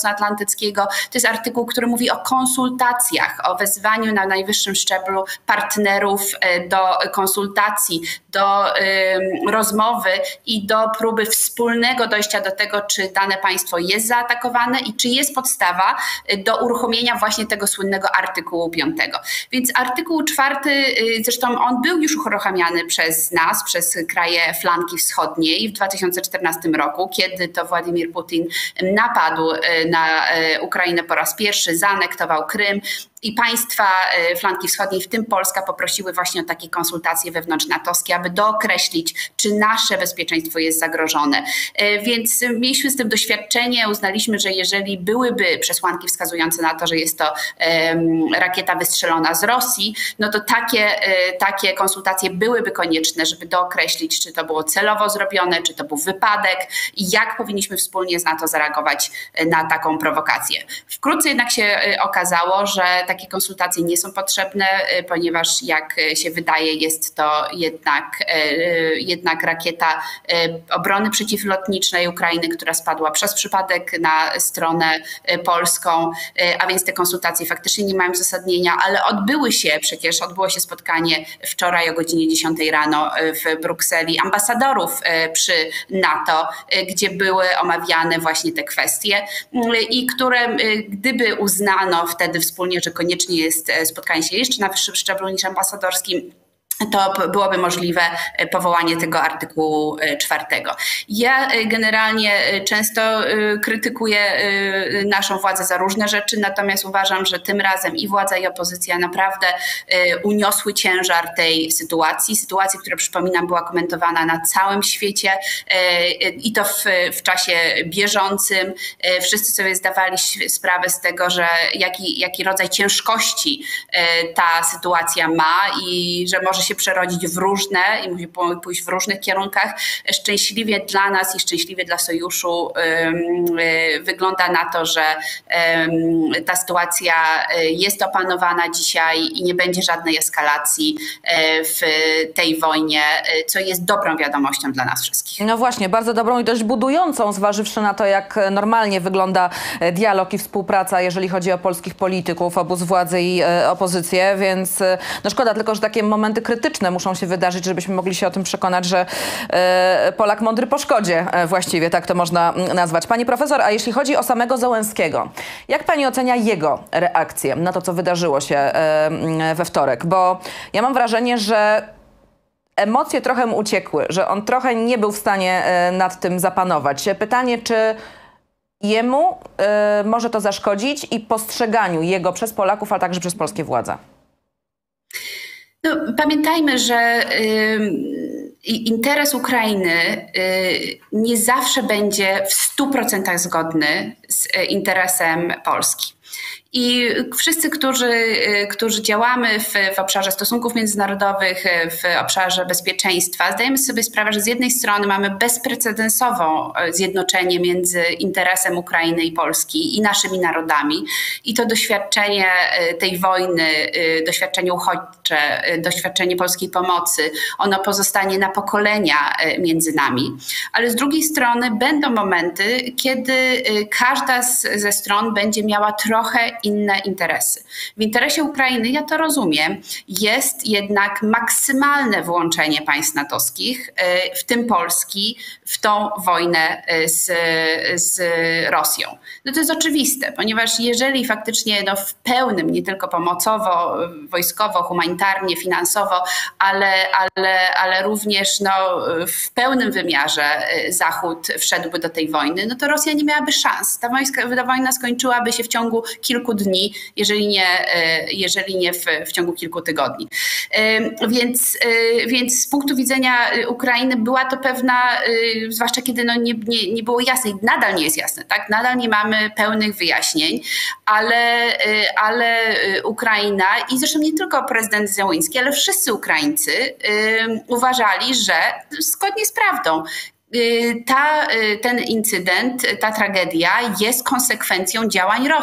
Atlantyckiego. To jest artykuł, który mówi o konsultacjach, o wezwaniu na najwyższym szczeblu partnerów do konsultacji, do rozmowy i do próby wspólnego dojścia do tego, czy dane państwo jest zaatakowane i czy jest podstawa do uruchomienia właśnie tego słynnego artykułu piątego. Więc artykuł czwarty, zresztą on był już uruchamiany przez nas, przez kraje flanki wschodniej w dwa tysiące czternastym roku, kiedy to Władimir Putin napadł na Ukrainę po raz pierwszy, zaanektował Krym. I państwa flanki wschodniej, w tym Polska, poprosiły właśnie o takie konsultacje wewnątrznatowskie, aby dookreślić, czy nasze bezpieczeństwo jest zagrożone. Więc mieliśmy z tym doświadczenie, uznaliśmy, że jeżeli byłyby przesłanki wskazujące na to, że jest to rakieta wystrzelona z Rosji, no to takie, takie konsultacje byłyby konieczne, żeby dookreślić, czy to było celowo zrobione, czy to był wypadek i jak powinniśmy wspólnie z NATO zareagować na taką prowokację. Wkrótce jednak się okazało, że takie konsultacje nie są potrzebne, ponieważ jak się wydaje, jest to jednak, jednak rakieta obrony przeciwlotniczej Ukrainy, która spadła przez przypadek na stronę polską, a więc te konsultacje faktycznie nie mają uzasadnienia, ale odbyły się, przecież odbyło się spotkanie wczoraj o godzinie dziesiątej rano w Brukseli ambasadorów przy NATO, gdzie były omawiane właśnie te kwestie i które gdyby uznano wtedy wspólnie, że koniecznie jest spotkanie się jeszcze na wyższym szczeblu niż ambasadorskim, to byłoby możliwe powołanie tego artykułu czwartego. Ja generalnie często krytykuję naszą władzę za różne rzeczy, natomiast uważam, że tym razem i władza, i opozycja naprawdę uniosły ciężar tej sytuacji. Sytuacji, która, przypominam, była komentowana na całym świecie i to w, w czasie bieżącym. Wszyscy sobie zdawali sprawę z tego, że jaki, jaki rodzaj ciężkości ta sytuacja ma i że może się przerodzić w różne i musi pójść w różnych kierunkach. Szczęśliwie dla nas i szczęśliwie dla sojuszu wygląda na to, że ta sytuacja jest opanowana dzisiaj i nie będzie żadnej eskalacji w tej wojnie, co jest dobrą wiadomością dla nas wszystkich. No właśnie, bardzo dobrą i dość budującą, zważywszy na to, jak normalnie wygląda dialog i współpraca, jeżeli chodzi o polskich polityków, obóz władzy i opozycję, więc no szkoda tylko, że takie momenty krytyczne muszą się wydarzyć, żebyśmy mogli się o tym przekonać, że e, Polak mądry po szkodzie e, właściwie, tak to można nazwać. Pani profesor, a jeśli chodzi o samego Zełenskiego, jak pani ocenia jego reakcję na to, co wydarzyło się e, we wtorek? Bo ja mam wrażenie, że emocje trochę mu uciekły, że on trochę nie był w stanie e, nad tym zapanować. Pytanie, czy jemu e, może to zaszkodzić i postrzeganiu jego przez Polaków, ale także przez polskie władze? No, pamiętajmy, że y, interes Ukrainy y, nie zawsze będzie w stu procentach zgodny z interesem Polski. I wszyscy, którzy, którzy działamy w, w obszarze stosunków międzynarodowych, w obszarze bezpieczeństwa, zdajemy sobie sprawę, że z jednej strony mamy bezprecedensową zjednoczenie między interesem Ukrainy i Polski i naszymi narodami. I to doświadczenie tej wojny, doświadczenie uchodźcze, doświadczenie polskiej pomocy, ono pozostanie na pokolenia między nami. Ale z drugiej strony będą momenty, kiedy każda z, ze stron będzie miała trochę inne interesy. W interesie Ukrainy, ja to rozumiem, jest jednak maksymalne włączenie państw natowskich, w tym Polski, w tą wojnę z, z Rosją. No to jest oczywiste, ponieważ jeżeli faktycznie no, w pełnym, nie tylko pomocowo, wojskowo, humanitarnie, finansowo, ale, ale, ale również no, w pełnym wymiarze Zachód wszedłby do tej wojny, no to Rosja nie miałaby szans. Ta, wojska, ta wojna skończyłaby się w ciągu kilku dni, jeżeli nie, jeżeli nie w, w ciągu kilku tygodni. Więc, więc z punktu widzenia Ukrainy była to pewna, zwłaszcza kiedy no nie, nie, nie było jasne i nadal nie jest jasne, tak? Nadal nie mamy pełnych wyjaśnień, ale, ale Ukraina i zresztą nie tylko prezydent Zełenski, ale wszyscy Ukraińcy uważali, że zgodnie z prawdą Ta, ten incydent, ta tragedia jest konsekwencją działań Rosji.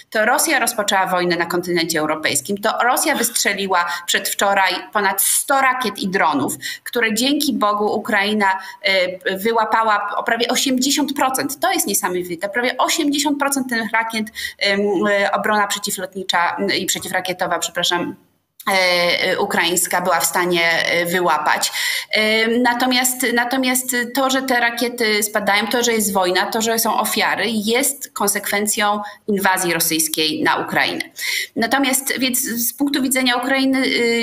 To Rosja rozpoczęła wojnę na kontynencie europejskim. To Rosja wystrzeliła przedwczoraj ponad sto rakiet i dronów, które dzięki Bogu Ukraina wyłapała o prawie osiemdziesiąt procent. To jest niesamowite. Prawie osiemdziesiąt procent tych rakiet obrona przeciwlotnicza i przeciwrakietowa, przepraszam, ukraińska była w stanie wyłapać. Natomiast, natomiast to, że te rakiety spadają, to, że jest wojna, to, że są ofiary, jest konsekwencją inwazji rosyjskiej na Ukrainę. Natomiast więc z punktu widzenia Ukrainy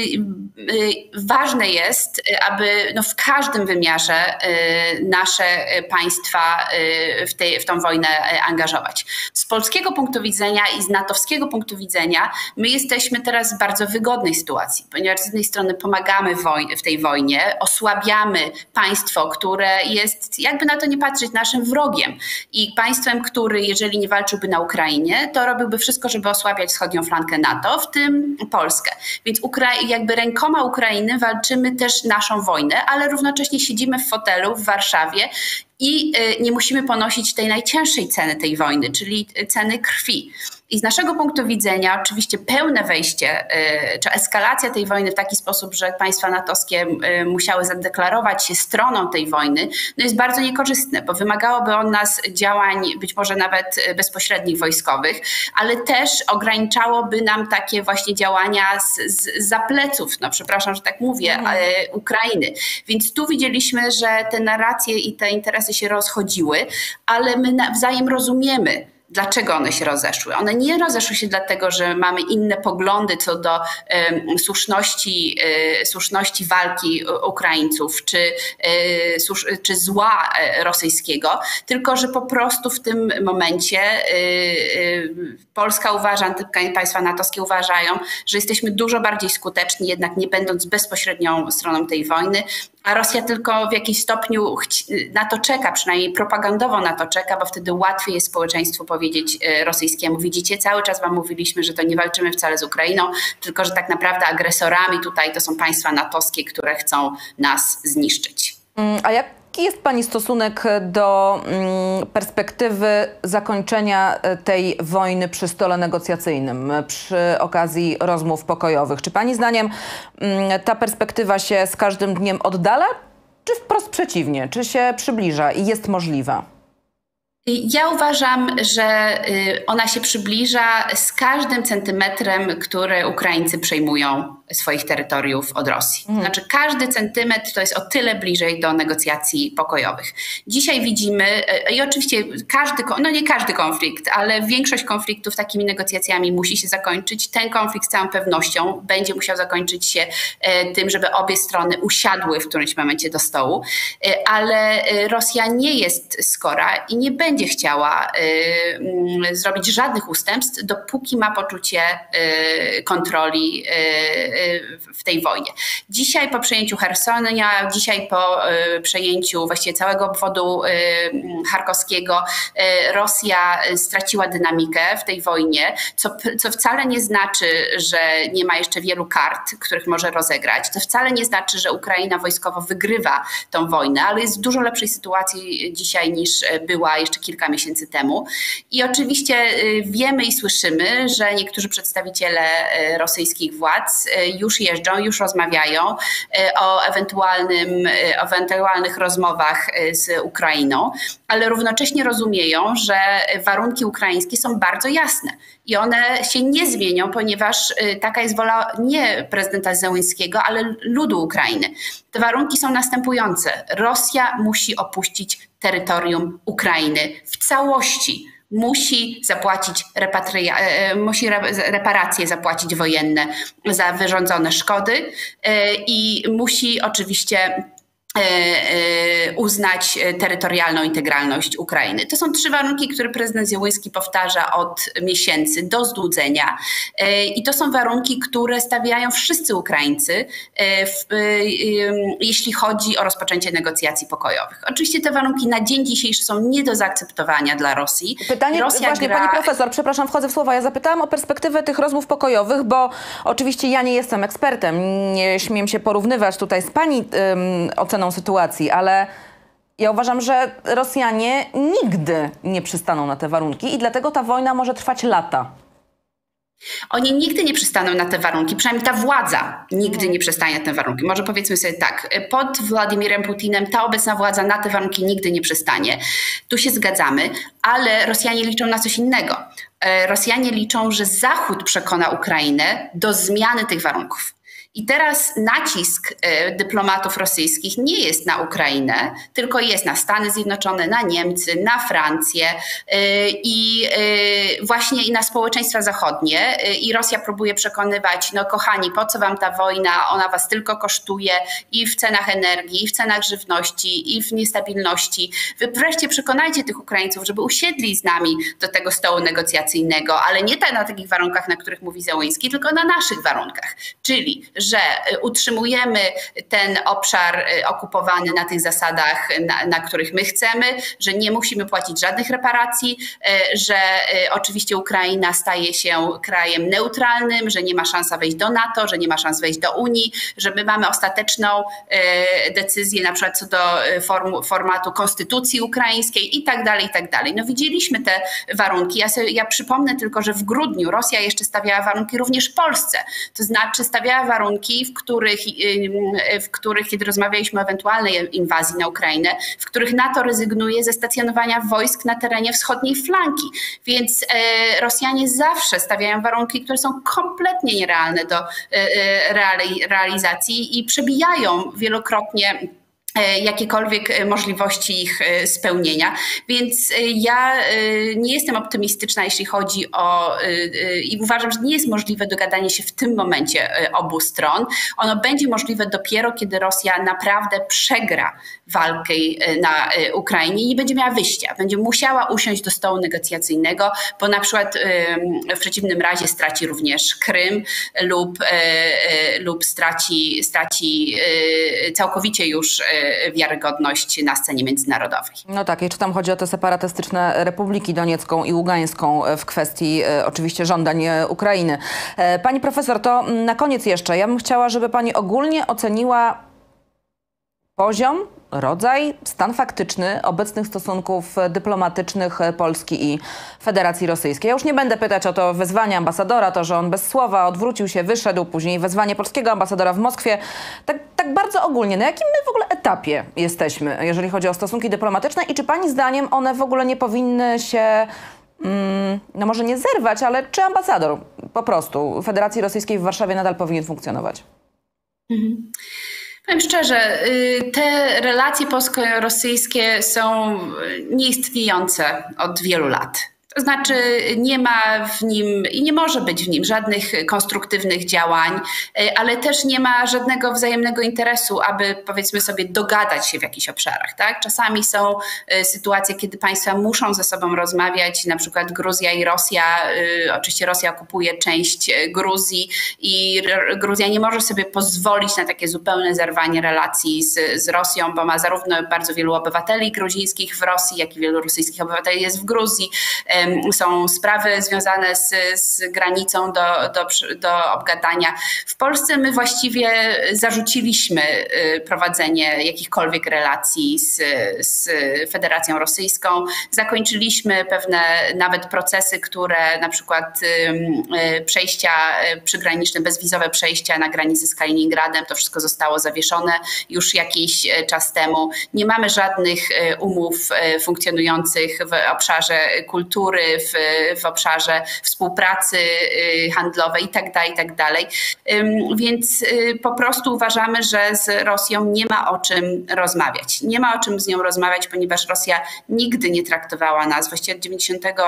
ważne jest, aby no, w każdym wymiarze nasze państwa w, tej, w tą wojnę angażować. Z polskiego punktu widzenia i z natowskiego punktu widzenia my jesteśmy teraz w bardzo wygodnej sytuacji, ponieważ z jednej strony pomagamy woj- w tej wojnie, osłabiamy państwo, które jest, jakby na to nie patrzeć, naszym wrogiem i państwem, który jeżeli nie walczyłby na Ukrainie, to robiłby wszystko, żeby osłabiać wschodnią flankę NATO, w tym Polskę. Więc Ukra- jakby rękoma Ukrainy walczymy też naszą wojnę, ale równocześnie siedzimy w fotelu w Warszawie i nie musimy ponosić tej najcięższej ceny tej wojny, czyli ceny krwi. I z naszego punktu widzenia oczywiście pełne wejście czy eskalacja tej wojny w taki sposób, że państwa natowskie musiały zadeklarować się stroną tej wojny, no jest bardzo niekorzystne, bo wymagałoby od nas działań być może nawet bezpośrednich wojskowych, ale też ograniczałoby nam takie właśnie działania z, z za pleców, no przepraszam, że tak mówię, mm. Ukrainy. Więc tu widzieliśmy, że te narracje i te interesy się rozchodziły, ale my nawzajem rozumiemy, dlaczego one się rozeszły. One nie rozeszły się dlatego, że mamy inne poglądy co do um, słuszności, y, słuszności walki Ukraińców czy, y, słusz, czy zła rosyjskiego, tylko że po prostu w tym momencie y, y, Polska uważa, państwa natowskie uważają, że jesteśmy dużo bardziej skuteczni, jednak nie będąc bezpośrednią stroną tej wojny, a Rosja tylko w jakimś stopniu na to czeka, przynajmniej propagandowo na to czeka, bo wtedy łatwiej jest społeczeństwu powiedzieć rosyjskiemu: widzicie, cały czas wam mówiliśmy, że to nie walczymy wcale z Ukrainą, tylko że tak naprawdę agresorami tutaj to są państwa natowskie, które chcą nas zniszczyć. A jaki jest pani stosunek do mm, perspektywy zakończenia tej wojny przy stole negocjacyjnym, przy okazji rozmów pokojowych? Czy pani zdaniem mm, ta perspektywa się z każdym dniem oddala, czy wprost przeciwnie? Czy się przybliża i jest możliwa? Ja uważam, że ona się przybliża z każdym centymetrem, który Ukraińcy przejmują swoich terytoriów od Rosji. Mhm. Znaczy każdy centymetr to jest o tyle bliżej do negocjacji pokojowych. Dzisiaj widzimy, i oczywiście każdy, no nie każdy konflikt, ale większość konfliktów takimi negocjacjami musi się zakończyć. Ten konflikt z całą pewnością będzie musiał zakończyć się tym, żeby obie strony usiadły w którymś momencie do stołu, ale Rosja nie jest skora i nie będzie będzie chciała y, zrobić żadnych ustępstw, dopóki ma poczucie y, kontroli y, w tej wojnie. Dzisiaj po przejęciu Chersonia, dzisiaj po y, przejęciu właściwie całego obwodu y, charkowskiego y, Rosja straciła dynamikę w tej wojnie, co, co wcale nie znaczy, że nie ma jeszcze wielu kart, których może rozegrać. To wcale nie znaczy, że Ukraina wojskowo wygrywa tą wojnę, ale jest w dużo lepszej sytuacji dzisiaj niż była jeszcze kilka miesięcy temu. I oczywiście wiemy i słyszymy, że niektórzy przedstawiciele rosyjskich władz już jeżdżą, już rozmawiają o ewentualnym, o ewentualnych rozmowach z Ukrainą, ale równocześnie rozumieją, że warunki ukraińskie są bardzo jasne i one się nie zmienią, ponieważ taka jest wola nie prezydenta Zełenskiego, ale ludu Ukrainy. Te warunki są następujące. Rosja musi opuścić terytorium Ukrainy w całości. Musi zapłacić repatria, musi reparacje zapłacić wojenne za wyrządzone szkody i musi oczywiście uznać terytorialną integralność Ukrainy. To są trzy warunki, które prezydent Zełenski powtarza od miesięcy do znudzenia i to są warunki, które stawiają wszyscy Ukraińcy, w, jeśli chodzi o rozpoczęcie negocjacji pokojowych. Oczywiście te warunki na dzień dzisiejszy są nie do zaakceptowania dla Rosji. Pytanie, Rosja właśnie gra... pani profesor, przepraszam, wchodzę w słowa. Ja zapytałam o perspektywę tych rozmów pokojowych, bo oczywiście ja nie jestem ekspertem, nie śmiem się porównywać tutaj z pani um, oceną sytuacji, ale ja uważam, że Rosjanie nigdy nie przystaną na te warunki i dlatego ta wojna może trwać lata. Oni nigdy nie przystaną na te warunki, przynajmniej ta władza nigdy nie przystanie na te warunki. Może powiedzmy sobie tak, pod Władimirem Putinem ta obecna władza na te warunki nigdy nie przystanie. Tu się zgadzamy, ale Rosjanie liczą na coś innego. Rosjanie liczą, że Zachód przekona Ukrainę do zmiany tych warunków. I teraz nacisk dyplomatów rosyjskich nie jest na Ukrainę, tylko jest na Stany Zjednoczone, na Niemcy, na Francję i właśnie i na społeczeństwa zachodnie. I Rosja próbuje przekonywać, no kochani, po co wam ta wojna, ona was tylko kosztuje i w cenach energii, i w cenach żywności, i w niestabilności. Wy wreszcie przekonajcie tych Ukraińców, żeby usiedli z nami do tego stołu negocjacyjnego, ale nie tak na takich warunkach, na których mówi Zełenski, tylko na naszych warunkach. Czyli, że utrzymujemy ten obszar okupowany na tych zasadach, na, na których my chcemy, że nie musimy płacić żadnych reparacji, że oczywiście Ukraina staje się krajem neutralnym, że nie ma szans wejść do NATO, że nie ma szans wejść do Unii, że my mamy ostateczną decyzję na przykład co do formu, formatu konstytucji ukraińskiej i tak dalej, i tak dalej. No widzieliśmy te warunki. Ja, sobie, ja przypomnę tylko, że w grudniu Rosja jeszcze stawiała warunki również Polsce. To znaczy stawiała warunki, w których, w których, kiedy rozmawialiśmy o ewentualnej inwazji na Ukrainę, w których NATO rezygnuje ze stacjonowania wojsk na terenie wschodniej flanki. Więc e, Rosjanie zawsze stawiają warunki, które są kompletnie nierealne do e, reali, realizacji i przebijają wielokrotnie jakiekolwiek możliwości ich spełnienia. Więc ja nie jestem optymistyczna, jeśli chodzi o i uważam, że nie jest możliwe dogadanie się w tym momencie obu stron. Ono będzie możliwe dopiero, kiedy Rosja naprawdę przegra walkę na Ukrainie i nie będzie miała wyjścia. Będzie musiała usiąść do stołu negocjacyjnego, bo na przykład w przeciwnym razie straci również Krym lub, lub straci, straci całkowicie już wiarygodność na scenie międzynarodowej. No tak, i czy tam chodzi o te separatystyczne Republiki Doniecką i Ługańską w kwestii e, oczywiście żądań Ukrainy. E, pani profesor, to na koniec jeszcze, ja bym chciała, żeby pani ogólnie oceniła poziom, rodzaj, stan faktyczny obecnych stosunków dyplomatycznych Polski i Federacji Rosyjskiej. Ja już nie będę pytać o to wezwanie ambasadora, to, że on bez słowa odwrócił się, wyszedł, później wezwanie polskiego ambasadora w Moskwie. Tak, tak bardzo ogólnie, na jakim my w ogóle etapie jesteśmy, jeżeli chodzi o stosunki dyplomatyczne i czy pani zdaniem one w ogóle nie powinny się, mm, no może nie zerwać, ale czy ambasador po prostu Federacji Rosyjskiej w Warszawie nadal powinien funkcjonować? Mhm. Powiem szczerze, te relacje polsko-rosyjskie są nieistniejące od wielu lat. To znaczy nie ma w nim i nie może być w nim żadnych konstruktywnych działań, ale też nie ma żadnego wzajemnego interesu, aby powiedzmy sobie dogadać się w jakichś obszarach. Tak? Czasami są sytuacje, kiedy państwa muszą ze sobą rozmawiać, na przykład Gruzja i Rosja. Oczywiście Rosja okupuje część Gruzji i Gruzja nie może sobie pozwolić na takie zupełne zerwanie relacji z, z Rosją, bo ma zarówno bardzo wielu obywateli gruzińskich w Rosji, jak i wielu rosyjskich obywateli jest w Gruzji. Są sprawy związane z, z granicą do, do, do obgadania. W Polsce my właściwie zarzuciliśmy prowadzenie jakichkolwiek relacji z, z Federacją Rosyjską. Zakończyliśmy pewne nawet procesy, które na przykład przejścia przygraniczne, bezwizowe przejścia na granicy z Kaliningradem, to wszystko zostało zawieszone już jakiś czas temu. Nie mamy żadnych umów funkcjonujących w obszarze kultury, W, w obszarze współpracy handlowej i tak dalej, i tak dalej. Więc po prostu uważamy, że z Rosją nie ma o czym rozmawiać. Nie ma o czym z nią rozmawiać, ponieważ Rosja nigdy nie traktowała nas, właściwie od dziewięćdziesiątego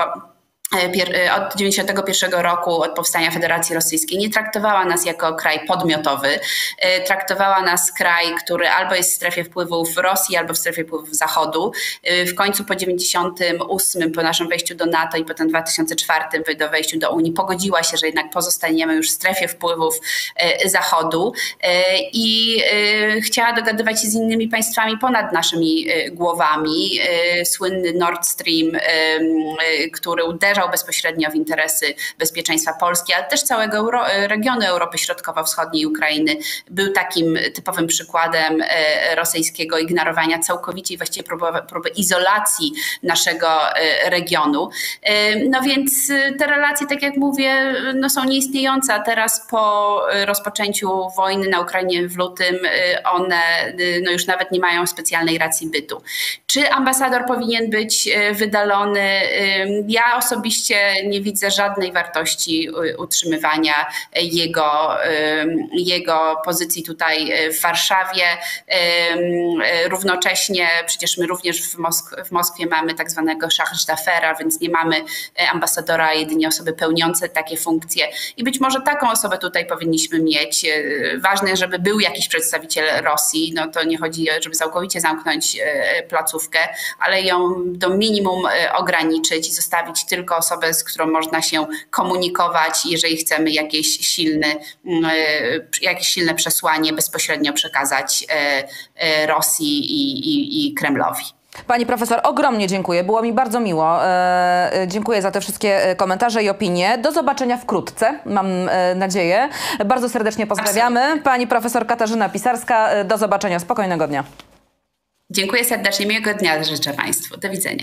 od dziewięćdziesiątego pierwszego roku, od powstania Federacji Rosyjskiej, nie traktowała nas jako kraj podmiotowy. Traktowała nas kraj, który albo jest w strefie wpływów Rosji, albo w strefie wpływów Zachodu. W końcu po dziewięćdziesiątym ósmym, po naszym wejściu do NATO i potem dwa tysiące czwartym do wejściu do Unii, pogodziła się, że jednak pozostaniemy już w strefie wpływów Zachodu i chciała dogadywać się z innymi państwami ponad naszymi głowami. Słynny Nord Stream, który uderza uderzał bezpośrednio w interesy bezpieczeństwa Polski, ale też całego Euro, regionu Europy Środkowo-Wschodniej i Ukrainy. Był takim typowym przykładem rosyjskiego ignorowania całkowicie i właściwie próby, próby izolacji naszego regionu. No więc te relacje, tak jak mówię, no są nieistniejące, a teraz po rozpoczęciu wojny na Ukrainie w lutym one no już nawet nie mają specjalnej racji bytu. Czy ambasador powinien być wydalony? Ja osobiście nie widzę żadnej wartości utrzymywania jego, jego pozycji tutaj w Warszawie. Równocześnie przecież my również w, Mosk- w Moskwie mamy tak zwanego Szachzdafera, więc nie mamy ambasadora, jedynie osoby pełniące takie funkcje i być może taką osobę tutaj powinniśmy mieć. Ważne, żeby był jakiś przedstawiciel Rosji, no to nie chodzi, żeby całkowicie zamknąć placówkę, ale ją do minimum ograniczyć i zostawić tylko osobę, z którą można się komunikować, jeżeli chcemy jakieś silne, jakieś silne przesłanie bezpośrednio przekazać Rosji i, i, i Kremlowi. Pani profesor, ogromnie dziękuję. Było mi bardzo miło. E, dziękuję za te wszystkie komentarze i opinie. Do zobaczenia wkrótce, mam e, nadzieję. Bardzo serdecznie pozdrawiamy. Absolutnie. Pani profesor Katarzyna Pisarska. Do zobaczenia. Spokojnego dnia. Dziękuję serdecznie. Miłego dnia życzę Państwu. Do widzenia.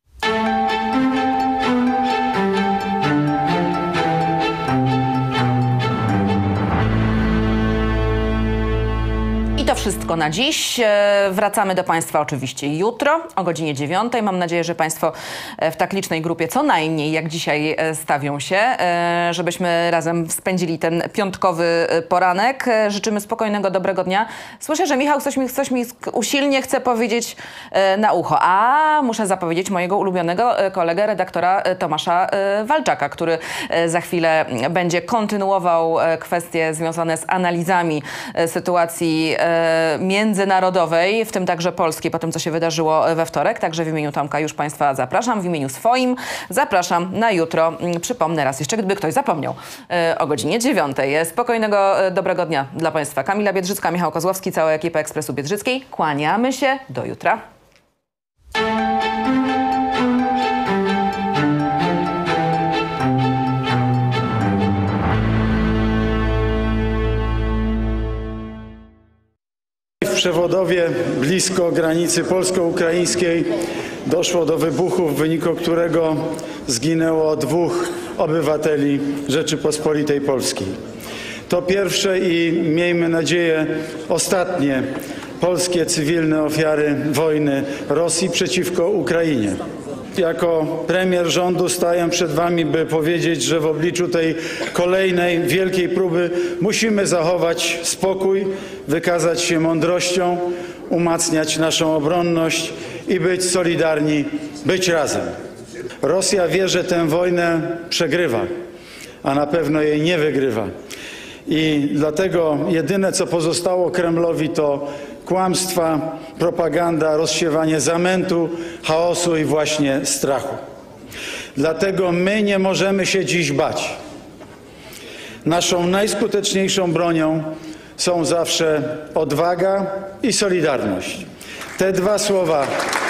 I to wszystko na dziś. Wracamy do Państwa oczywiście jutro o godzinie dziewiątej. Mam nadzieję, że Państwo w tak licznej grupie co najmniej jak dzisiaj stawią się, żebyśmy razem spędzili ten piątkowy poranek. Życzymy spokojnego, dobrego dnia. Słyszę, że Michał coś mi, coś mi usilnie chce powiedzieć na ucho. A muszę zapowiedzieć mojego ulubionego kolegę, redaktora Tomasza Walczaka, który za chwilę będzie kontynuował kwestie związane z analizami sytuacji międzynarodowej, w tym także polskiej, po tym, co się wydarzyło we wtorek. Także w imieniu Tomka już Państwa zapraszam. W imieniu swoim zapraszam na jutro. Przypomnę raz jeszcze, gdyby ktoś zapomniał, o godzinie dziewiątej. Spokojnego, dobrego dnia dla Państwa. Kamila Biedrzycka, Michał Kozłowski, cała ekipa Ekspresu Biedrzyckiej. Kłaniamy się. Do jutra. W Przewodowie, blisko granicy polsko-ukraińskiej, doszło do wybuchu, w wyniku którego zginęło dwóch obywateli Rzeczypospolitej Polskiej. To pierwsze i, miejmy nadzieję, ostatnie polskie cywilne ofiary wojny Rosji przeciwko Ukrainie. Jako premier rządu staję przed Wami, by powiedzieć, że w obliczu tej kolejnej wielkiej próby musimy zachować spokój, wykazać się mądrością, umacniać naszą obronność i być solidarni, być razem. Rosja wie, że tę wojnę przegrywa, a na pewno jej nie wygrywa. I dlatego jedyne, co pozostało Kremlowi, to kłamstwa, propaganda, rozsiewanie zamętu, chaosu i właśnie strachu. Dlatego my nie możemy się dziś bać. Naszą najskuteczniejszą bronią są zawsze odwaga i solidarność. Te dwa słowa,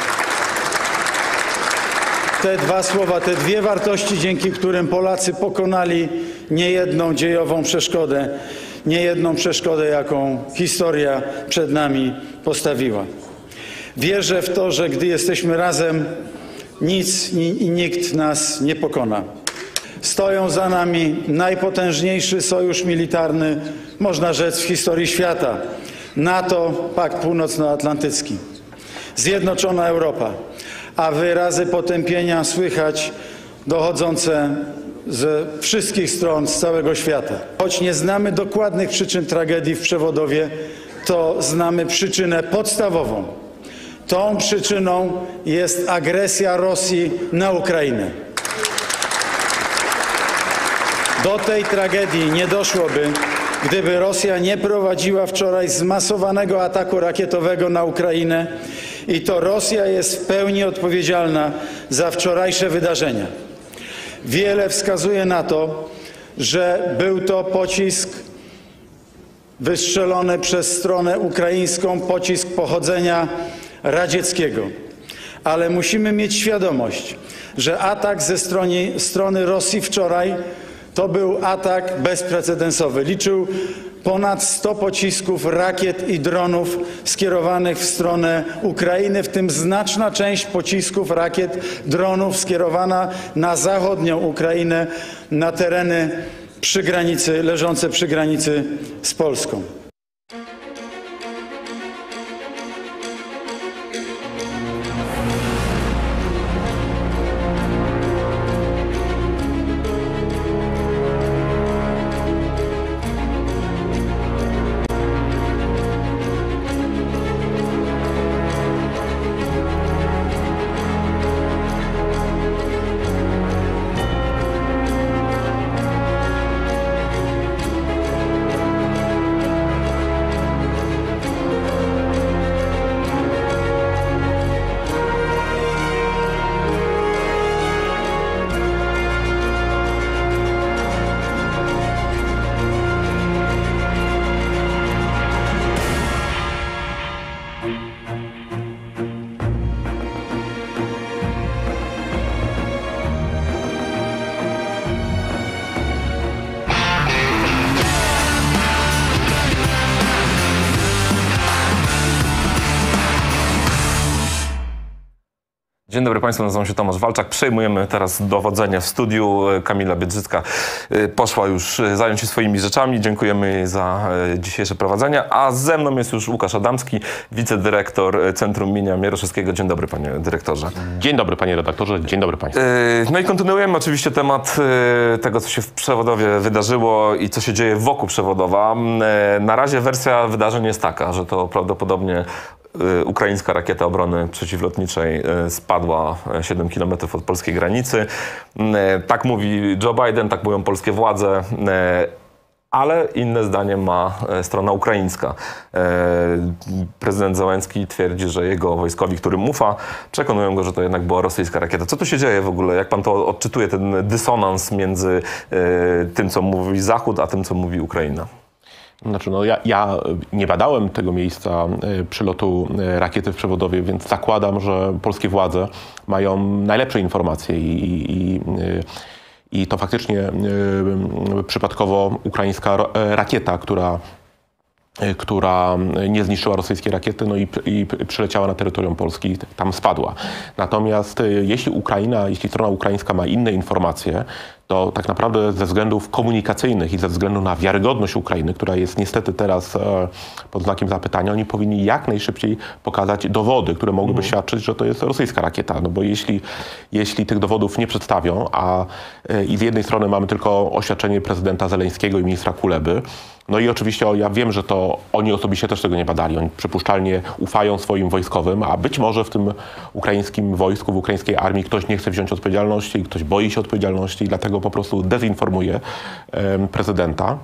te dwa słowa, te dwie wartości, dzięki którym Polacy pokonali niejedną dziejową przeszkodę, niejedną przeszkodę, jaką historia przed nami postawiła. Wierzę w to, że gdy jesteśmy razem, nic i nikt nas nie pokona. Stoją za nami najpotężniejszy sojusz militarny, można rzec, w historii świata. NATO, Pakt Północnoatlantycki, Zjednoczona Europa, a wyrazy potępienia słychać dochodzące ze wszystkich stron, z całego świata. Choć nie znamy dokładnych przyczyn tragedii w Przewodowie, to znamy przyczynę podstawową. Tą przyczyną jest agresja Rosji na Ukrainę. Do tej tragedii nie doszłoby, gdyby Rosja nie prowadziła wczoraj zmasowanego ataku rakietowego na Ukrainę i to Rosja jest w pełni odpowiedzialna za wczorajsze wydarzenia. Wiele wskazuje na to, że był to pocisk wystrzelony przez stronę ukraińską, pocisk pochodzenia radzieckiego. ale musimy mieć świadomość, że atak ze strony, strony Rosji wczoraj to był atak bezprecedensowy. Liczył ponad sto pocisków, rakiet i dronów skierowanych w stronę Ukrainy, w tym znaczna część pocisków, rakiet, dronów skierowana na zachodnią Ukrainę, na tereny przy granicy, leżące przy granicy z Polską. Dzień dobry Państwu, nazywam się Tomasz Walczak. Przejmujemy teraz dowodzenie w studiu. Kamila Biedrzycka poszła już zająć się swoimi rzeczami. Dziękujemy jej za dzisiejsze prowadzenie. A ze mną jest już Łukasz Adamski, wicedyrektor Centrum imienia Mieroszewskiego. Dzień dobry panie dyrektorze. Dzień dobry panie redaktorze, dzień dobry państwu. No i kontynuujemy oczywiście temat tego, co się w Przewodowie wydarzyło i co się dzieje wokół Przewodowa. Na razie wersja wydarzeń jest taka, że to prawdopodobnie ukraińska rakieta obrony przeciwlotniczej spadła siedem kilometrów od polskiej granicy. Tak mówi Joe Biden, tak mówią polskie władze, ale inne zdanie ma strona ukraińska. Prezydent Zełenski twierdzi, że jego wojskowi, którym ufa, przekonują go, że to jednak była rosyjska rakieta. Co tu się dzieje w ogóle? Jak pan to odczytuje, ten dysonans między tym, co mówi Zachód, a tym, co mówi Ukraina? Znaczy, no ja, ja nie badałem tego miejsca przylotu rakiety w Przewodowie, więc zakładam, że polskie władze mają najlepsze informacje i, i, i to faktycznie przypadkowo ukraińska rakieta, która która nie zniszczyła rosyjskiej rakiety, no i, i przyleciała na terytorium Polski, tam spadła. Natomiast jeśli Ukraina, jeśli strona ukraińska ma inne informacje, to tak naprawdę ze względów komunikacyjnych i ze względu na wiarygodność Ukrainy, która jest niestety teraz e, pod znakiem zapytania, oni powinni jak najszybciej pokazać dowody, które mogłyby mhm. świadczyć, że to jest rosyjska rakieta. No bo jeśli, jeśli tych dowodów nie przedstawią, a e, i z jednej strony mamy tylko oświadczenie prezydenta Zeleńskiego i ministra Kuleby, no i oczywiście ja wiem, że to oni osobiście też tego nie badali. Oni przypuszczalnie ufają swoim wojskowym, a być może w tym ukraińskim wojsku, w ukraińskiej armii ktoś nie chce wziąć odpowiedzialności, ktoś boi się odpowiedzialności i dlatego po prostu dezinformuje e, prezydenta.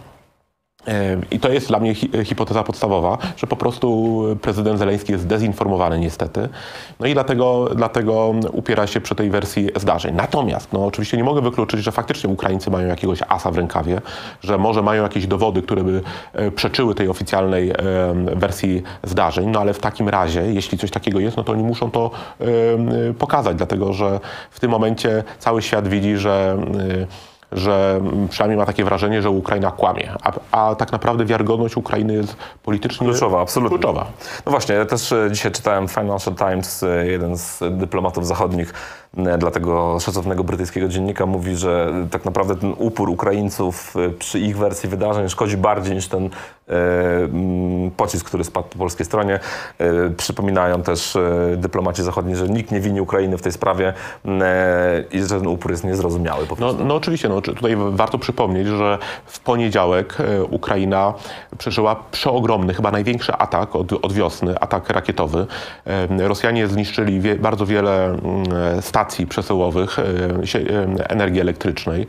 I to jest dla mnie hi hipoteza podstawowa, że po prostu prezydent Zeleński jest dezinformowany niestety. No i dlatego, dlatego upiera się przy tej wersji zdarzeń. Natomiast no, oczywiście nie mogę wykluczyć, że faktycznie Ukraińcy mają jakiegoś asa w rękawie, że może mają jakieś dowody, które by e, przeczyły tej oficjalnej e, wersji zdarzeń. No ale w takim razie, jeśli coś takiego jest, no to oni muszą to e, pokazać, dlatego że w tym momencie cały świat widzi, że e, że przynajmniej ma takie wrażenie, że Ukraina kłamie, a, a tak naprawdę wiarygodność Ukrainy jest politycznie kluczowa, absolutnie. Kluczowa. No właśnie, ja też dzisiaj czytałem Financial Times, jeden z dyplomatów zachodnich dla tego szacownego brytyjskiego dziennika mówi, że tak naprawdę ten upór Ukraińców przy ich wersji wydarzeń szkodzi bardziej niż ten e, pocisk, który spadł po polskiej stronie. E, przypominają też e, dyplomaci zachodni, że nikt nie wini Ukrainy w tej sprawie e, i że ten upór jest niezrozumiały po prostu. No, no oczywiście, no, tutaj warto przypomnieć, że w poniedziałek e, Ukraina przeżyła przeogromny, chyba największy atak od, od wiosny, atak rakietowy. E, Rosjanie zniszczyli wie, bardzo wiele e, stacji przesyłowych e, energii elektrycznej.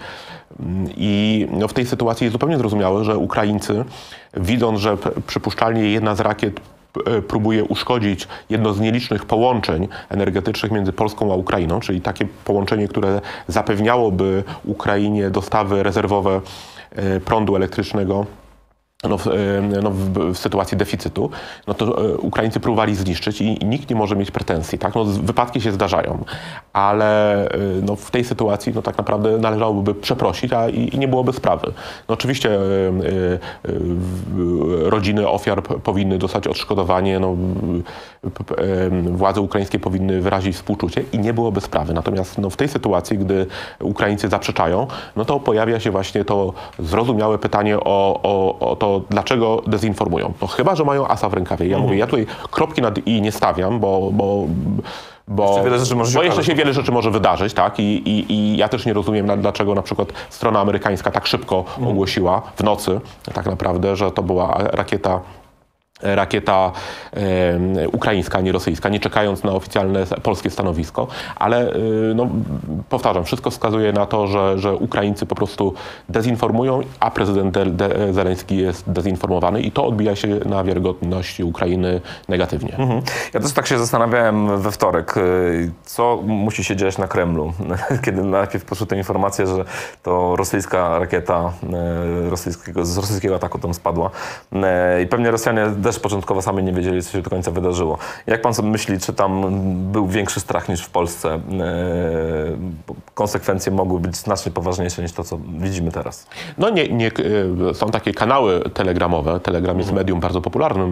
I no, w tej sytuacji jest zupełnie zrozumiałe, że Ukraińcy, widząc, że przypuszczalnie jedna z rakiet próbuje uszkodzić jedno z nielicznych połączeń energetycznych między Polską a Ukrainą, czyli takie połączenie, które zapewniałoby Ukrainie dostawy rezerwowe prądu elektrycznego No w, no w, w sytuacji deficytu, no to Ukraińcy próbowali zniszczyć i, i nikt nie może mieć pretensji, tak? No, wypadki się zdarzają, ale no, w tej sytuacji no, tak naprawdę należałoby przeprosić, a i, i nie byłoby sprawy. No, oczywiście y, y, y, rodziny ofiar powinny dostać odszkodowanie, no, y, y, władze ukraińskie powinny wyrazić współczucie i nie byłoby sprawy. Natomiast no, w tej sytuacji, gdy Ukraińcy zaprzeczają, no to pojawia się właśnie to zrozumiałe pytanie o, o, o to, dlaczego dezinformują. No chyba, że mają asa w rękawie. Ja Mhm. mówię, ja tutaj kropki nad i nie stawiam, bo, bo, bo, jeszcze wiele rzeczy może się bo jeszcze okazać. się wiele rzeczy może wydarzyć, tak? I, i, i ja też nie rozumiem, na, dlaczego na przykład strona amerykańska tak szybko Mhm. ogłosiła w nocy tak naprawdę, że to była rakieta rakieta e, ukraińska, a nie rosyjska, nie czekając na oficjalne polskie stanowisko, ale e, no, powtarzam, wszystko wskazuje na to, że, że Ukraińcy po prostu dezinformują, a prezydent de, de, Zełenski jest dezinformowany i to odbija się na wiarygodności Ukrainy negatywnie. Mhm. Ja też tak się zastanawiałem we wtorek, y, co musi się dziać na Kremlu, kiedy najpierw poszły te informacje, że to rosyjska rakieta y, rosyjskiego, z rosyjskiego ataku tam spadła y, i pewnie Rosjanie też początkowo sami nie wiedzieli, co się do końca wydarzyło. Jak pan sobie myśli, czy tam był większy strach niż w Polsce? E, konsekwencje mogły być znacznie poważniejsze niż to, co widzimy teraz. No nie, nie, są takie kanały telegramowe. Telegram jest medium bardzo popularnym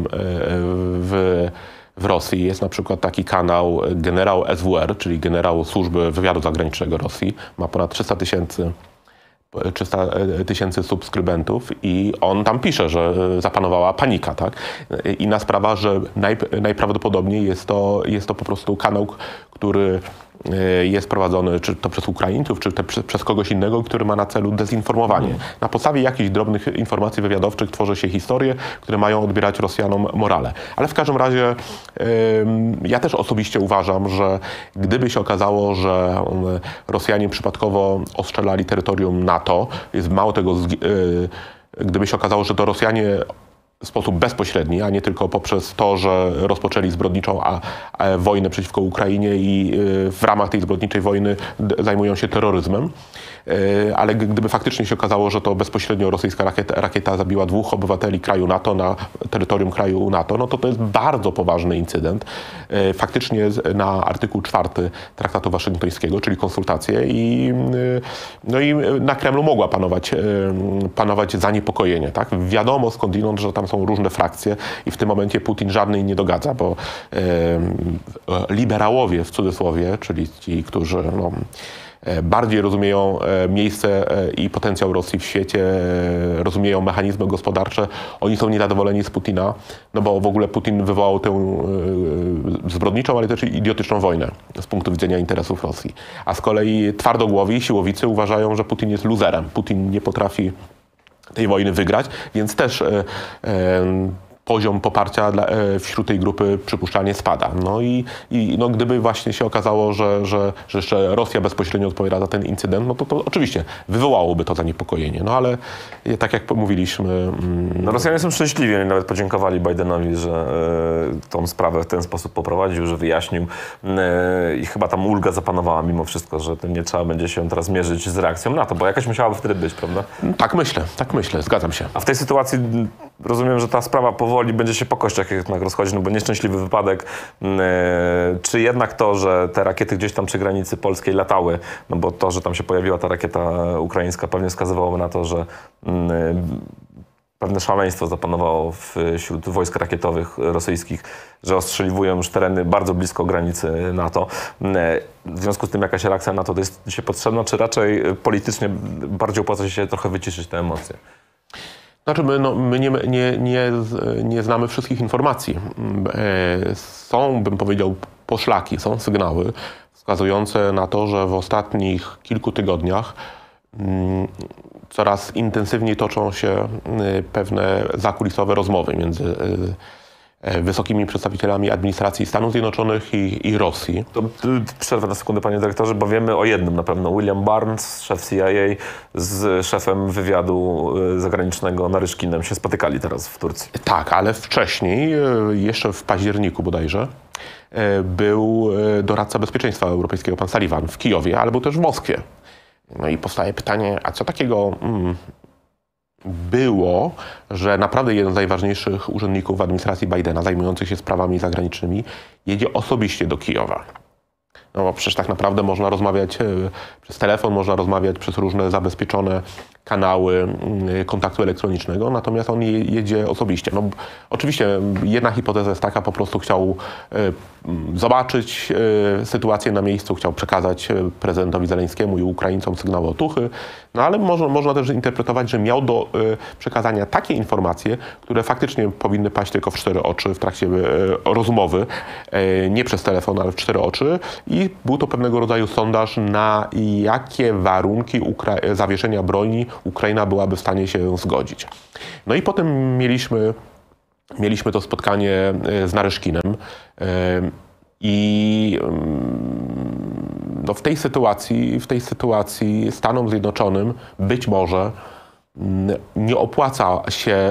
w, w Rosji. Jest na przykład taki kanał generał S W R, czyli generał Służby Wywiadu Zagranicznego Rosji. Ma ponad trzysta tysięcy trzysta tysięcy subskrybentów i on tam pisze, że zapanowała panika, tak? Inna sprawa, że naj, najprawdopodobniej jest to, jest to po prostu kanał, który jest prowadzony czy to przez Ukraińców, czy te, przez, przez kogoś innego, który ma na celu dezinformowanie. Mm. Na podstawie jakichś drobnych informacji wywiadowczych tworzy się historie, które mają odbierać Rosjanom morale. Ale w każdym razie ym, ja też osobiście uważam, że gdyby się okazało, że um, Rosjanie przypadkowo ostrzelali terytorium NATO, jest mało tego, yy, gdyby się okazało, że to Rosjanie w sposób bezpośredni, a nie tylko poprzez to, że rozpoczęli zbrodniczą a, a wojnę przeciwko Ukrainie i y, w ramach tej zbrodniczej wojny d, zajmują się terroryzmem. Y, ale gdyby faktycznie się okazało, że to bezpośrednio rosyjska rakieta, rakieta zabiła dwóch obywateli kraju NATO na terytorium kraju NATO, no to to jest bardzo poważny incydent. Y, faktycznie na artykuł czwarty Traktatu Waszyngtońskiego, czyli konsultacje i, y, no i na Kremlu mogła panować, y, panować zaniepokojenie. Tak? Wiadomo skądinąd, że tam są różne frakcje i w tym momencie Putin żadnej nie dogadza, bo e, liberałowie w cudzysłowie, czyli ci, którzy no, bardziej rozumieją miejsce i potencjał Rosji w świecie, rozumieją mechanizmy gospodarcze, oni są niezadowoleni z Putina, no bo w ogóle Putin wywołał tę zbrodniczą, ale też idiotyczną wojnę z punktu widzenia interesów Rosji. A z kolei twardogłowi, siłowicy uważają, że Putin jest luzerem. Putin nie potrafi tej wojny wygrać, więc też e, e, poziom poparcia dla, e, wśród tej grupy przypuszczalnie spada. No i, i no, gdyby właśnie się okazało, że, że, że jeszcze Rosja bezpośrednio odpowiada za ten incydent, no to, to oczywiście wywołałoby to zaniepokojenie. No ale e, tak jak mówiliśmy... Mm, no Rosjanie są szczęśliwi, oni nawet podziękowali Bidenowi, że e, tą sprawę w ten sposób poprowadził, że wyjaśnił e, i chyba tam ulga zapanowała mimo wszystko, że nie trzeba będzie się teraz mierzyć z reakcją na to, bo jakaś musiałaby wtedy być, prawda? Tak myślę, tak myślę, zgadzam się. A w tej sytuacji rozumiem, że ta sprawa powoli będzie się po kościach jednak rozchodzić, no bo nieszczęśliwy wypadek. Czy jednak to, że te rakiety gdzieś tam przy granicy polskiej latały, no bo to, że tam się pojawiła ta rakieta ukraińska, pewnie wskazywałoby na to, że pewne szaleństwo zapanowało wśród wojsk rakietowych rosyjskich, że ostrzeliwują już tereny bardzo blisko granicy NATO. W związku z tym jakaś reakcja NATO to jest dzisiaj potrzebna, czy raczej politycznie bardziej opłaca się trochę wyciszyć te emocje? Znaczy my, no, my nie, nie, nie, nie znamy wszystkich informacji. Są, bym powiedział, poszlaki, są sygnały wskazujące na to, że w ostatnich kilku tygodniach coraz intensywniej toczą się pewne zakulisowe rozmowy między wysokimi przedstawicielami administracji Stanów Zjednoczonych i, i Rosji. To przerwę na sekundę, panie dyrektorze, bo wiemy o jednym na pewno. William Burns, szef C I A z szefem wywiadu zagranicznego Naryszkinem się spotykali teraz w Turcji. Tak, ale wcześniej, jeszcze w październiku bodajże, był doradca bezpieczeństwa europejskiego pan Sullivan w Kijowie, ale był też w Moskwie. No i powstaje pytanie, a co takiego... Hmm, było, że naprawdę jeden z najważniejszych urzędników w administracji Bidena, zajmujących się sprawami zagranicznymi, jedzie osobiście do Kijowa. No bo przecież tak naprawdę można rozmawiać przez telefon, można rozmawiać przez różne zabezpieczone kanały kontaktu elektronicznego, natomiast on jedzie osobiście. No, oczywiście jedna hipoteza jest taka, po prostu chciał zobaczyć sytuację na miejscu, chciał przekazać prezydentowi Zeleńskiemu i Ukraińcom sygnały otuchy, no ale można, można też interpretować, że miał do przekazania takie informacje, które faktycznie powinny paść tylko w cztery oczy w trakcie rozmowy, nie przez telefon, ale w cztery oczy, i był to pewnego rodzaju sondaż, na jakie warunki Ukra- zawieszenia broni Ukraina byłaby w stanie się zgodzić. No i potem mieliśmy, mieliśmy to spotkanie z Naryszkinem i no w tej sytuacji, w tej sytuacji Stanom Zjednoczonym być może nie opłaca się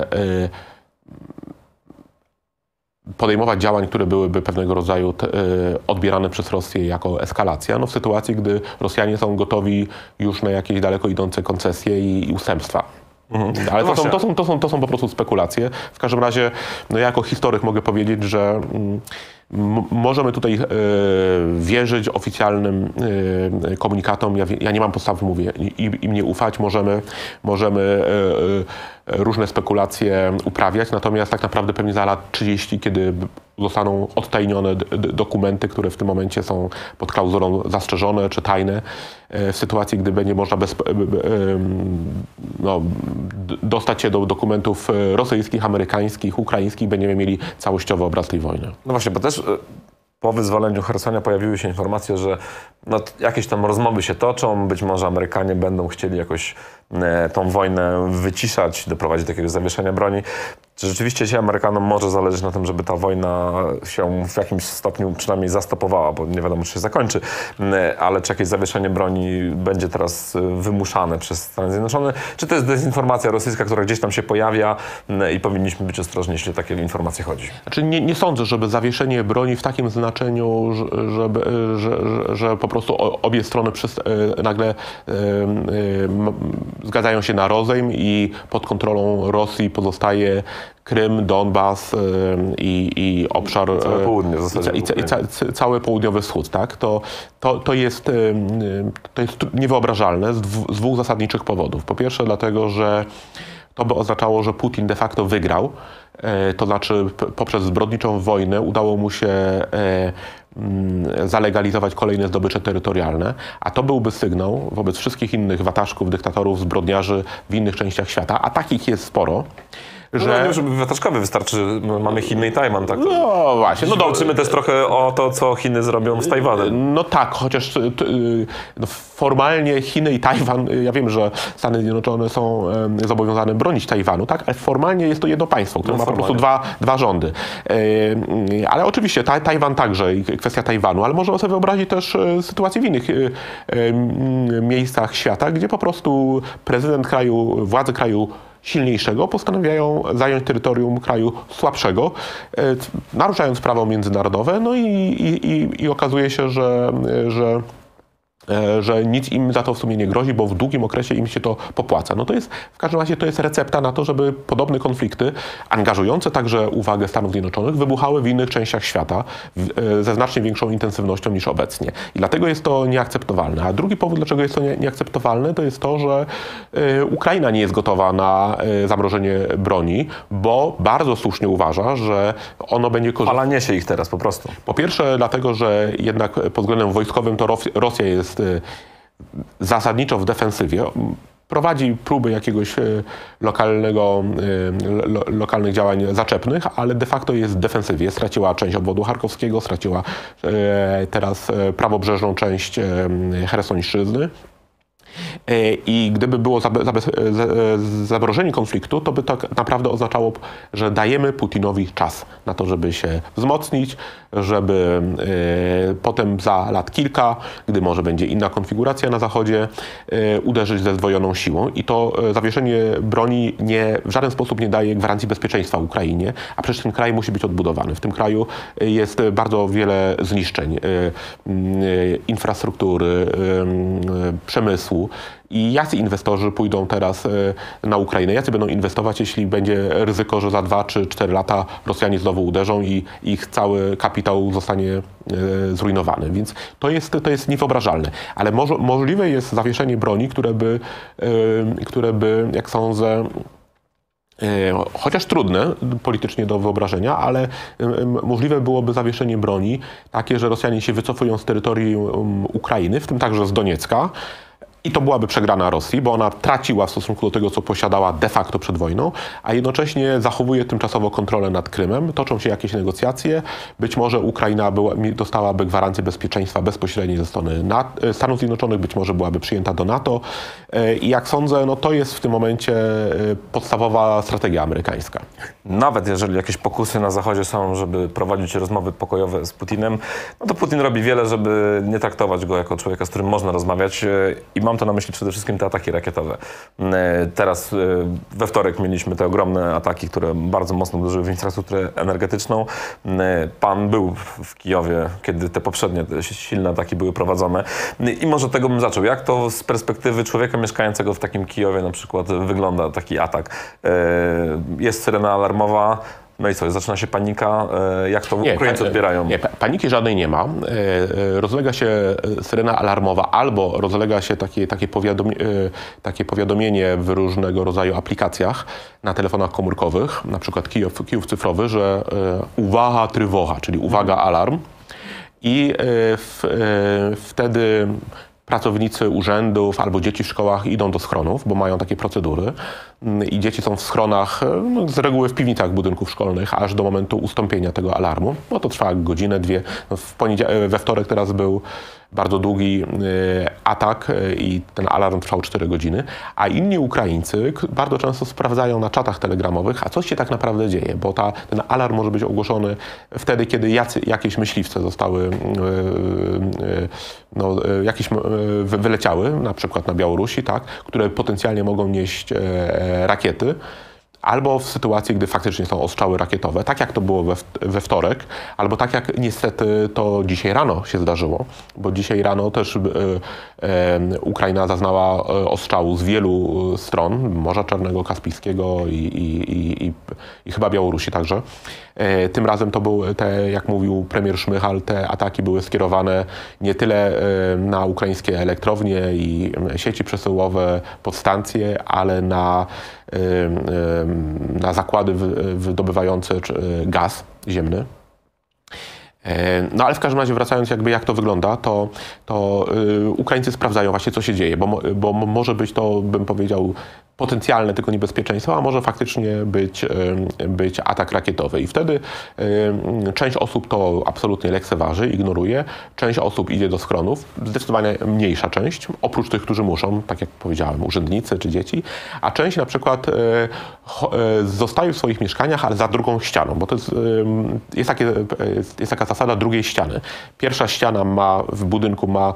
podejmować działań, które byłyby pewnego rodzaju te, y, odbierane przez Rosję jako eskalacja, no w sytuacji, gdy Rosjanie są gotowi już na jakieś daleko idące koncesje i, i ustępstwa. Mhm. Ale no to, są, to, są, to, są, to są po prostu spekulacje. W każdym razie, no ja jako historyk mogę powiedzieć, że mm, możemy tutaj y, wierzyć oficjalnym y, komunikatom. Ja, ja nie mam podstawy, mówię, im, im nie ufać. Możemy, możemy y, y, różne spekulacje uprawiać, natomiast tak naprawdę pewnie za lat trzydzieści, kiedy zostaną odtajnione dokumenty, które w tym momencie są pod klauzulą zastrzeżone czy tajne, w sytuacji, gdy będzie można bez, no, dostać się do dokumentów rosyjskich, amerykańskich, ukraińskich, będziemy mieli całościowy obraz tej wojny. No właśnie, bo też po wyzwoleniu Chersonia pojawiły się informacje, że no, jakieś tam rozmowy się toczą, być może Amerykanie będą chcieli jakoś e, tą wojnę wyciszać, doprowadzić do jakiegoś zawieszenia broni. Czy rzeczywiście się Amerykanom może zależeć na tym, żeby ta wojna się w jakimś stopniu przynajmniej zastopowała, bo nie wiadomo, czy się zakończy, ale czy jakieś zawieszenie broni będzie teraz wymuszane przez Stany Zjednoczone? Czy to jest dezinformacja rosyjska, która gdzieś tam się pojawia i powinniśmy być ostrożni, jeśli o takie informacje chodzi? Znaczy nie, nie sądzę, żeby zawieszenie broni w takim znaczeniu, żeby, że, że, że po prostu obie strony przez, nagle e, e, zgadzają się na rozejm i pod kontrolą Rosji pozostaje Krym, Donbas y, i, i obszar... Całe południe w zasadzie. I, i, i ca, cały południowy wschód, tak? To, to, to, jest, y, to jest niewyobrażalne z, dwu, z dwóch zasadniczych powodów. Po pierwsze dlatego, że to by oznaczało, że Putin de facto wygrał. Y, to znaczy p- poprzez zbrodniczą wojnę udało mu się y, zalegalizować kolejne zdobycze terytorialne, a to byłby sygnał wobec wszystkich innych wataszków, dyktatorów, zbrodniarzy w innych częściach świata, a takich jest sporo, że... No, nie, żeby wataszkowy wystarczy, mamy Chiny i Tajwan, tak? No właśnie. No walczymy też trochę o to, co Chiny zrobią z Tajwanem. No tak, chociaż t, t, no formalnie Chiny i Tajwan, ja wiem, że Stany Zjednoczone są e, zobowiązane bronić Tajwanu, tak? Ale formalnie jest to jedno państwo, które no, ma po prostu dwa, dwa rządy. E, ale oczywiście taj, Tajwan także i kwestia Tajwanu, ale można sobie wyobrazić też e, sytuację w innych e, e, miejscach świata, gdzie po prostu prezydent kraju, władze kraju silniejszego postanawiają zająć terytorium kraju słabszego, e, naruszając prawo międzynarodowe, no i, i, i, i okazuje się, że, że że nic im za to w sumie nie grozi, bo w długim okresie im się to popłaca. No to jest, w każdym razie to jest recepta na to, żeby podobne konflikty, angażujące także uwagę Stanów Zjednoczonych, wybuchały w innych częściach świata w, ze znacznie większą intensywnością niż obecnie. I dlatego jest to nieakceptowalne. A drugi powód, dlaczego jest to nie, nieakceptowalne, to jest to, że y, Ukraina nie jest gotowa na y, zamrożenie broni, bo bardzo słusznie uważa, że ono będzie korzystne. Ale niesie ich teraz po prostu. Po pierwsze dlatego, że jednak pod względem wojskowym to Rosja jest zasadniczo w defensywie. Prowadzi próby jakiegoś lokalnego, lo, lokalnych działań zaczepnych, ale de facto jest w defensywie. Straciła część obwodu charkowskiego, straciła teraz prawobrzeżną część Chersońszczyzny. I gdyby było zamrożenie konfliktu, to by tak naprawdę oznaczało, że dajemy Putinowi czas na to, żeby się wzmocnić, żeby potem za lat kilka, gdy może będzie inna konfiguracja na Zachodzie, uderzyć ze zdwojoną siłą. I to zawieszenie broni nie, w żaden sposób nie daje gwarancji bezpieczeństwa Ukrainie, a przecież ten kraj musi być odbudowany. W tym kraju jest bardzo wiele zniszczeń infrastruktury, przemysłu. I jacy inwestorzy pójdą teraz na Ukrainę? Jacy będą inwestować, jeśli będzie ryzyko, że za dwa czy cztery lata Rosjanie znowu uderzą i ich cały kapitał zostanie zrujnowany. Więc to jest, to jest niewyobrażalne. Ale mo- możliwe jest zawieszenie broni, które by, które by jak sądzę, chociaż trudne politycznie do wyobrażenia, ale możliwe byłoby zawieszenie broni takie, że Rosjanie się wycofują z terytorium Ukrainy, w tym także z Doniecka. I to byłaby przegrana Rosji, bo ona traciła w stosunku do tego, co posiadała de facto przed wojną, a jednocześnie zachowuje tymczasowo kontrolę nad Krymem. Toczą się jakieś negocjacje. Być może Ukraina była, dostałaby gwarancję bezpieczeństwa bezpośredniej ze strony Stanów Zjednoczonych, być może byłaby przyjęta do NATO. I jak sądzę, no to jest w tym momencie podstawowa strategia amerykańska. Nawet jeżeli jakieś pokusy na Zachodzie są, żeby prowadzić rozmowy pokojowe z Putinem, no to Putin robi wiele, żeby nie traktować go jako człowieka, z którym można rozmawiać. I mam to na myśli przede wszystkim te ataki rakietowe. Teraz we wtorek mieliśmy te ogromne ataki, które bardzo mocno uderzyły w infrastrukturę energetyczną. Pan był w Kijowie, kiedy te poprzednie te silne ataki były prowadzone. I może tego bym zaczął. Jak to z perspektywy człowieka mieszkającego w takim Kijowie na przykład wygląda taki atak? Jest syrena alarmowa. No i co, zaczyna się panika? Jak to Ukraińcy odbierają? Nie, paniki żadnej nie ma. Rozlega się syrena alarmowa albo rozlega się takie, takie, powiadomi takie powiadomienie w różnego rodzaju aplikacjach na telefonach komórkowych, na przykład Kijów, Kijów cyfrowy, że uwaga, trywoga, czyli uwaga, alarm. I w, wtedy pracownicy urzędów albo dzieci w szkołach idą do schronów, bo mają takie procedury i dzieci są w schronach, no, z reguły w piwnicach budynków szkolnych, aż do momentu ustąpienia tego alarmu, bo to trwa godzinę, dwie. W we wtorek teraz był bardzo długi y, atak y, i ten alarm trwał cztery godziny, a inni Ukraińcy bardzo często sprawdzają na czatach telegramowych, a co się tak naprawdę dzieje, bo ta, ten alarm może być ogłoszony wtedy, kiedy jacy, jakieś myśliwce zostały, y, y, no, y, jakieś y, wyleciały, na przykład na Białorusi, tak, które potencjalnie mogą nieść y, rakiety. Albo w sytuacji, gdy faktycznie są ostrzały rakietowe, tak jak to było we, we wtorek, albo tak jak niestety to dzisiaj rano się zdarzyło, bo dzisiaj rano też e, e, Ukraina zaznała ostrzału z wielu stron, Morza Czarnego, Kaspijskiego i, i, i, i, i chyba Białorusi także. E, tym razem to były, te, jak mówił premier Szmychal, te ataki były skierowane nie tyle e, na ukraińskie elektrownie i sieci przesyłowe, podstancje, ale na na zakłady wydobywające gaz ziemny. No ale w każdym razie wracając jakby jak to wygląda, to, to Ukraińcy sprawdzają właśnie co się dzieje, bo, bo może być to, bym powiedział, potencjalne tylko niebezpieczeństwo, a może faktycznie być, być atak rakietowy. I wtedy część osób to absolutnie lekceważy, ignoruje, część osób idzie do schronów, zdecydowanie mniejsza część, oprócz tych, którzy muszą, tak jak powiedziałem, urzędnicy czy dzieci, a część na przykład zostaje w swoich mieszkaniach, ale za drugą ścianą, bo to jest, jest, takie, jest taka zasada drugiej ściany. Pierwsza ściana ma w budynku ma,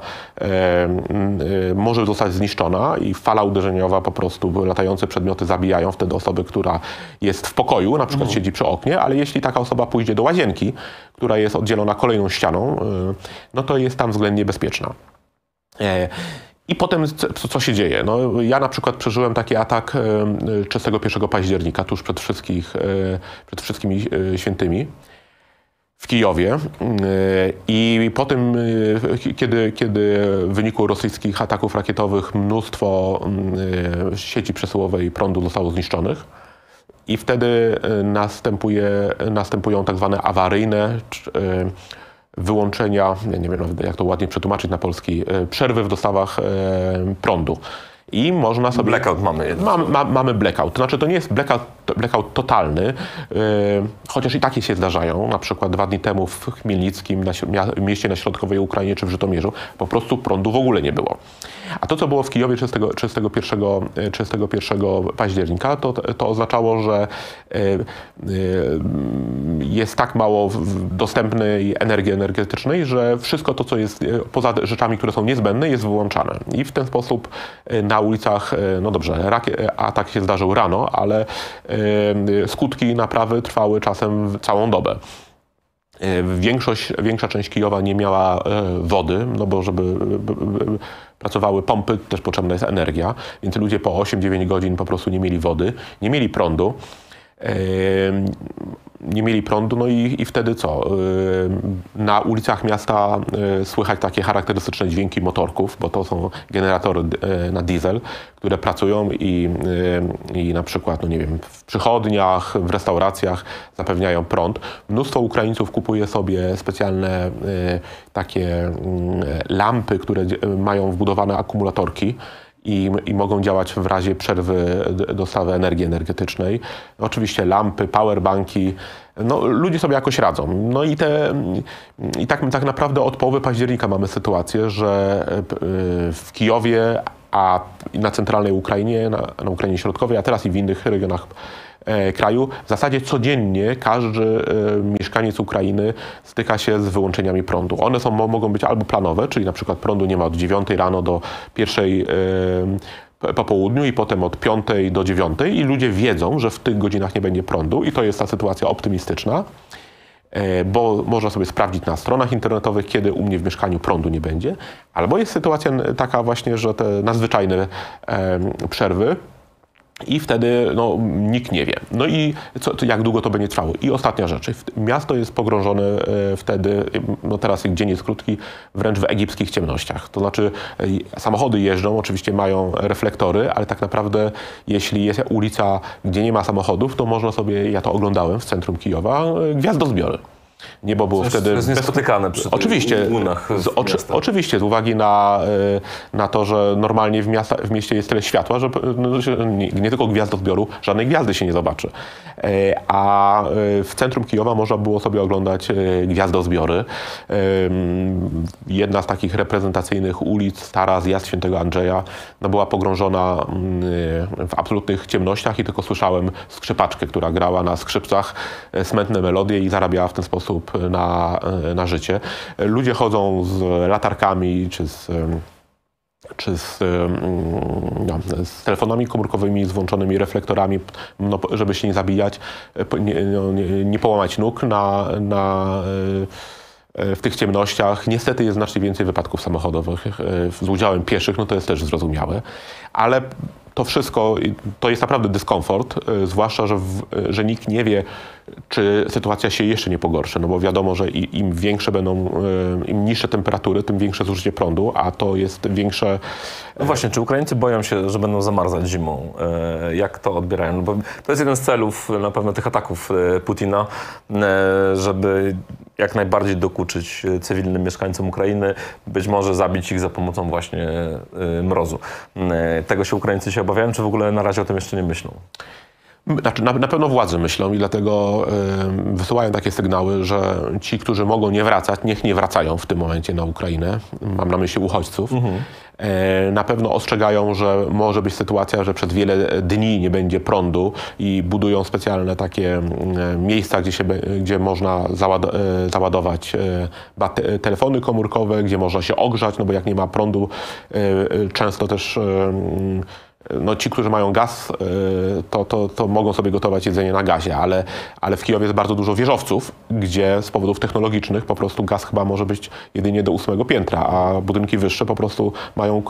może zostać zniszczona i fala uderzeniowa po prostu latające przedmioty zabijają wtedy osobę, która jest w pokoju, na przykład mhm. siedzi przy oknie, ale jeśli taka osoba pójdzie do łazienki, która jest oddzielona kolejną ścianą, no to jest tam względnie bezpieczna. I potem co, co się dzieje? No, ja na przykład przeżyłem taki atak trzydziestego pierwszego października, tuż przed, wszystkich, przed wszystkimi świętymi w Kijowie i po tym, kiedy, kiedy w wyniku rosyjskich ataków rakietowych mnóstwo sieci przesyłowej prądu zostało zniszczonych i wtedy następuje, następują tak zwane awaryjne wyłączenia, ja nie wiem nawet jak to ładnie przetłumaczyć na polski, przerwy w dostawach prądu. I można sobie... Blackout mamy. Ma, ma, mamy blackout. To znaczy to nie jest blackout, blackout totalny, yy, chociaż i takie się zdarzają. Na przykład dwa dni temu w Chmielnickim, na, mieście na środkowej Ukrainie czy w Żytomierzu, po prostu prądu w ogóle nie było. A to, co było w Kijowie trzydziestego pierwszego października, to, to oznaczało, że yy, yy, jest tak mało dostępnej energii energetycznej, że wszystko to, co jest poza rzeczami, które są niezbędne, jest wyłączane. I w ten sposób na ulicach, no dobrze, atak się zdarzył rano, ale skutki naprawy trwały czasem całą dobę. Większość, większa część Kijowa nie miała wody, no bo żeby pracowały pompy, też potrzebna jest energia, więc ludzie po osiem dziewięć godzin po prostu nie mieli wody, nie mieli prądu. Nie mieli prądu, no i, i wtedy co? Na ulicach miasta słychać takie charakterystyczne dźwięki motorków, bo to są generatory na diesel, które pracują i, i na przykład, no nie wiem, w przychodniach, w restauracjach zapewniają prąd. Mnóstwo Ukraińców kupuje sobie specjalne takie lampy, które mają wbudowane akumulatorki, I, i mogą działać w razie przerwy dostawy energii energetycznej. Oczywiście lampy, powerbanki, no ludzie sobie jakoś radzą. No i, te, i tak, tak naprawdę od połowy października mamy sytuację, że w Kijowie, a na centralnej Ukrainie, na, na Ukrainie Środkowej, a teraz i w innych regionach kraju, w zasadzie codziennie każdy mieszkaniec Ukrainy styka się z wyłączeniami prądu. One są, mogą być albo planowe, czyli na przykład prądu nie ma od dziewiątej rano do pierwszej po południu i potem od piątej do dziewiątej i ludzie wiedzą, że w tych godzinach nie będzie prądu i to jest ta sytuacja optymistyczna, bo można sobie sprawdzić na stronach internetowych, kiedy u mnie w mieszkaniu prądu nie będzie. Albo jest sytuacja taka właśnie, że te nadzwyczajne przerwy, i wtedy no, nikt nie wie. No i co, jak długo to będzie trwało. I ostatnia rzecz. Miasto jest pogrążone e, wtedy, no teraz dzień jest krótki, wręcz w egipskich ciemnościach. To znaczy e, samochody jeżdżą, oczywiście mają reflektory, ale tak naprawdę jeśli jest ulica, gdzie nie ma samochodów, to można sobie, ja to oglądałem w centrum Kijowa, e, gwiazdozbiory. Niebo było Coś, wtedy... To jest niespotykane przy oczywiście, młynach z, oczy, oczywiście, z uwagi na, na to, że normalnie w, miasta, w mieście jest tyle światła, że no, nie, nie tylko gwiazdozbioru, żadnej gwiazdy się nie zobaczy. A w centrum Kijowa można było sobie oglądać gwiazdozbiory. Jedna z takich reprezentacyjnych ulic, stara Zjazd Świętego Andrzeja, no, była pogrążona w absolutnych ciemnościach i tylko słyszałem skrzypaczkę, która grała na skrzypcach smętne melodie i zarabiała w ten sposób na, na życie. Ludzie chodzą z latarkami czy z, czy z, no, z telefonami komórkowymi, z włączonymi reflektorami, no, żeby się nie zabijać, nie, no, nie, nie połamać nóg na, na w tych ciemnościach. Niestety jest znacznie więcej wypadków samochodowych z udziałem pieszych, no to jest też zrozumiałe, ale to wszystko, to jest naprawdę dyskomfort, zwłaszcza, że, w, że nikt nie wie, czy sytuacja się jeszcze nie pogorszy, no bo wiadomo, że im większe będą, im niższe temperatury, tym większe zużycie prądu, a to jest większe... No właśnie, czy Ukraińcy boją się, że będą zamarzać zimą? Jak to odbierają? No bo to jest jeden z celów na pewno tych ataków Putina, żeby jak najbardziej dokuczyć cywilnym mieszkańcom Ukrainy, być może zabić ich za pomocą właśnie mrozu. Tego się Ukraińcy się obawiają, czy w ogóle na razie o tym jeszcze nie myślą? Znaczy, na, na pewno władze myślą i dlatego y, wysyłają takie sygnały, że ci, którzy mogą nie wracać, niech nie wracają w tym momencie na Ukrainę. Mam na myśli uchodźców. Mhm. Y, na pewno ostrzegają, że może być sytuacja, że przez wiele dni nie będzie prądu i budują specjalne takie y, miejsca, gdzie, się, gdzie można załad, y, załadować y, telefony komórkowe, gdzie można się ogrzać, no bo jak nie ma prądu, y, y, często też y, no ci, którzy mają gaz, to, to, to mogą sobie gotować jedzenie na gazie, ale, ale w Kijowie jest bardzo dużo wieżowców, gdzie z powodów technologicznych po prostu gaz chyba może być jedynie do ósmego piętra, a budynki wyższe po prostu mają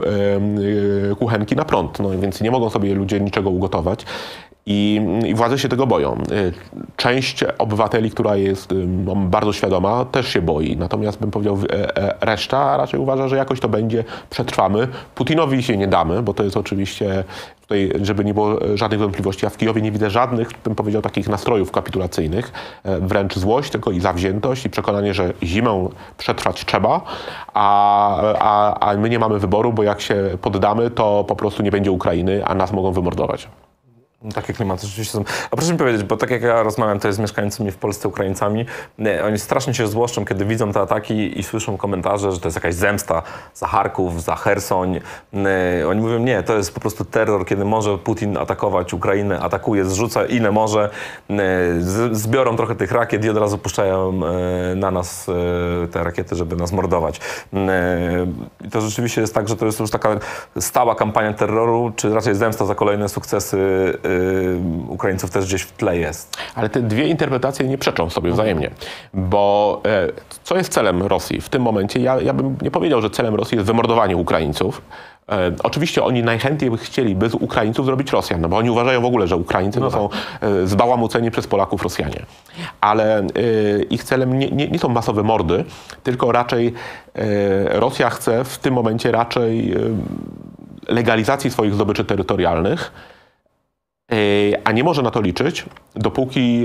kuchenki na prąd, no więc nie mogą sobie ludzie niczego ugotować. I, I władze się tego boją. Część obywateli, która jest no, bardzo świadoma, też się boi. Natomiast bym powiedział, reszta raczej uważa, że jakoś to będzie, przetrwamy. Putinowi się nie damy, bo to jest oczywiście, tutaj, żeby nie było żadnych wątpliwości, ja w Kijowie nie widzę żadnych, bym powiedział, takich nastrojów kapitulacyjnych. Wręcz złość, tylko i zawziętość i przekonanie, że zimę przetrwać trzeba, a, a, a my nie mamy wyboru, bo jak się poddamy, to po prostu nie będzie Ukrainy, a nas mogą wymordować. Takie klimaty rzeczywiście są. A proszę mi powiedzieć, bo tak jak ja rozmawiam tutaj z mieszkańcami w Polsce, Ukraińcami, nie, oni strasznie się złoszczą, kiedy widzą te ataki i słyszą komentarze, że to jest jakaś zemsta za Charków, za Chersoń. Nie, oni mówią, nie, to jest po prostu terror, kiedy może Putin atakować Ukrainę, atakuje, zrzuca ile może, nie, z, zbiorą trochę tych rakiet i od razu puszczają e, na nas e, te rakiety, żeby nas mordować. I to rzeczywiście jest tak, że to jest już taka stała kampania terroru, czy raczej zemsta za kolejne sukcesy y, Ukraińców też gdzieś w tle jest. Ale te dwie interpretacje nie przeczą sobie wzajemnie, bo e, co jest celem Rosji w tym momencie? Ja, ja bym nie powiedział, że celem Rosji jest wymordowanie Ukraińców. E, oczywiście oni najchętniej by chcieli by z Ukraińców zrobić Rosjan, no bo oni uważają w ogóle, że Ukraińcy no to są e, zbałamuceni przez Polaków Rosjanie. Ale e, ich celem nie, nie, nie są masowe mordy, tylko raczej e, Rosja chce w tym momencie raczej e, legalizacji swoich zdobyczy terytorialnych, e, a nie może na to liczyć, dopóki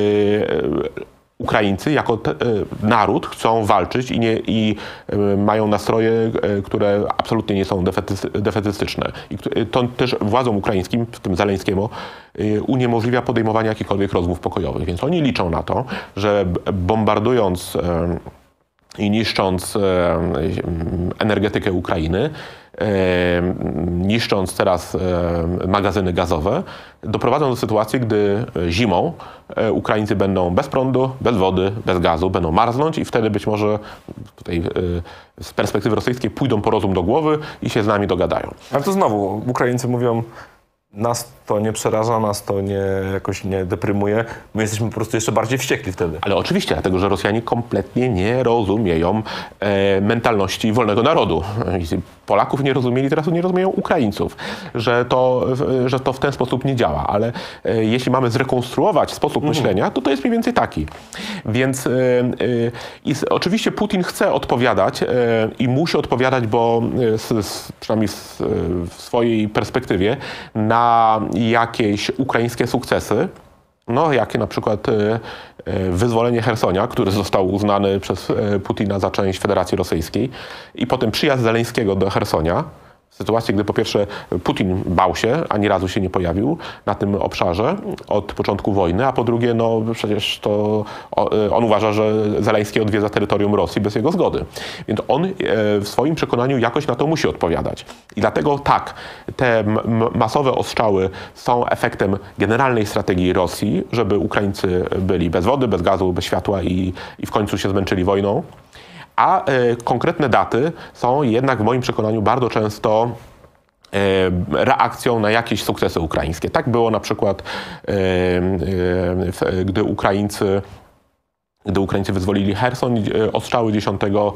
e, Ukraińcy jako te, naród chcą walczyć i, nie, i y, mają nastroje, y, które absolutnie nie są defety, defetystyczne. I to też władzom ukraińskim, w tym Zeleńskiemu, y, uniemożliwia podejmowanie jakichkolwiek rozmów pokojowych. Więc oni liczą na to, że bombardując y, i niszcząc y, energetykę Ukrainy, E, niszcząc teraz e, magazyny gazowe, doprowadzą do sytuacji, gdy zimą e, Ukraińcy będą bez prądu, bez wody, bez gazu, będą marznąć i wtedy być może tutaj e, z perspektywy rosyjskiej pójdą po rozum do głowy i się z nami dogadają. Ale to znowu Ukraińcy mówią, nas to nie przeraża, nas to nie, jakoś nie deprymuje. My jesteśmy po prostu jeszcze bardziej wściekli wtedy. Ale oczywiście, dlatego że Rosjanie kompletnie nie rozumieją e, mentalności wolnego narodu. Polaków nie rozumieli, teraz nie rozumieją Ukraińców, że to, że to w ten sposób nie działa. Ale e, jeśli mamy zrekonstruować sposób mhm. myślenia, to to jest mniej więcej taki. Więc e, e, i z, oczywiście Putin chce odpowiadać e, i musi odpowiadać, bo e, z, z, przynajmniej z, w swojej perspektywie na jakieś ukraińskie sukcesy, no jakie na przykład e, wyzwolenie Chersonia, który został uznany przez e, Putina za część Federacji Rosyjskiej i potem przyjazd Zeleńskiego do Chersonia, w sytuacji, gdy po pierwsze Putin bał się, ani razu się nie pojawił na tym obszarze od początku wojny, a po drugie, no przecież to on uważa, że Zeleński odwiedza terytorium Rosji bez jego zgody. Więc on w swoim przekonaniu jakoś na to musi odpowiadać. I dlatego tak, te masowe ostrzały są efektem generalnej strategii Rosji, żeby Ukraińcy byli bez wody, bez gazu, bez światła i, i w końcu się zmęczyli wojną. A e, konkretne daty są jednak w moim przekonaniu bardzo często e, reakcją na jakieś sukcesy ukraińskie. Tak było na przykład, e, e, gdy Ukraińcy Gdy Ukraińcy wyzwolili Cherson, ostrzały dziesiątego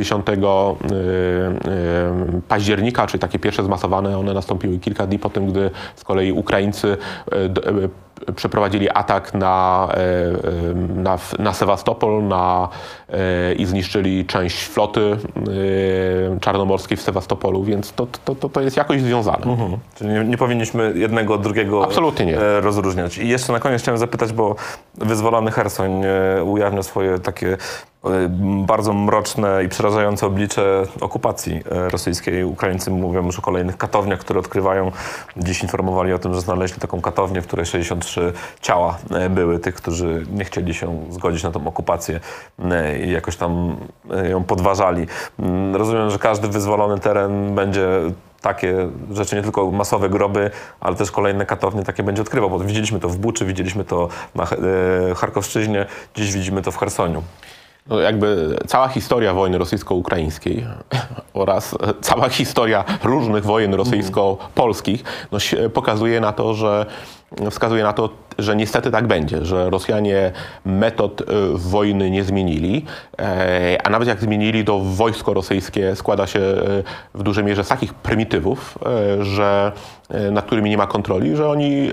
października, czyli takie pierwsze zmasowane, one nastąpiły kilka dni po tym, gdy z kolei Ukraińcy przeprowadzili atak na, na, na Sewastopol na, i zniszczyli część floty czarnomorskiej w Sewastopolu, więc to, to, to, to jest jakoś związane. Mhm. Czyli nie, nie powinniśmy jednego od drugiego Absolutnie nie. rozróżniać. I jeszcze na koniec chciałem zapytać, bo wyzwolony Cherson ujawnia swoje takie bardzo mroczne i przerażające oblicze okupacji rosyjskiej. Ukraińcy mówią już o kolejnych katowniach, które odkrywają. Dziś informowali o tym, że znaleźli taką katownię, w której sześćdziesiąt trzy ciała były tych, którzy nie chcieli się zgodzić na tą okupację i jakoś tam ją podważali. Rozumiem, że każdy wyzwolony teren będzie takie rzeczy, nie tylko masowe groby, ale też kolejne katownie takie będzie odkrywał, bo widzieliśmy to w Buczy, widzieliśmy to na Charkowszczyźnie, dziś widzimy to w Chersoniu. No jakby cała historia wojny rosyjsko-ukraińskiej oraz cała historia różnych wojen rosyjsko-polskich no, pokazuje na to, że wskazuje na to, że niestety tak będzie, że Rosjanie metod wojny nie zmienili, a nawet jak zmienili, to wojsko rosyjskie składa się w dużej mierze z takich prymitywów, że, nad którymi nie ma kontroli, że oni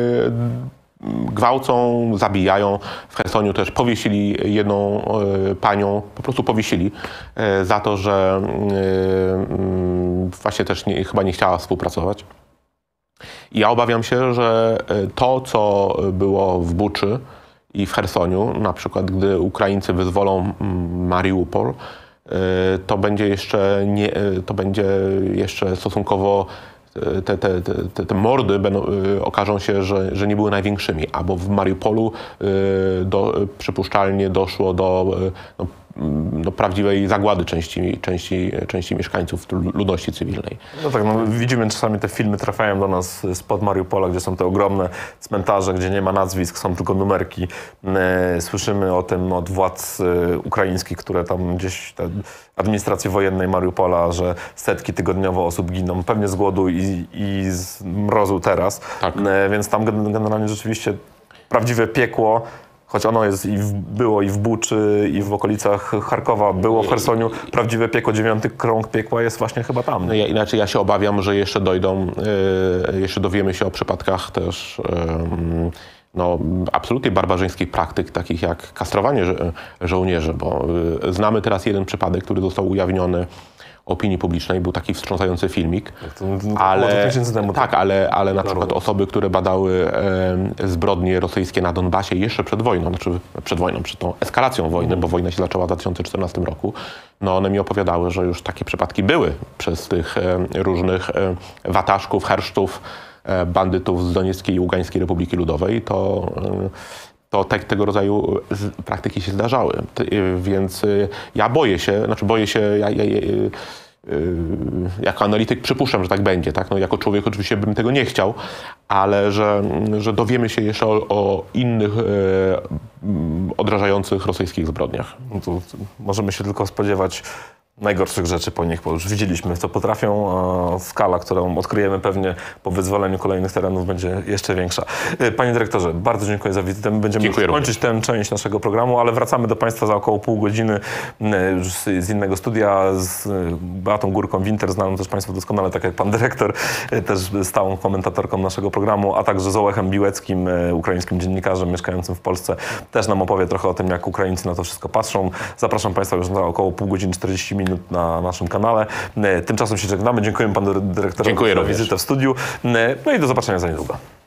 gwałcą, zabijają. W Chersoniu też powiesili jedną y, panią, po prostu powiesili y, za to, że y, właśnie też nie, chyba nie chciała współpracować. I ja obawiam się, że to, co było w Buczy i w Chersoniu, na przykład gdy Ukraińcy wyzwolą Mariupol, y, to będzie jeszcze nie, to będzie jeszcze stosunkowo Te, te, te, te mordy będą, y, okażą się, że, że nie były największymi, albo w Mariupolu y, do, y, przypuszczalnie doszło do y, no, no, prawdziwej zagłady części, części, części mieszkańców, ludności cywilnej. No tak, no, widzimy czasami te filmy trafiają do nas spod Mariupola, gdzie są te ogromne cmentarze, gdzie nie ma nazwisk, są tylko numerki. E, słyszymy o tym od władz e, ukraińskich, które tam gdzieś, te administracji wojennej Mariupola, że setki tygodniowo osób giną, pewnie z głodu i, i z mrozu teraz. Tak. E, więc tam generalnie rzeczywiście prawdziwe piekło, choć ono jest i w, było i w Buczy, i w okolicach Charkowa, było w Chersoniu, prawdziwe piekło, dziewiąty krąg piekła jest właśnie chyba tam. No ja, inaczej ja się obawiam, że jeszcze dojdą, yy, jeszcze dowiemy się o przypadkach też yy, no, absolutnie barbarzyńskich praktyk, takich jak kastrowanie żo żołnierzy, bo yy, znamy teraz jeden przypadek, który został ujawniony opinii publicznej, był taki wstrząsający filmik, to, to ale, temu, tak, ale, ale na przykład osoby, które badały e, zbrodnie rosyjskie na Donbasie jeszcze przed wojną, znaczy przed wojną, przed tą eskalacją wojny, bo wojna się zaczęła w dwa tysiące czternastym roku, no one mi opowiadały, że już takie przypadki były przez tych e, różnych e, wataszków, hersztów, e, bandytów z Donieckiej i Ługańskiej Republiki Ludowej, to e, to te, tego rodzaju praktyki się zdarzały. Więc ja boję się, znaczy boję się, ja, ja, ja, jako analityk przypuszczam, że tak będzie. Tak? No, jako człowiek oczywiście bym tego nie chciał, ale że, że dowiemy się jeszcze o, o innych e, odrażających rosyjskich zbrodniach. No to możemy się tylko spodziewać najgorszych rzeczy po nich, bo już widzieliśmy, co potrafią. A skala, którą odkryjemy pewnie po wyzwoleniu kolejnych terenów, będzie jeszcze większa. Panie dyrektorze, bardzo dziękuję za wizytę. My będziemy już kończyć tę część naszego programu, ale wracamy do Państwa za około pół godziny już z, z innego studia z Beatą Górką-Winter, znaną też Państwo doskonale, tak jak Pan dyrektor, też stałą komentatorką naszego programu, a także z Ołechem Biłeckim, ukraińskim dziennikarzem mieszkającym w Polsce. Też nam opowie trochę o tym, jak Ukraińcy na to wszystko patrzą. Zapraszam Państwa już za około pół godziny, czterdzieści minut na naszym kanale. Tymczasem się żegnamy. Dziękujemy Panu dyrektorowi za wizytę w studiu. No i do zobaczenia za niedługo.